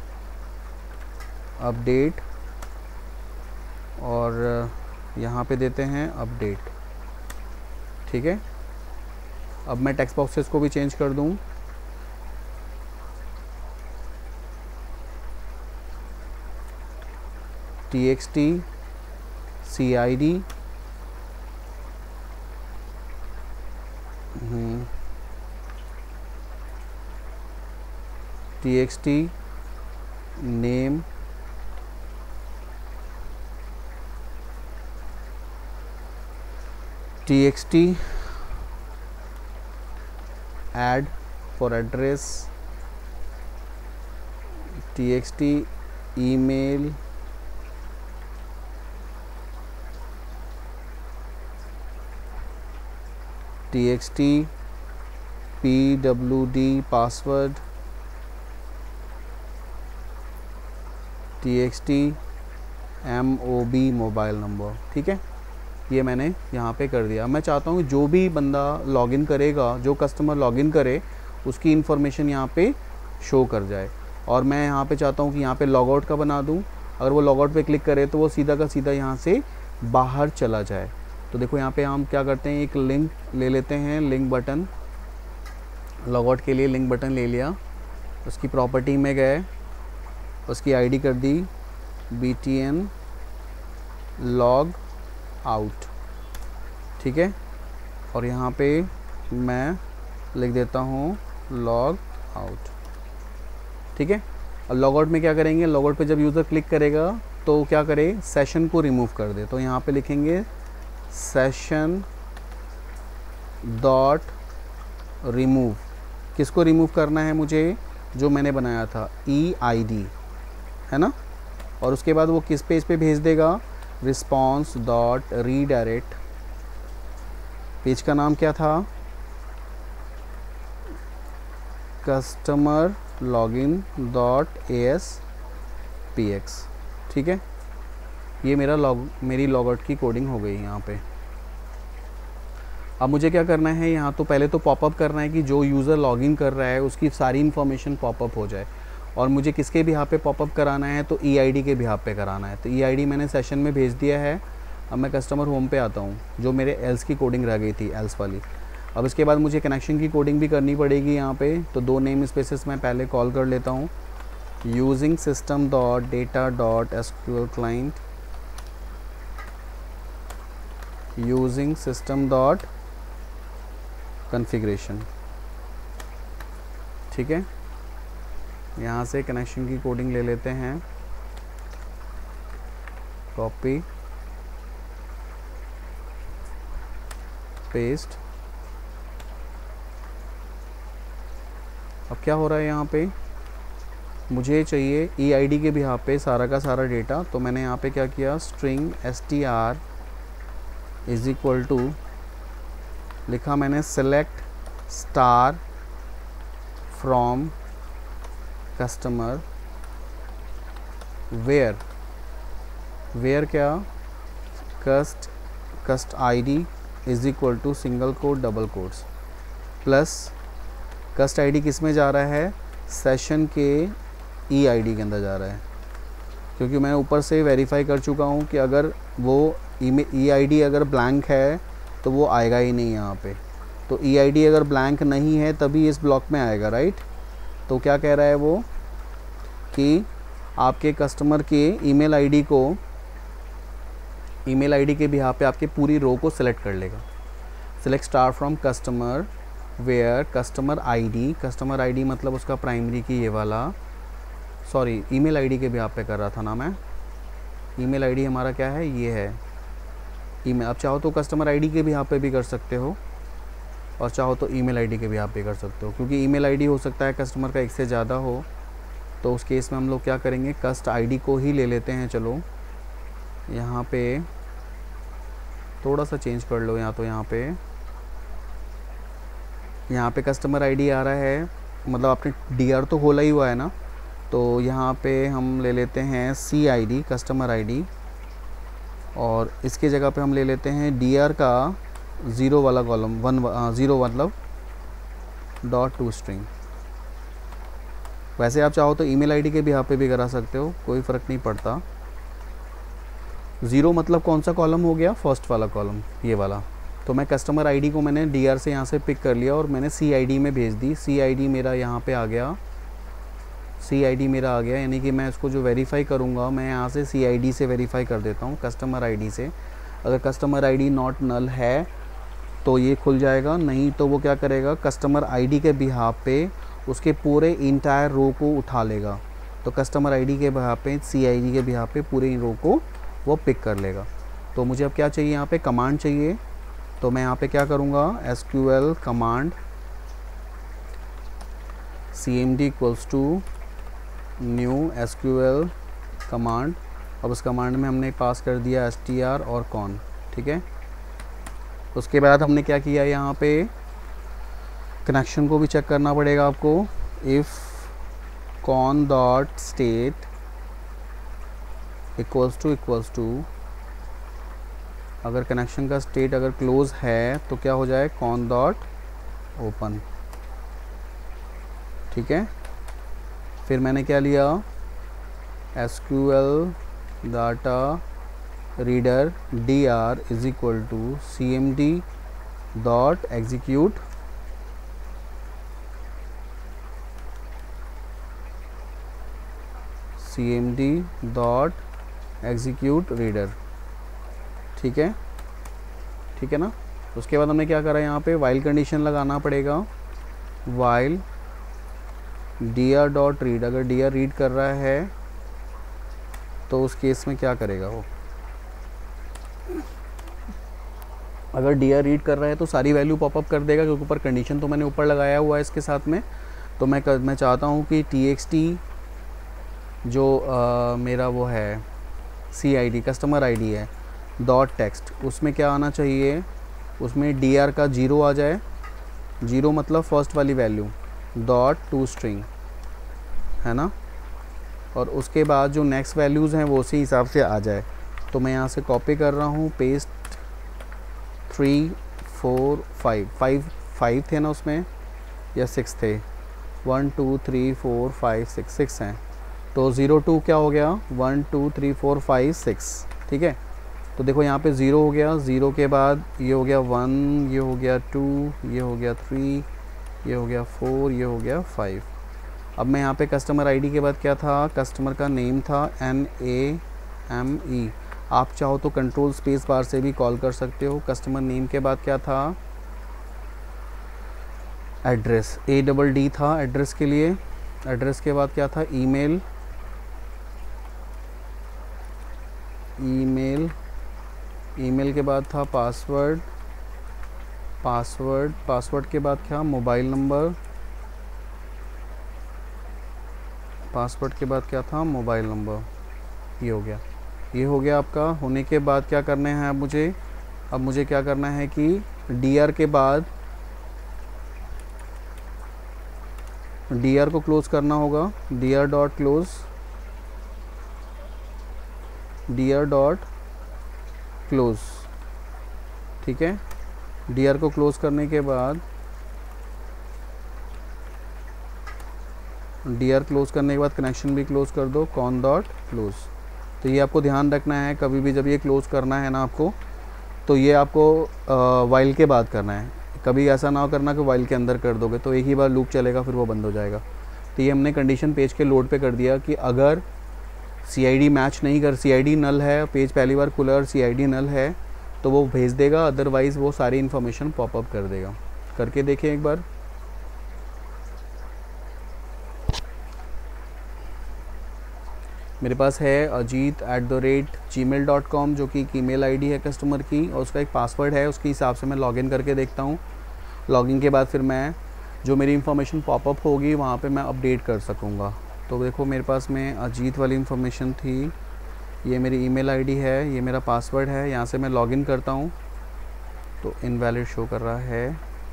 अपडेट, और यहाँ पे देते हैं अपडेट, ठीक है। अब मैं टेक्स्ट बॉक्सेस को भी चेंज कर दूँ, TXT CID, TXT name, TXT add for address, TXT email, TXT PWD password, TXT MOB mobile number, ठीक है। ये मैंने यहाँ पे कर दिया। मैं चाहता हूँ जो भी बंदा लॉगिन करेगा, जो कस्टमर लॉगिन करे, उसकी इन्फॉर्मेशन यहाँ पे शो कर जाए। और मैं यहाँ पे चाहता हूँ कि यहाँ पे लॉग आउट का बना दूँ। अगर वो लॉग आउट पे क्लिक करे तो वो सीधा का सीधा यहाँ से बाहर चला जाए। तो देखो यहाँ पे हम क्या करते हैं, एक लिंक ले लेते हैं, लिंक बटन, लॉग आउट के लिए लिंक बटन ले लिया, उसकी प्रॉपर्टी में गए, उसकी आईडी कर दी BTN लॉग आउट, ठीक है। और यहाँ पे मैं लिख देता हूँ लॉग आउट, ठीक है। और लॉग आउट में क्या करेंगे, लॉग आउट पे जब यूज़र क्लिक करेगा तो क्या करे, सेशन को रिमूव कर दे। तो यहाँ पे लिखेंगे सेशन डॉट रिमूव। किसको रिमूव करना है मुझे, जो मैंने बनाया था EID, है ना। और उसके बाद वो किस पेज पे भेज देगा, रिस्पॉन्स डॉट रीडायरेक्ट। पेज का नाम क्या था, कस्टमर लॉगिन डॉट ASPX, ठीक है। ये मेरी लॉग आउट की कोडिंग हो गई यहाँ पे। अब मुझे क्या करना है, यहाँ तो पहले तो पॉपअप करना है कि जो यूज़र लॉगिन कर रहा है उसकी सारी इन्फॉर्मेशन पॉपअप हो जाए। और मुझे किसके बिहाफ पे पॉपअप कराना है, तो EID के बिहाफ पे कराना है। तो EID मैंने सेशन में भेज दिया है। अब मैं कस्टमर होम पे आता हूँ, जो मेरे एल्स की कोडिंग रह गई थी, एल्स वाली। अब इसके बाद मुझे कनेक्शन की कोडिंग भी करनी पड़ेगी यहाँ पे। तो 2 नेम स्पेसेस मैं पहले कॉल कर लेता हूँ, using system dot data dot SQL client, using system dot configuration, ठीक है। यहाँ से कनेक्शन की कोडिंग ले लेते हैं, कॉपी पेस्ट। अब क्या हो रहा है यहाँ पे, मुझे चाहिए EID के बिहाफ पे सारा का सारा डेटा। तो मैंने यहाँ पे क्या किया, string str is equal to लिखा मैंने select star from customer where क्या, cust ID is equal to single quote double quotes plus cust ID किस में जा रहा है, सेशन के EID के अंदर जा रहा है। क्योंकि मैं ऊपर से वेरीफाई कर चुका हूँ कि अगर वो EID अगर ब्लैंक है तो वो आएगा ही नहीं यहाँ पे। तो EID अगर ब्लैंक नहीं है तभी इस ब्लॉक में आएगा, राइट। तो क्या कह रहा है वो कि आपके कस्टमर के ईमेल आईडी के बिहाफ पे आपके पूरी रो को सिलेक्ट कर लेगा। Select star from customer where customer ID मतलब उसका प्राइमरी की ये वाला, सॉरी ईमेल आईडी के बिहाफ पे कर रहा था ना मैं। ईमेल आईडी हमारा क्या है, ये है ईमेल। आप चाहो तो कस्टमर आईडी के बिहाफ पे भी कर सकते हो और चाहो तो ईमेल आईडी के बिहाफ पे कर सकते हो। क्योंकि ईमेल आईडी हो सकता है कस्टमर का एक से ज़्यादा हो, तो उस केस में हम लोग क्या करेंगे, कस्ट आईडी को ही ले लेते हैं। चलो यहाँ पे थोड़ा सा चेंज कर लो, यहाँ पे कस्टमर आईडी आ रहा है, मतलब आपने DR तो खोला ही हुआ है ना। तो यहाँ पे हम ले लेते हैं CID कस्टमर आईडी, और इसके जगह पे हम ले लेते हैं DR का 0 वाला कॉलम, 0 मतलब .to स्ट्रिंग। वैसे आप चाहो तो ईमेल आईडी के बिहाफ पे भी करा सकते हो, कोई फ़र्क नहीं पड़ता। 0 मतलब कौन सा कॉलम हो गया, फर्स्ट वाला कॉलम, ये वाला। तो मैं कस्टमर आईडी को मैंने DR से यहाँ से पिक कर लिया और मैंने CID में भेज दी। CID मेरा यहाँ पे आ गया, यानी कि मैं इसको जो वेरीफाई करूँगा मैं यहाँ से CID से वेरीफाई कर देता हूँ, कस्टमर आईडी से। अगर कस्टमर आईडी नॉट नल है तो ये खुल जाएगा, नहीं तो वो क्या करेगा, कस्टमर आईडी के बिहाफ पे उसके पूरे इंटायर रो को उठा लेगा। तो कस्टमर आईडी के बिहाफ पे, CID के बिहाफ पे पूरे रो को वो पिक कर लेगा। तो मुझे अब क्या चाहिए, यहाँ पे कमांड चाहिए। तो मैं यहाँ पे क्या करूँगा, SQL command cmd equals to new SQL command. अब उस कमांड में हमने पास कर दिया str और con, ठीक है। उसके बाद हमने क्या किया, यहाँ पे कनेक्शन को भी चेक करना पड़ेगा आपको। If con dot state equals to अगर कनेक्शन का स्टेट अगर क्लोज है तो क्या हो जाए, con डॉट ओपन, ठीक है। फिर मैंने क्या लिया, SQL data reader DR is equal to cmd dot execute reader, ठीक है, ठीक है ना। उसके बाद हमने क्या करा, यहाँ पे वाइल कंडीशन लगाना पड़ेगा, वाइल dr डॉट रीड। अगर dr रीड कर रहा है तो उस केस में क्या करेगा वो, अगर dr रीड कर रहा है तो सारी वैल्यू पॉपअप कर देगा, क्योंकि ऊपर कंडीशन तो मैंने ऊपर लगाया हुआ है इसके साथ में। तो मैं चाहता हूँ कि txt जो मेरा वो है CID कस्टमर ID है डॉट टेक्स्ट, उसमें क्या आना चाहिए, उसमें dr का 0 आ जाए, 0 मतलब फर्स्ट वाली वैल्यू, डॉट टू स्ट्रिंग, है ना। और उसके बाद जो नेक्स्ट वैल्यूज़ हैं वो उसी हिसाब से आ जाए। तो मैं यहाँ से कॉपी कर रहा हूँ, पेस्ट 3 4 5 5 थे ना उसमें, या 6 थे, 1 2 3 4 5 6 हैं, तो 0 2 क्या हो गया, 1 2 3 4 5 6, ठीक है। तो देखो यहाँ पे 0 हो गया, 0 के बाद ये हो गया 1, ये हो गया 2, ये हो गया 3, ये हो गया 4, ये हो गया 5। अब मैं यहाँ पे कस्टमर आईडी के बाद क्या था, कस्टमर का नेम था NAME। आप चाहो तो कंट्रोल स्पेस बार से भी कॉल कर सकते हो। कस्टमर नेम के बाद क्या था, एड्रेस, ADD था एड्रेस के लिए। एड्रेस के बाद क्या था, ईमेल, ईमेल के बाद था पासवर्ड, पासवर्ड के बाद क्या, मोबाइल नंबर, पासवर्ड के बाद क्या था, मोबाइल नंबर। ये हो गया, ये हो गया आपका। होने के बाद क्या करना है, अब मुझे क्या करना है कि dr के बाद dr को क्लोज़ करना होगा, dr dot close, dr dot close, ठीक है। dr को क्लोज़ करने के बाद, dr क्लोज़ करने के बाद कनेक्शन भी क्लोज़ कर दो, कॉन डॉट क्लोज़। तो ये आपको ध्यान रखना है, कभी भी जब ये क्लोज़ करना है ना आपको, तो ये आपको वाइल के बाद करना है। कभी ऐसा ना करना कि वाइल के अंदर कर दोगे तो एक ही बार लूप चलेगा, फिर वो बंद हो जाएगा। तो ये हमने कंडीशन पेज के लोड पे कर दिया कि अगर CID मैच नहीं कर, CID नल है, पेज पहली बार खुला और CID नल है तो वो भेज देगा, अदरवाइज़ वो सारी इन्फॉर्मेशन पॉपअप कर देगा। करके देखें एक बार। मेरे पास है ajit@gmail.com जो कि एक ईमेल ID है कस्टमर की, और उसका एक पासवर्ड है, उसके हिसाब से मैं लॉगिन करके देखता हूँ। लॉगिन के बाद फिर मैं जो मेरी इन्फॉर्मेशन पॉपअप होगी वहाँ पे मैं अपडेट कर सकूँगा। तो देखो मेरे पास में अजीत वाली इन्फॉर्मेशन थी, ये मेरी ईमेल ID है, ये मेरा पासवर्ड है। यहाँ से मैं लॉगिन करता हूँ तो इनवैलिड शो कर रहा है,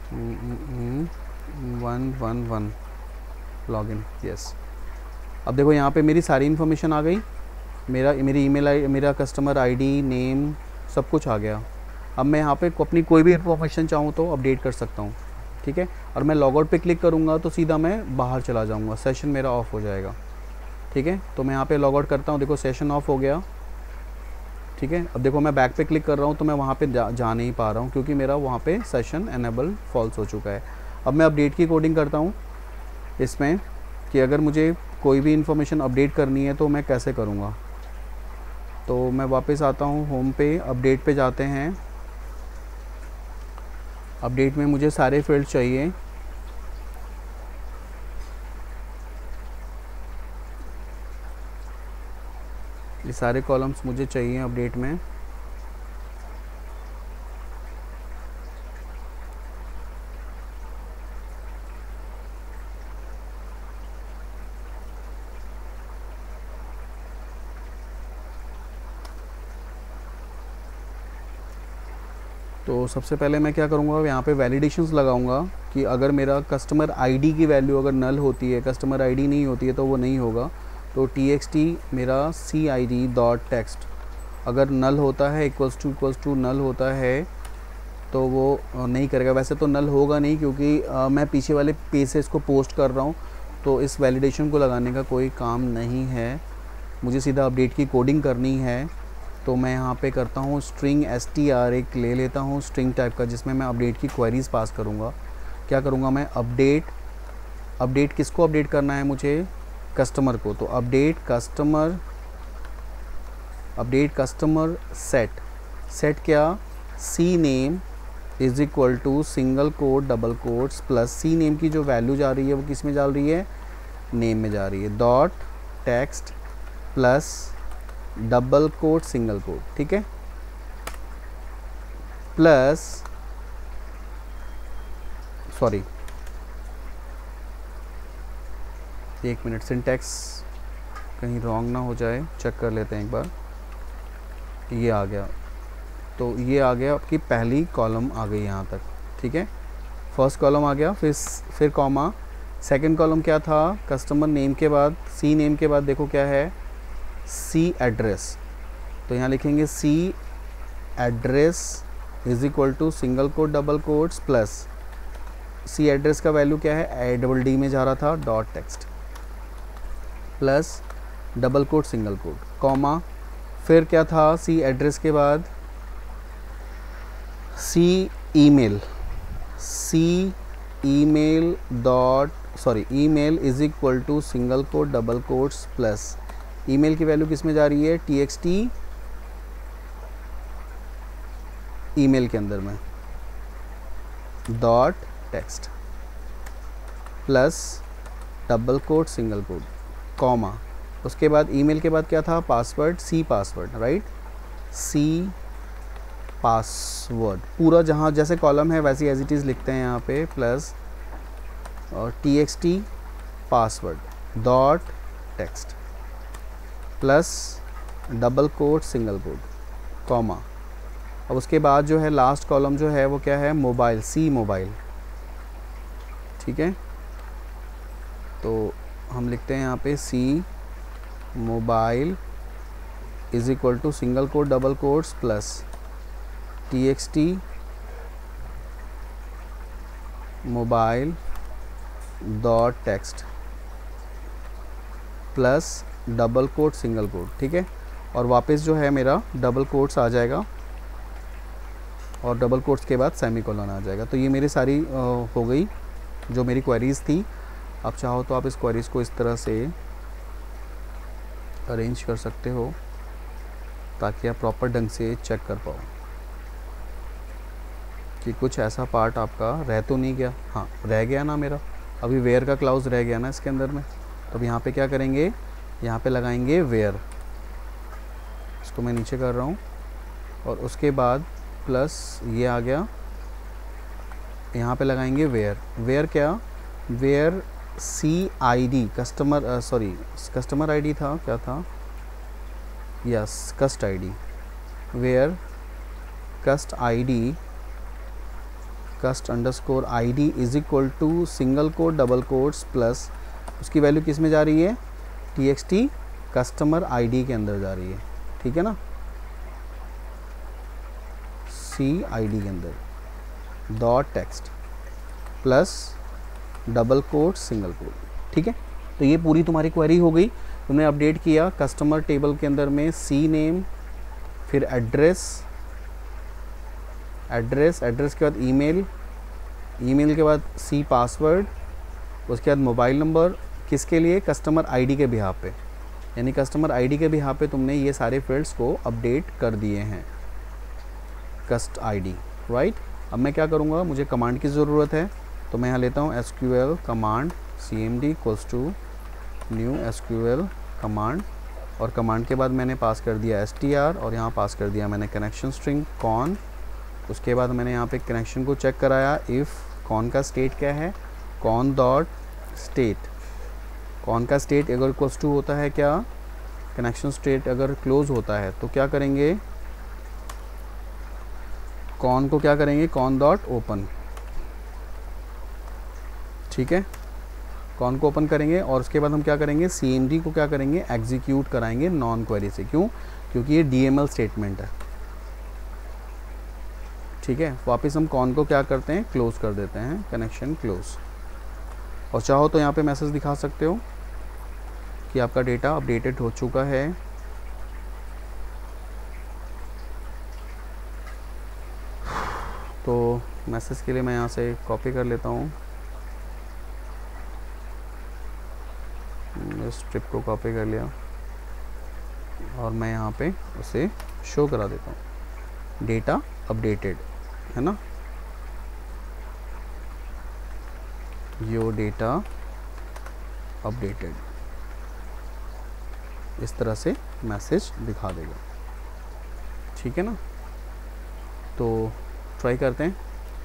111 लॉगिन, यस। अब देखो यहाँ पे मेरी सारी इन्फॉर्मेशन आ गई, मेरी ईमेल आई, मेरा कस्टमर ID, नेम, सब कुछ आ गया। अब मैं यहाँ पे अपनी कोई भी इन्फॉर्मेशन चाहूँ तो अपडेट कर सकता हूँ, ठीक है। और मैं लॉग आउट पे क्लिक करूँगा तो सीधा मैं बाहर चला जाऊँगा, सेशन मेरा ऑफ हो जाएगा, ठीक है। तो मैं यहाँ पे लॉग आउट करता हूँ, देखो सेशन ऑफ हो गया, ठीक है। अब देखो मैं बैक पे क्लिक कर रहा हूँ तो मैं वहाँ पे जा नहीं पा रहा हूँ, क्योंकि मेरा वहाँ पे सेशन एनेबल फॉल्स हो चुका है। अब मैं अपडेट की कोडिंग करता हूँ इसमें कि अगर मुझे कोई भी इन्फॉर्मेशन अपडेट करनी है तो मैं कैसे करूँगा। तो मैं वापस आता हूँ होम पे, अपडेट पे जाते हैं। अपडेट में मुझे सारे फील्ड चाहिए, ये सारे कॉलम्स मुझे चाहिए अपडेट में। तो सबसे पहले मैं क्या करूँगा, यहाँ पे वैलिडेशंस लगाऊंगा कि अगर मेरा कस्टमर ID की वैल्यू अगर नल होती है, कस्टमर ID नहीं होती है तो वो नहीं होगा। तो txt मेरा CID डॉट टेक्स्ट अगर नल होता है, इक्वल्स टू नल होता है तो वो नहीं करेगा। वैसे तो नल होगा नहीं, क्योंकि मैं पीछे वाले पेज से इसको पोस्ट कर रहा हूँ, तो इस वैलिडेशन को लगाने का कोई काम नहीं है, मुझे सीधा अपडेट की कोडिंग करनी है। तो मैं यहाँ पे करता हूँ स्ट्रिंग str एक ले लेता हूँ स्ट्रिंग टाइप का, जिसमें मैं अपडेट की क्वेरीज़ पास करूँगा। क्या करूँगा मैं, अपडेट किसको अपडेट करना है मुझे, कस्टमर को। तो अपडेट कस्टमर सेट क्या, C name is equal to single quote double quotes plus C name की जो वैल्यू जा रही है वो किस में जा रही है, नेम में जा रही है, dot text plus double quote single quote, ठीक है, प्लस सॉरी 1 मिनट, सिंटैक्स कहीं रॉन्ग ना हो जाए, चेक कर लेते हैं एक बार। ये आ गया, तो ये आ गया आपकी पहली कॉलम आ गई यहाँ तक, ठीक है, फर्स्ट कॉलम आ गया, फिर कॉमा, सेकंड कॉलम क्या था, कस्टमर नेम के बाद सी नेम के बाद देखो क्या है, सी एड्रेस, तो यहाँ लिखेंगे C address is equal to single quote double quotes plus C address का वैल्यू क्या है, डबल डी में जा रहा था, dot text plus double quote single quote, comma, फिर क्या था, सी एड्रेस के बाद C email email is equal to single quote double quotes plus email की वैल्यू किस में जा रही है, txt ईमेल के अंदर में, dot text plus double quote single quote, comma, उसके बाद ईमेल के बाद क्या था, password, C password, right, C password, पूरा जहाँ जैसे कॉलम है वैसे एज इट इज़ लिखते हैं यहाँ पे, प्लस और txt password dot text plus double quote single quote, comma, अब उसके बाद जो है लास्ट कॉलम जो है वो क्या है, मोबाइल, सी मोबाइल, ठीक है, तो हम लिखते हैं यहाँ पे C mobile is equal to single quote double quotes plus txt mobile dot text plus double quote single quote, ठीक है, और वापस जो है मेरा डबल कोट्स आ जाएगा और डबल कोट्स के बाद सेमीकोलन आ जाएगा। तो ये मेरी सारी हो गई जो मेरी क्वेरीज़ थी। आप चाहो तो आप इस क्वेरीज़ को इस तरह से अरेंज कर सकते हो ताकि आप प्रॉपर ढंग से चेक कर पाओ कि कुछ ऐसा पार्ट आपका रह तो नहीं गया। हाँ, रह गया ना मेरा, अभी वेयर का क्लाउज रह गया ना इसके अंदर में। तो अब यहाँ पे क्या करेंगे, यहाँ पे लगाएंगे वेयर, इसको मैं नीचे कर रहा हूँ, और उसके बाद प्लस ये आ गया, यहाँ पे लगाएंगे वेयर। वेयर क्या, where C I D customer, sorry customer ID था, क्या था, yes cust ID, where cust ID cust underscore ID is equal to single quote double quotes plus उसकी वैल्यू किस में जा रही है, txt कस्टमर आईडी के अंदर जा रही है, ठीक है ना, सी आईडी के अंदर dot text plus double quote single quote, ठीक है। तो ये पूरी तुम्हारी क्वेरी हो गई। तुमने अपडेट किया कस्टमर टेबल के अंदर में सी नेम, फिर एड्रेस के बाद ईमेल के बाद सी पासवर्ड, उसके बाद मोबाइल नंबर, किसके लिए, कस्टमर आईडी के बिहाफ पे, यानी कस्टमर आईडी के बिहाफ पे तुमने ये सारे फील्ड्स को अपडेट कर दिए हैं, कस्ट आईडी, राइट। अब मैं क्या करूँगा, मुझे कमांड की ज़रूरत है, तो मैं यहाँ लेता हूँ SQL command cmd equals to new SQL command, और कमांड के बाद मैंने पास कर दिया str, और यहाँ पास कर दिया मैंने कनेक्शन स्ट्रिंग कॉन। उसके बाद मैंने यहाँ पे कनेक्शन को चेक कराया, इफ़ कॉन का स्टेट क्या है, कॉन डॉट स्टेट, कॉन का स्टेट अगर इक्वल्स टू होता है क्या, कनेक्शन स्टेट अगर क्लोज होता है तो क्या करेंगे, कॉन को क्या करेंगे, कॉन डॉट ओपन, ठीक है, कॉन को ओपन करेंगे, और उसके बाद हम क्या करेंगे, cmd को क्या करेंगे, एग्जीक्यूट कराएंगे नॉन क्वेरी से। क्यों, क्योंकि ये DML स्टेटमेंट है, ठीक है। वापस हम कॉन को क्या करते हैं, क्लोज कर देते हैं, कनेक्शन क्लोज, और चाहो तो यहाँ पे मैसेज दिखा सकते हो कि आपका डेटा अपडेटेड हो चुका है। तो मैसेज के लिए मैं यहाँ से कॉपी कर लेता हूँ, इस ट्रिप को कॉपी कर लिया और मैं यहाँ पे उसे शो करा देता हूँ। डेटा अपडेटेड, है ना, योर डेटा अपडेटेड, इस तरह से मैसेज दिखा देगा। ठीक है ना, तो ट्राई करते हैं।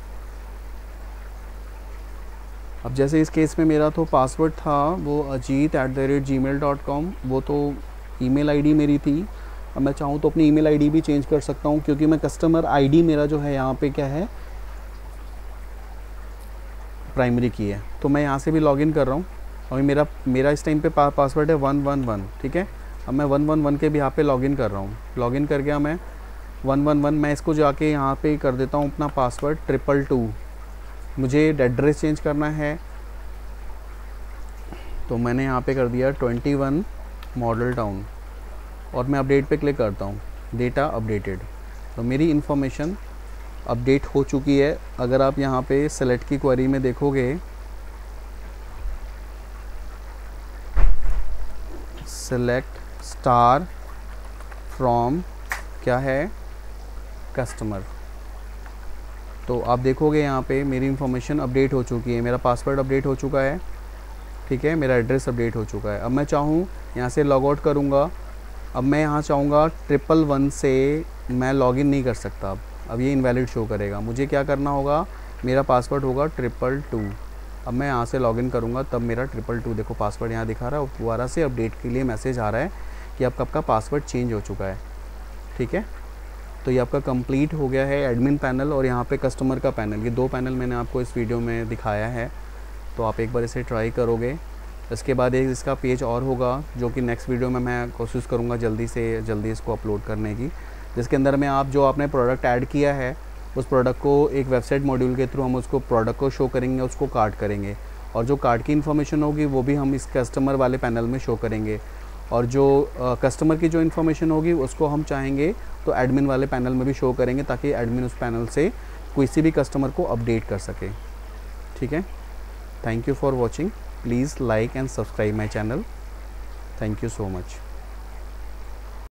अब जैसे इस केस में मेरा तो पासवर्ड था वो ajit@gmail.com, वो तो ईमेल आईडी मेरी थी। अब मैं चाहूँ तो अपनी ईमेल आईडी भी चेंज कर सकता हूँ, क्योंकि मैं कस्टमर आईडी मेरा जो है यहाँ पे क्या है, प्राइमरी की है। तो मैं यहाँ से भी लॉगिन कर रहा हूँ। अभी मेरा इस टाइम पे पासवर्ड है 111, ठीक है। अब मैं 111 के भी यहाँ पे लॉगिन कर रहा हूँ। लॉगिन कर गया मैं 111, मैं इसको जाके यहाँ पे कर देता हूँ अपना पासवर्ड 222। मुझे एड्रेस चेंज करना है, तो मैंने यहाँ पे कर दिया 21 मॉडल टाउन, और मैं अपडेट पे क्लिक करता हूँ, डेटा अपडेटेड। तो मेरी इन्फॉर्मेशन अपडेट हो चुकी है। अगर आप यहाँ पे सेलेक्ट की क्वेरी में देखोगे, सेलेक्ट स्टार फ्रॉम क्या है, कस्टमर, तो आप देखोगे यहाँ पे मेरी इन्फॉर्मेशन अपडेट हो चुकी है, मेरा पासवर्ड अपडेट हो चुका है, ठीक है, मेरा एड्रेस अपडेट हो चुका है। अब मैं चाहूँ यहाँ से लॉग आउट करूँगा। अब मैं यहाँ चाहूँगा 111 से मैं लॉगिन नहीं कर सकता। अब ये इनवैलिड शो करेगा। मुझे क्या करना होगा, मेरा पासवर्ड होगा 222। अब मैं यहाँ से लॉगिन करूँगा, तब मेरा 222 देखो पासवर्ड यहाँ दिखा रहा है, और दोबारा से अपडेट के लिए मैसेज आ रहा है कि आपका पासवर्ड चेंज हो चुका है। ठीक है, तो ये आपका कंप्लीट हो गया है एडमिन पैनल और यहाँ पे कस्टमर का पैनल। ये दो पैनल मैंने आपको इस वीडियो में दिखाया है, तो आप एक बार इसे ट्राई करोगे। इसके बाद एक इसका पेज और होगा, जो कि नेक्स्ट वीडियो में मैं कोशिश करूँगा जल्दी से जल्दी इसको अपलोड करने की, जिसके अंदर में आप जो आपने प्रोडक्ट ऐड किया है उस प्रोडक्ट को एक वेबसाइट मॉड्यूल के थ्रू हम उसको प्रोडक्ट को शो करेंगे, उसको कार्ट करेंगे, और जो कार्ट की इन्फॉर्मेशन होगी वो भी हम इस कस्टमर वाले पैनल में शो करेंगे, और जो कस्टमर की जो इन्फॉर्मेशन होगी उसको हम चाहेंगे तो एडमिन वाले पैनल में भी शो करेंगे, ताकि एडमिन उस पैनल से किसी भी कस्टमर को अपडेट कर सके। ठीक है, thank you for watching, please like and subscribe my channel, thank you so much.